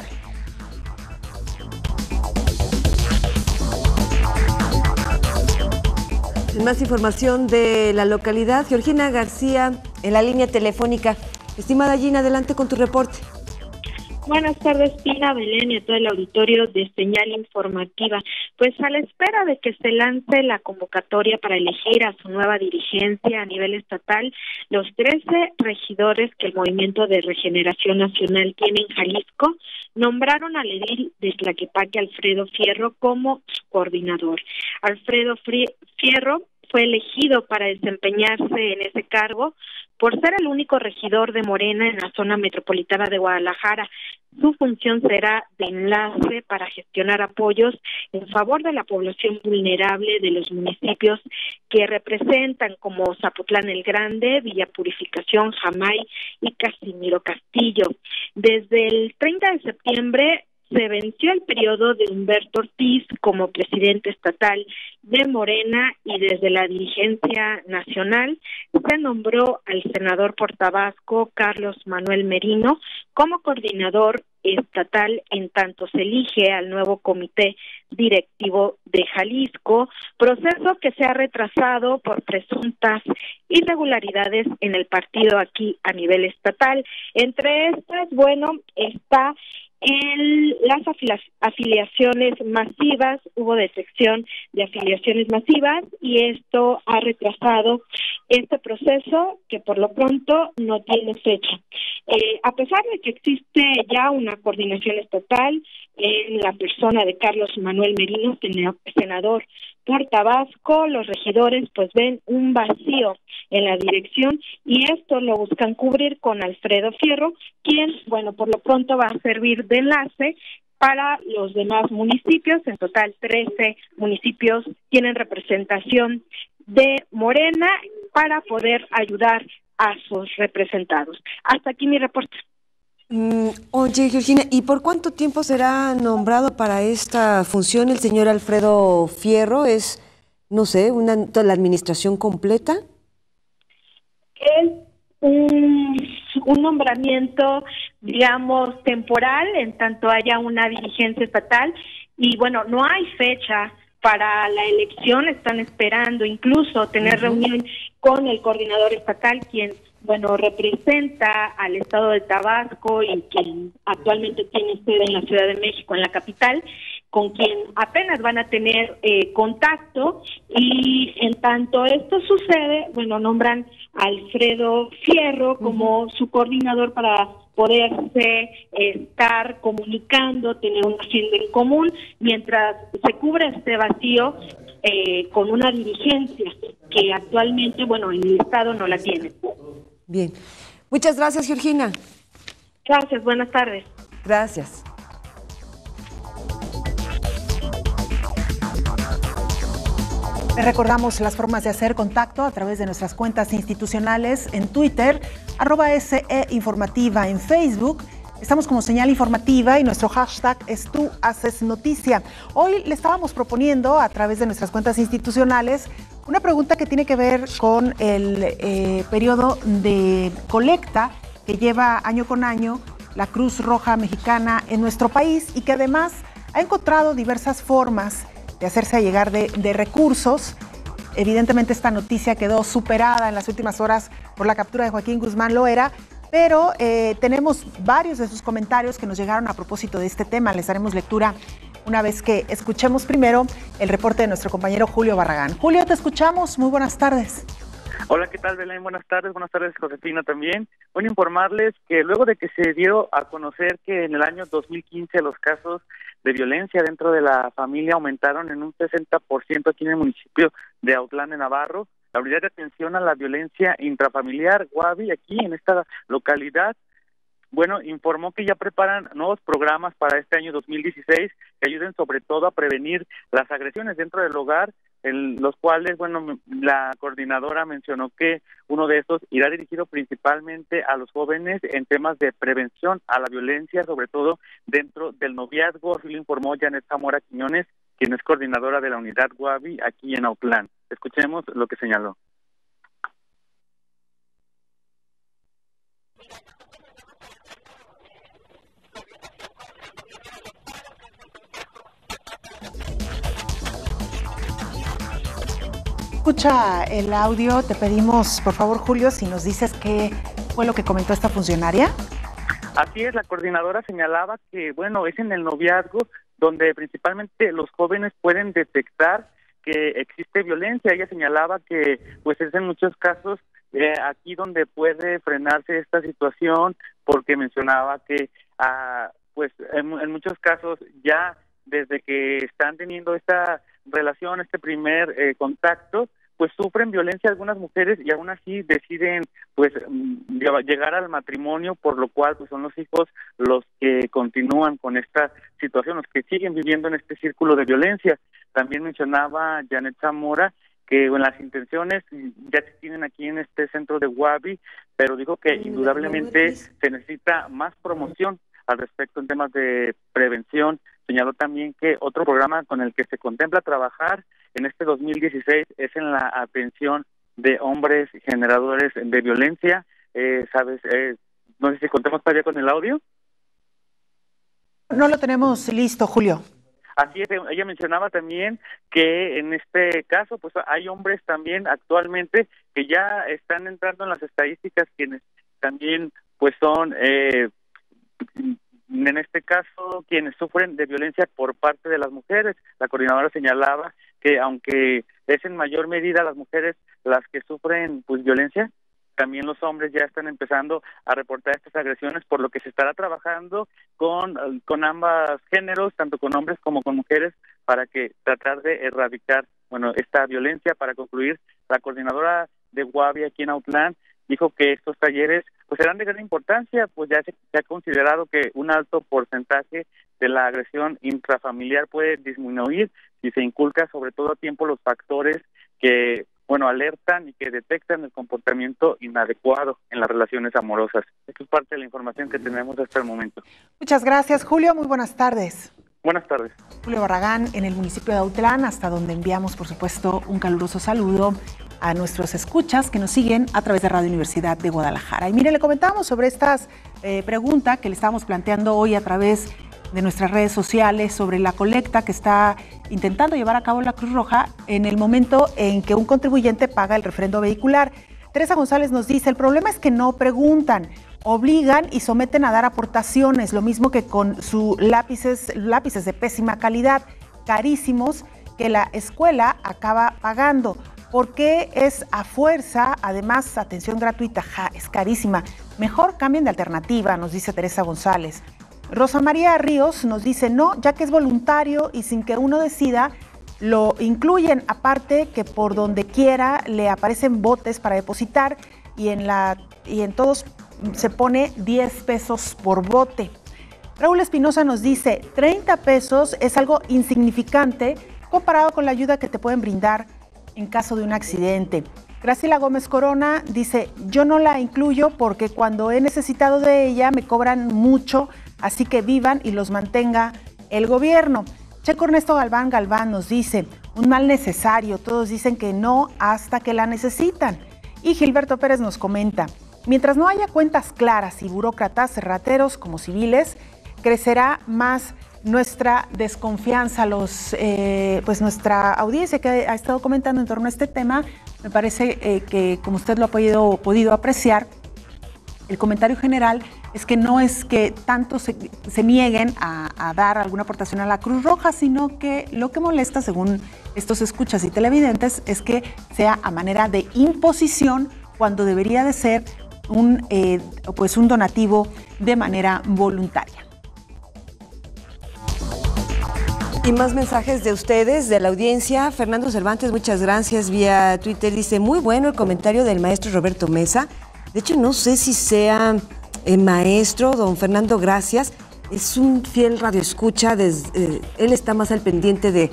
Más información de la localidad, Georgina García en la línea telefónica. Estimada Gina, adelante con tu reporte. Buenas tardes, Pina, Belén y a todo el auditorio de Señal Informativa. Pues a la espera de que se lance la convocatoria para elegir a su nueva dirigencia a nivel estatal, los trece regidores que el Movimiento de Regeneración Nacional tiene en Jalisco nombraron al edil de Tlaquepaque, Alfredo Fierro, como su coordinador. Alfredo Fierro fue elegido para desempeñarse en ese cargo por ser el único regidor de Morena en la zona metropolitana de Guadalajara. Su función será de enlace para gestionar apoyos en favor de la población vulnerable de los municipios que representan, como Zapotlán el Grande, Villa Purificación, Jamay y Casimiro Castillo. Desde el treinta de septiembre se venció el periodo de Humberto Ortiz como presidente estatal de Morena y desde la dirigencia nacional se nombró al senador por Tabasco, Carlos Manuel Merino, como coordinador estatal, en tanto se elige al nuevo comité directivo de Jalisco, proceso que se ha retrasado por presuntas irregularidades en el partido aquí a nivel estatal. Entre estas, bueno, está en las afiliaciones masivas, hubo detección de afiliaciones masivas y esto ha retrasado este proceso que por lo pronto no tiene fecha. Eh, a pesar de que existe ya una coordinación estatal en la persona de Carlos Manuel Merino, senador por Tabasco, los regidores pues ven un vacío en la dirección y esto lo buscan cubrir con Alfredo Fierro, quien, bueno, por lo pronto va a servir de enlace para los demás municipios. En total, trece municipios tienen representación de Morena para poder ayudar a sus representados. Hasta aquí mi reporte. Mm, oye, Georgina, ¿y por cuánto tiempo será nombrado para esta función el señor Alfredo Fierro? ¿Es, no sé, una, la administración completa? Es un, un nombramiento, digamos, temporal, en tanto haya una dirigencia estatal, y bueno, no hay fecha para la elección, están esperando incluso tener uh-huh. reunión con el coordinador estatal, quien, bueno, representa al estado de Tabasco y quien actualmente tiene sede en la Ciudad de México, en la capital, con quien apenas van a tener eh, contacto, y en tanto esto sucede, bueno, nombran a Alfredo Fierro como uh-huh. su coordinador para poderse estar comunicando, tener una agenda en común, mientras se cubre este vacío eh, con una dirigencia que actualmente, bueno, en el estado no la tiene. Bien. Muchas gracias, Georgina. Gracias, buenas tardes. Gracias. Les recordamos las formas de hacer contacto a través de nuestras cuentas institucionales en Twitter, arroba S E Informativa en Facebook. Estamos como Señal Informativa y nuestro hashtag es Tú Haces Noticia. Hoy le estábamos proponiendo a través de nuestras cuentas institucionales una pregunta que tiene que ver con el eh, periodo de colecta que lleva año con año la Cruz Roja Mexicana en nuestro país y que además ha encontrado diversas formas de hacerse llegar de, de recursos. Evidentemente esta noticia quedó superada en las últimas horas por la captura de Joaquín Guzmán Loera, pero eh, tenemos varios de sus comentarios que nos llegaron a propósito de este tema. Les daremos lectura una vez que escuchemos primero el reporte de nuestro compañero Julio Barragán. Julio, te escuchamos. Muy buenas tardes. Hola, ¿qué tal, Belén? Buenas tardes, buenas tardes, Josefina, también. Bueno, informarles que luego de que se dio a conocer que en el año dos mil quince los casos de violencia dentro de la familia aumentaron en un sesenta por ciento aquí en el municipio de Autlán de Navarro, la Unidad de Atención a la Violencia Intrafamiliar, Guavi, aquí en esta localidad, bueno, informó que ya preparan nuevos programas para este año dos mil dieciséis que ayuden sobre todo a prevenir las agresiones dentro del hogar, en los cuales, bueno, la coordinadora mencionó que uno de estos irá dirigido principalmente a los jóvenes en temas de prevención a la violencia, sobre todo dentro del noviazgo, así lo informó Janet Zamora Quiñones, quien es coordinadora de la unidad Guavi aquí en Autlán. Escuchemos lo que señaló. Escucha el audio, te pedimos, por favor, Julio, si nos dices qué fue lo que comentó esta funcionaria. Así es, la coordinadora señalaba que, bueno, es en el noviazgo donde principalmente los jóvenes pueden detectar que existe violencia. Ella señalaba que, pues, es en muchos casos eh, aquí donde puede frenarse esta situación, porque mencionaba que, ah, pues, en, en muchos casos ya desde que están teniendo esta relación, este primer eh, contacto, pues sufren violencia algunas mujeres y aún así deciden pues llegar al matrimonio, por lo cual pues son los hijos los que continúan con esta situación, los que siguen viviendo en este círculo de violencia. También mencionaba Janet Zamora que bueno, las intenciones ya se tienen aquí en este centro de Guavi, pero dijo que indudablemente se necesita más promoción al respecto en temas de prevención. Señaló también que otro programa con el que se contempla trabajar en este dos mil dieciséis es en la atención de hombres generadores de violencia. Eh, ¿Sabes? Eh, no sé si contemos todavía con el audio. No lo tenemos listo, Julio. Así es, ella mencionaba también que en este caso pues hay hombres también actualmente que ya están entrando en las estadísticas, quienes también pues son... Eh, en este caso, quienes sufren de violencia por parte de las mujeres. La coordinadora señalaba que aunque es en mayor medida las mujeres las que sufren pues violencia, también los hombres ya están empezando a reportar estas agresiones, por lo que se estará trabajando con, con ambos géneros, tanto con hombres como con mujeres, para que tratar de erradicar bueno esta violencia. Para concluir, la coordinadora de Guavi aquí en Autlán dijo que estos talleres pues serán de gran importancia, pues ya se, se ha considerado que un alto porcentaje de la agresión intrafamiliar puede disminuir si se inculca sobre todo a tiempo los factores que bueno alertan y que detectan el comportamiento inadecuado en las relaciones amorosas. Esto es parte de la información que tenemos hasta el momento. Muchas gracias, Julio. Muy buenas tardes. Buenas tardes. Julio Barragán en el municipio de Autlán, hasta donde enviamos, por supuesto, un caluroso saludo a nuestros escuchas que nos siguen a través de Radio Universidad de Guadalajara. Y mire, le comentábamos sobre esta eh, pregunta que le estábamos planteando hoy a través de nuestras redes sociales sobre la colecta que está intentando llevar a cabo la Cruz Roja en el momento en que un contribuyente paga el refrendo vehicular. Teresa González nos dice, el problema es que no preguntan, obligan y someten a dar aportaciones, lo mismo que con sus lápices, lápices de pésima calidad, carísimos, que la escuela acaba pagando. ¿Por qué es a fuerza? Además, atención gratuita, ja, es carísima. Mejor cambien de alternativa, nos dice Teresa González. Rosa María Ríos nos dice, no, ya que es voluntario y sin que uno decida, lo incluyen. Aparte que por donde quiera le aparecen botes para depositar y en, la, y en todos se pone diez pesos por bote. Raúl Espinosa nos dice, treinta pesos es algo insignificante comparado con la ayuda que te pueden brindar en caso de un accidente. Graciela Gómez Corona dice, yo no la incluyo porque cuando he necesitado de ella me cobran mucho, así que vivan y los mantenga el gobierno. Checo Ernesto Galván Galván nos dice, un mal necesario, todos dicen que no hasta que la necesitan. Y Gilberto Pérez nos comenta, mientras no haya cuentas claras y burócratas rateros como civiles, crecerá más nuestra desconfianza, los, eh, pues nuestra audiencia que ha estado comentando en torno a este tema. Me parece eh, que, como usted lo ha podido, podido apreciar, el comentario general es que no es que tanto se, se nieguen a, a dar alguna aportación a la Cruz Roja, sino que lo que molesta, según estos escuchas y televidentes, es que sea a manera de imposición cuando debería de ser un, eh, pues un donativo de manera voluntaria. Y más mensajes de ustedes, de la audiencia. Fernando Cervantes, muchas gracias, vía Twitter. Dice, muy bueno el comentario del maestro Roberto Mesa. De hecho, no sé si sea el maestro, don Fernando, gracias. Es un fiel radioescucha, desde, eh, él está más al pendiente de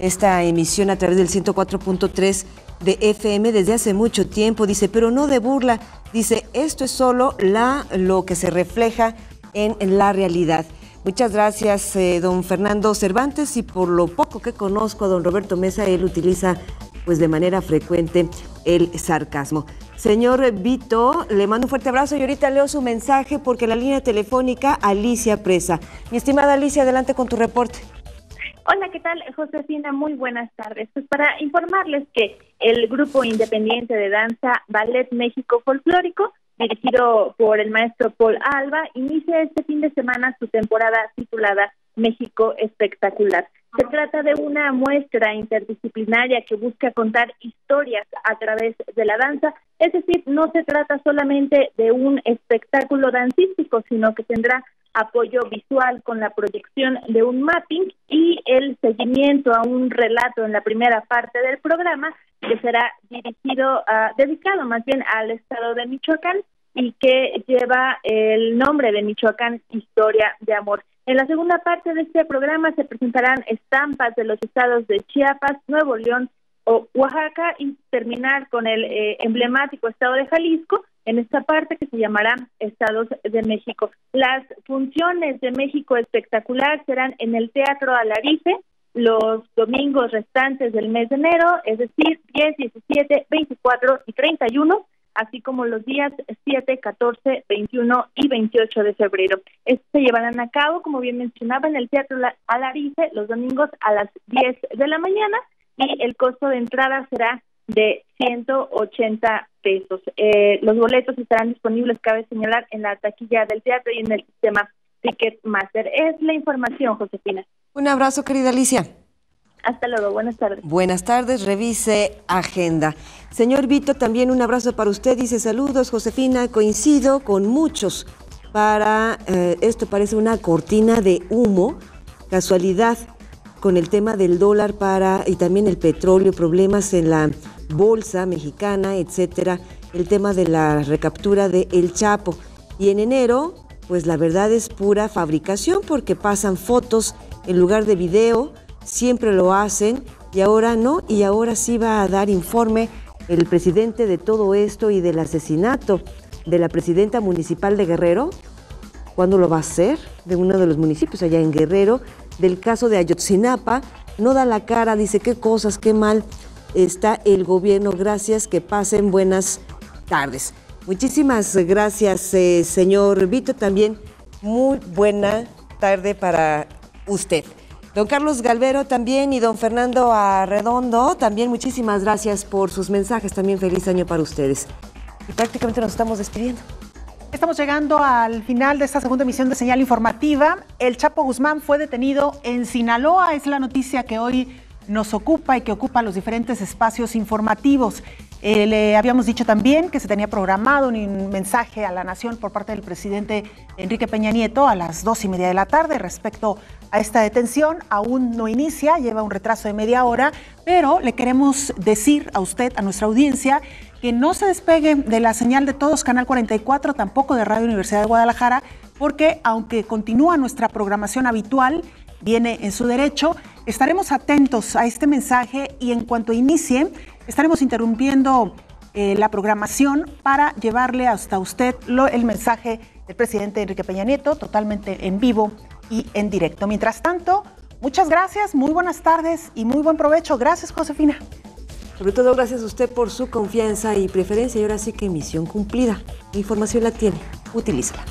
esta emisión a través del ciento cuatro punto tres de F M desde hace mucho tiempo, dice, pero no de burla, dice, esto es solo la, lo que se refleja en, en la realidad. Muchas gracias, eh, don Fernando Cervantes, y por lo poco que conozco a don Roberto Mesa, él utiliza pues de manera frecuente el sarcasmo. Señor Vito, le mando un fuerte abrazo y ahorita leo su mensaje porque la línea telefónica, Alicia Presa. Mi estimada Alicia, adelante con tu reporte. Hola, ¿qué tal, Josefina? Muy buenas tardes. Pues para informarles que el grupo independiente de danza Ballet México Folclórico, dirigido por el maestro Paul Alba, inicia este fin de semana su temporada titulada México Espectacular. Se trata de una muestra interdisciplinaria que busca contar historias a través de la danza, es decir, no se trata solamente de un espectáculo dancístico, sino que tendrá apoyo visual con la proyección de un mapping y el seguimiento a un relato en la primera parte del programa que será dirigido, uh, dedicado más bien al estado de Michoacán y que lleva el nombre de Michoacán, Historia de Amor. En la segunda parte de este programa se presentarán estampas de los estados de Chiapas, Nuevo León o Oaxaca y terminar con el eh, emblemático estado de Jalisco, en esta parte que se llamará Estados de México. Las funciones de México Espectacular serán en el Teatro Alarife los domingos restantes del mes de enero, es decir, diez, diecisiete, veinticuatro y treinta y uno, así como los días siete, catorce, veintiuno y veintiocho de febrero. Estos se llevarán a cabo, como bien mencionaba, en el Teatro Alarife los domingos a las diez de la mañana y el costo de entrada será de ciento ochenta pesos. Eh, los boletos estarán disponibles, cabe señalar, en la taquilla del teatro y en el sistema Ticketmaster. Es la información, Josefina. Un abrazo, querida Alicia. Hasta luego, buenas tardes. Buenas tardes, revise agenda. Señor Vito, también un abrazo para usted, dice saludos, Josefina, coincido con muchos para, eh, esto parece una cortina de humo, casualidad, con el tema del dólar para y también el petróleo, problemas en la bolsa mexicana, etcétera, el tema de la recaptura de El Chapo. Y en enero, pues la verdad es pura fabricación porque pasan fotos en lugar de video, siempre lo hacen y ahora no, y ahora sí va a dar informe el presidente de todo esto y del asesinato de la presidenta municipal de Guerrero. ¿Cuándo lo va a hacer? De uno de los municipios allá en Guerrero, del caso de Ayotzinapa, no da la cara, dice qué cosas, qué mal está el gobierno. Gracias, que pasen buenas tardes. Muchísimas gracias, eh, señor Vito, también muy buena tarde para usted. Don Carlos Galvero también y don Fernando Arredondo, también muchísimas gracias por sus mensajes, también feliz año para ustedes. Y prácticamente nos estamos despidiendo. Estamos llegando al final de esta segunda emisión de Señal Informativa. El Chapo Guzmán fue detenido en Sinaloa, es la noticia que hoy nos ocupa y que ocupa los diferentes espacios informativos. Eh, le habíamos dicho también que se tenía programado un mensaje a la nación por parte del presidente Enrique Peña Nieto a las dos y media de la tarde respecto a esta detención. Aún no inicia, lleva un retraso de media hora, pero le queremos decir a usted, a nuestra audiencia, que no se despegue de la señal de todos, Canal cuarenta y cuatro, tampoco de Radio Universidad de Guadalajara, porque aunque continúa nuestra programación habitual, viene en su derecho, estaremos atentos a este mensaje y en cuanto inicie, estaremos interrumpiendo eh, la programación para llevarle hasta usted lo, el mensaje del presidente Enrique Peña Nieto, totalmente en vivo y en directo. Mientras tanto, muchas gracias, muy buenas tardes y muy buen provecho. Gracias, Josefina. Sobre todo, gracias a usted por su confianza y preferencia. Y ahora sí que misión cumplida. La información la tiene. Utilícela.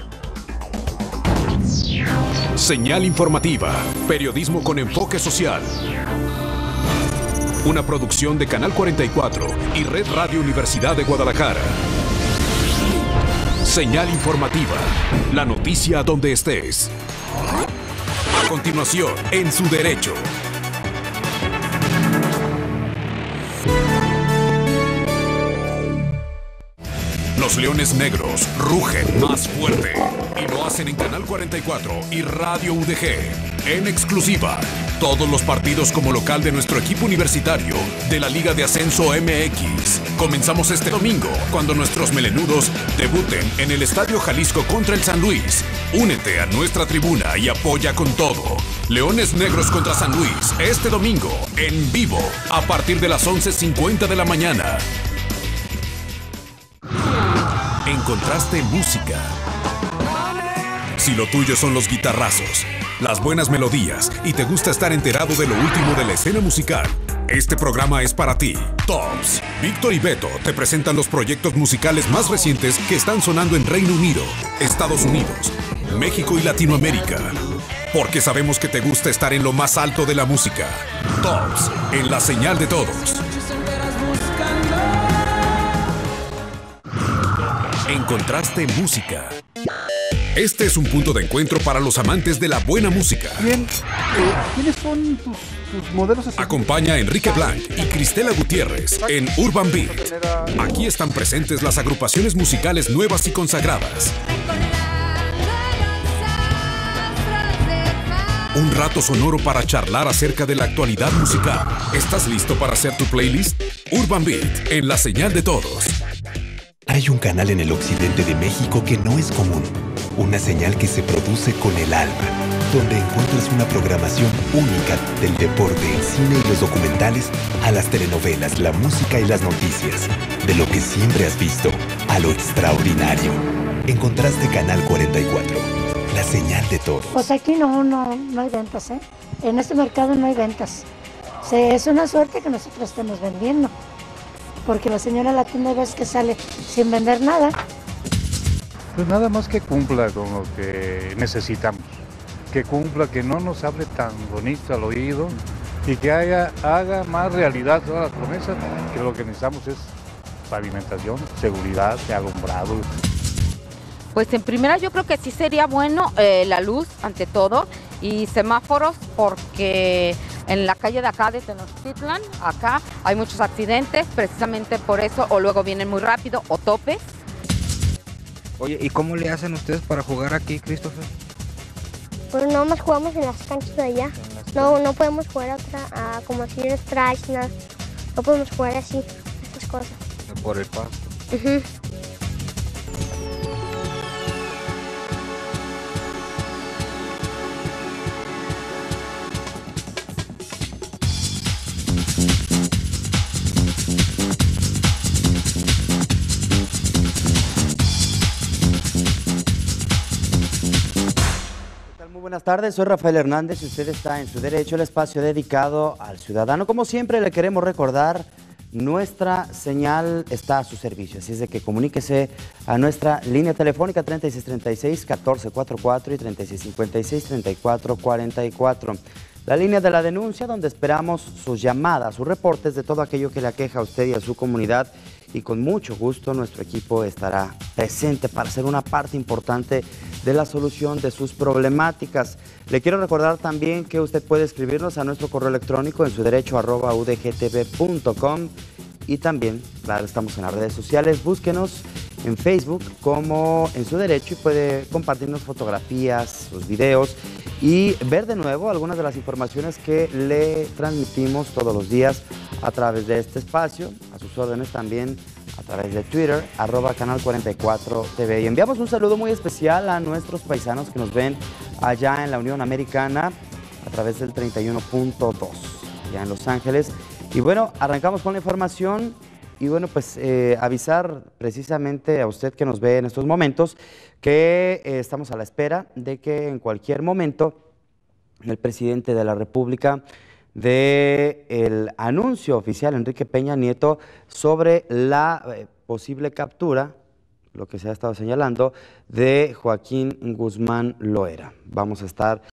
Señal informativa. Periodismo con enfoque social. Una producción de Canal cuarenta y cuatro y Red Radio Universidad de Guadalajara. Señal informativa. La noticia donde estés. A continuación, en su derecho. Los Leones Negros rugen más fuerte y lo hacen en Canal cuarenta y cuatro y Radio U D G. En exclusiva, todos los partidos como local de nuestro equipo universitario de la Liga de Ascenso M X. Comenzamos este domingo cuando nuestros melenudos debuten en el Estadio Jalisco contra el San Luis. Únete a nuestra tribuna y apoya con todo. Leones Negros contra San Luis, este domingo, en vivo, a partir de las once cincuenta de la mañana. Encontraste música. Si lo tuyo son los guitarrazos, las buenas melodías y te gusta estar enterado de lo último de la escena musical, este programa es para ti. Tops. Víctor y Beto te presentan los proyectos musicales más recientes que están sonando en Reino Unido, Estados Unidos, México y Latinoamérica. Porque sabemos que te gusta estar en lo más alto de la música. Tops, en la señal de todos. Encontraste música. Este es un punto de encuentro para los amantes de la buena música. Bien, eh, ¿quiénes son tus, tus modelos? Acompaña a Enrique Blanc y Cristela Gutiérrez en Urban Beat. Aquí están presentes las agrupaciones musicales nuevas y consagradas. Un rato sonoro para charlar acerca de la actualidad musical. ¿Estás listo para hacer tu playlist? Urban Beat, en la señal de todos. Hay un canal en el occidente de México que no es común. Una señal que se produce con el alma, donde encuentras una programación única del deporte, el cine y los documentales, a las telenovelas, la música y las noticias. De lo que siempre has visto, a lo extraordinario. Encontraste Canal cuarenta y cuatro, la señal de todos. Pues aquí no, no, no hay ventas, ¿eh? En este mercado no hay ventas. O sea, es una suerte que nosotros estemos vendiendo. Porque la señora de la tienda ves que sale sin vender nada. Pues nada más que cumpla con lo que necesitamos. Que cumpla, que no nos hable tan bonito al oído y que haya, haga más realidad todas las promesas, que lo que necesitamos es pavimentación, seguridad, alumbrado. Pues en primera yo creo que sí sería bueno eh, la luz ante todo y semáforos, porque en la calle de acá de Tenochtitlan, acá hay muchos accidentes, precisamente por eso, o luego vienen muy rápido, o topes. Oye, ¿y cómo le hacen ustedes para jugar aquí, Christopher? Pues no más jugamos en las canchas de allá. No, no podemos jugar a otra, a, como así en strikes, no, no podemos jugar así, estas cosas. Por el pasto. Uh-huh. Buenas tardes, soy Rafael Hernández y usted está en su derecho, el espacio dedicado al ciudadano. Como siempre, le queremos recordar, nuestra señal está a su servicio, así es de que comuníquese a nuestra línea telefónica treinta y seis treinta y seis, catorce cuarenta y cuatro y treinta y seis cincuenta y seis, treinta y cuatro cuarenta y cuatro. La línea de la denuncia, donde esperamos sus llamadas, sus reportes de todo aquello que le aqueja a usted y a su comunidad, y con mucho gusto nuestro equipo estará presente para ser una parte importante de la solución de sus problemáticas. Le quiero recordar también que usted puede escribirnos a nuestro correo electrónico en su derecho arroba u d g t v punto com, y también, claro, estamos en las redes sociales. Búsquenos en Facebook como En Su Derecho y puede compartirnos fotografías, sus videos y ver de nuevo algunas de las informaciones que le transmitimos todos los días a través de este espacio, a sus órdenes también a través de Twitter, arroba Canal cuarenta y cuatro T V. Y enviamos un saludo muy especial a nuestros paisanos que nos ven allá en la Unión Americana a través del treinta y uno punto dos, allá en Los Ángeles. Y bueno, arrancamos con la información y bueno, pues eh, avisar precisamente a usted que nos ve en estos momentos que eh, estamos a la espera de que en cualquier momento el presidente de la República dé el anuncio oficial, Enrique Peña Nieto, sobre la eh, posible captura, lo que se ha estado señalando, de Joaquín Guzmán Loera. Vamos a estar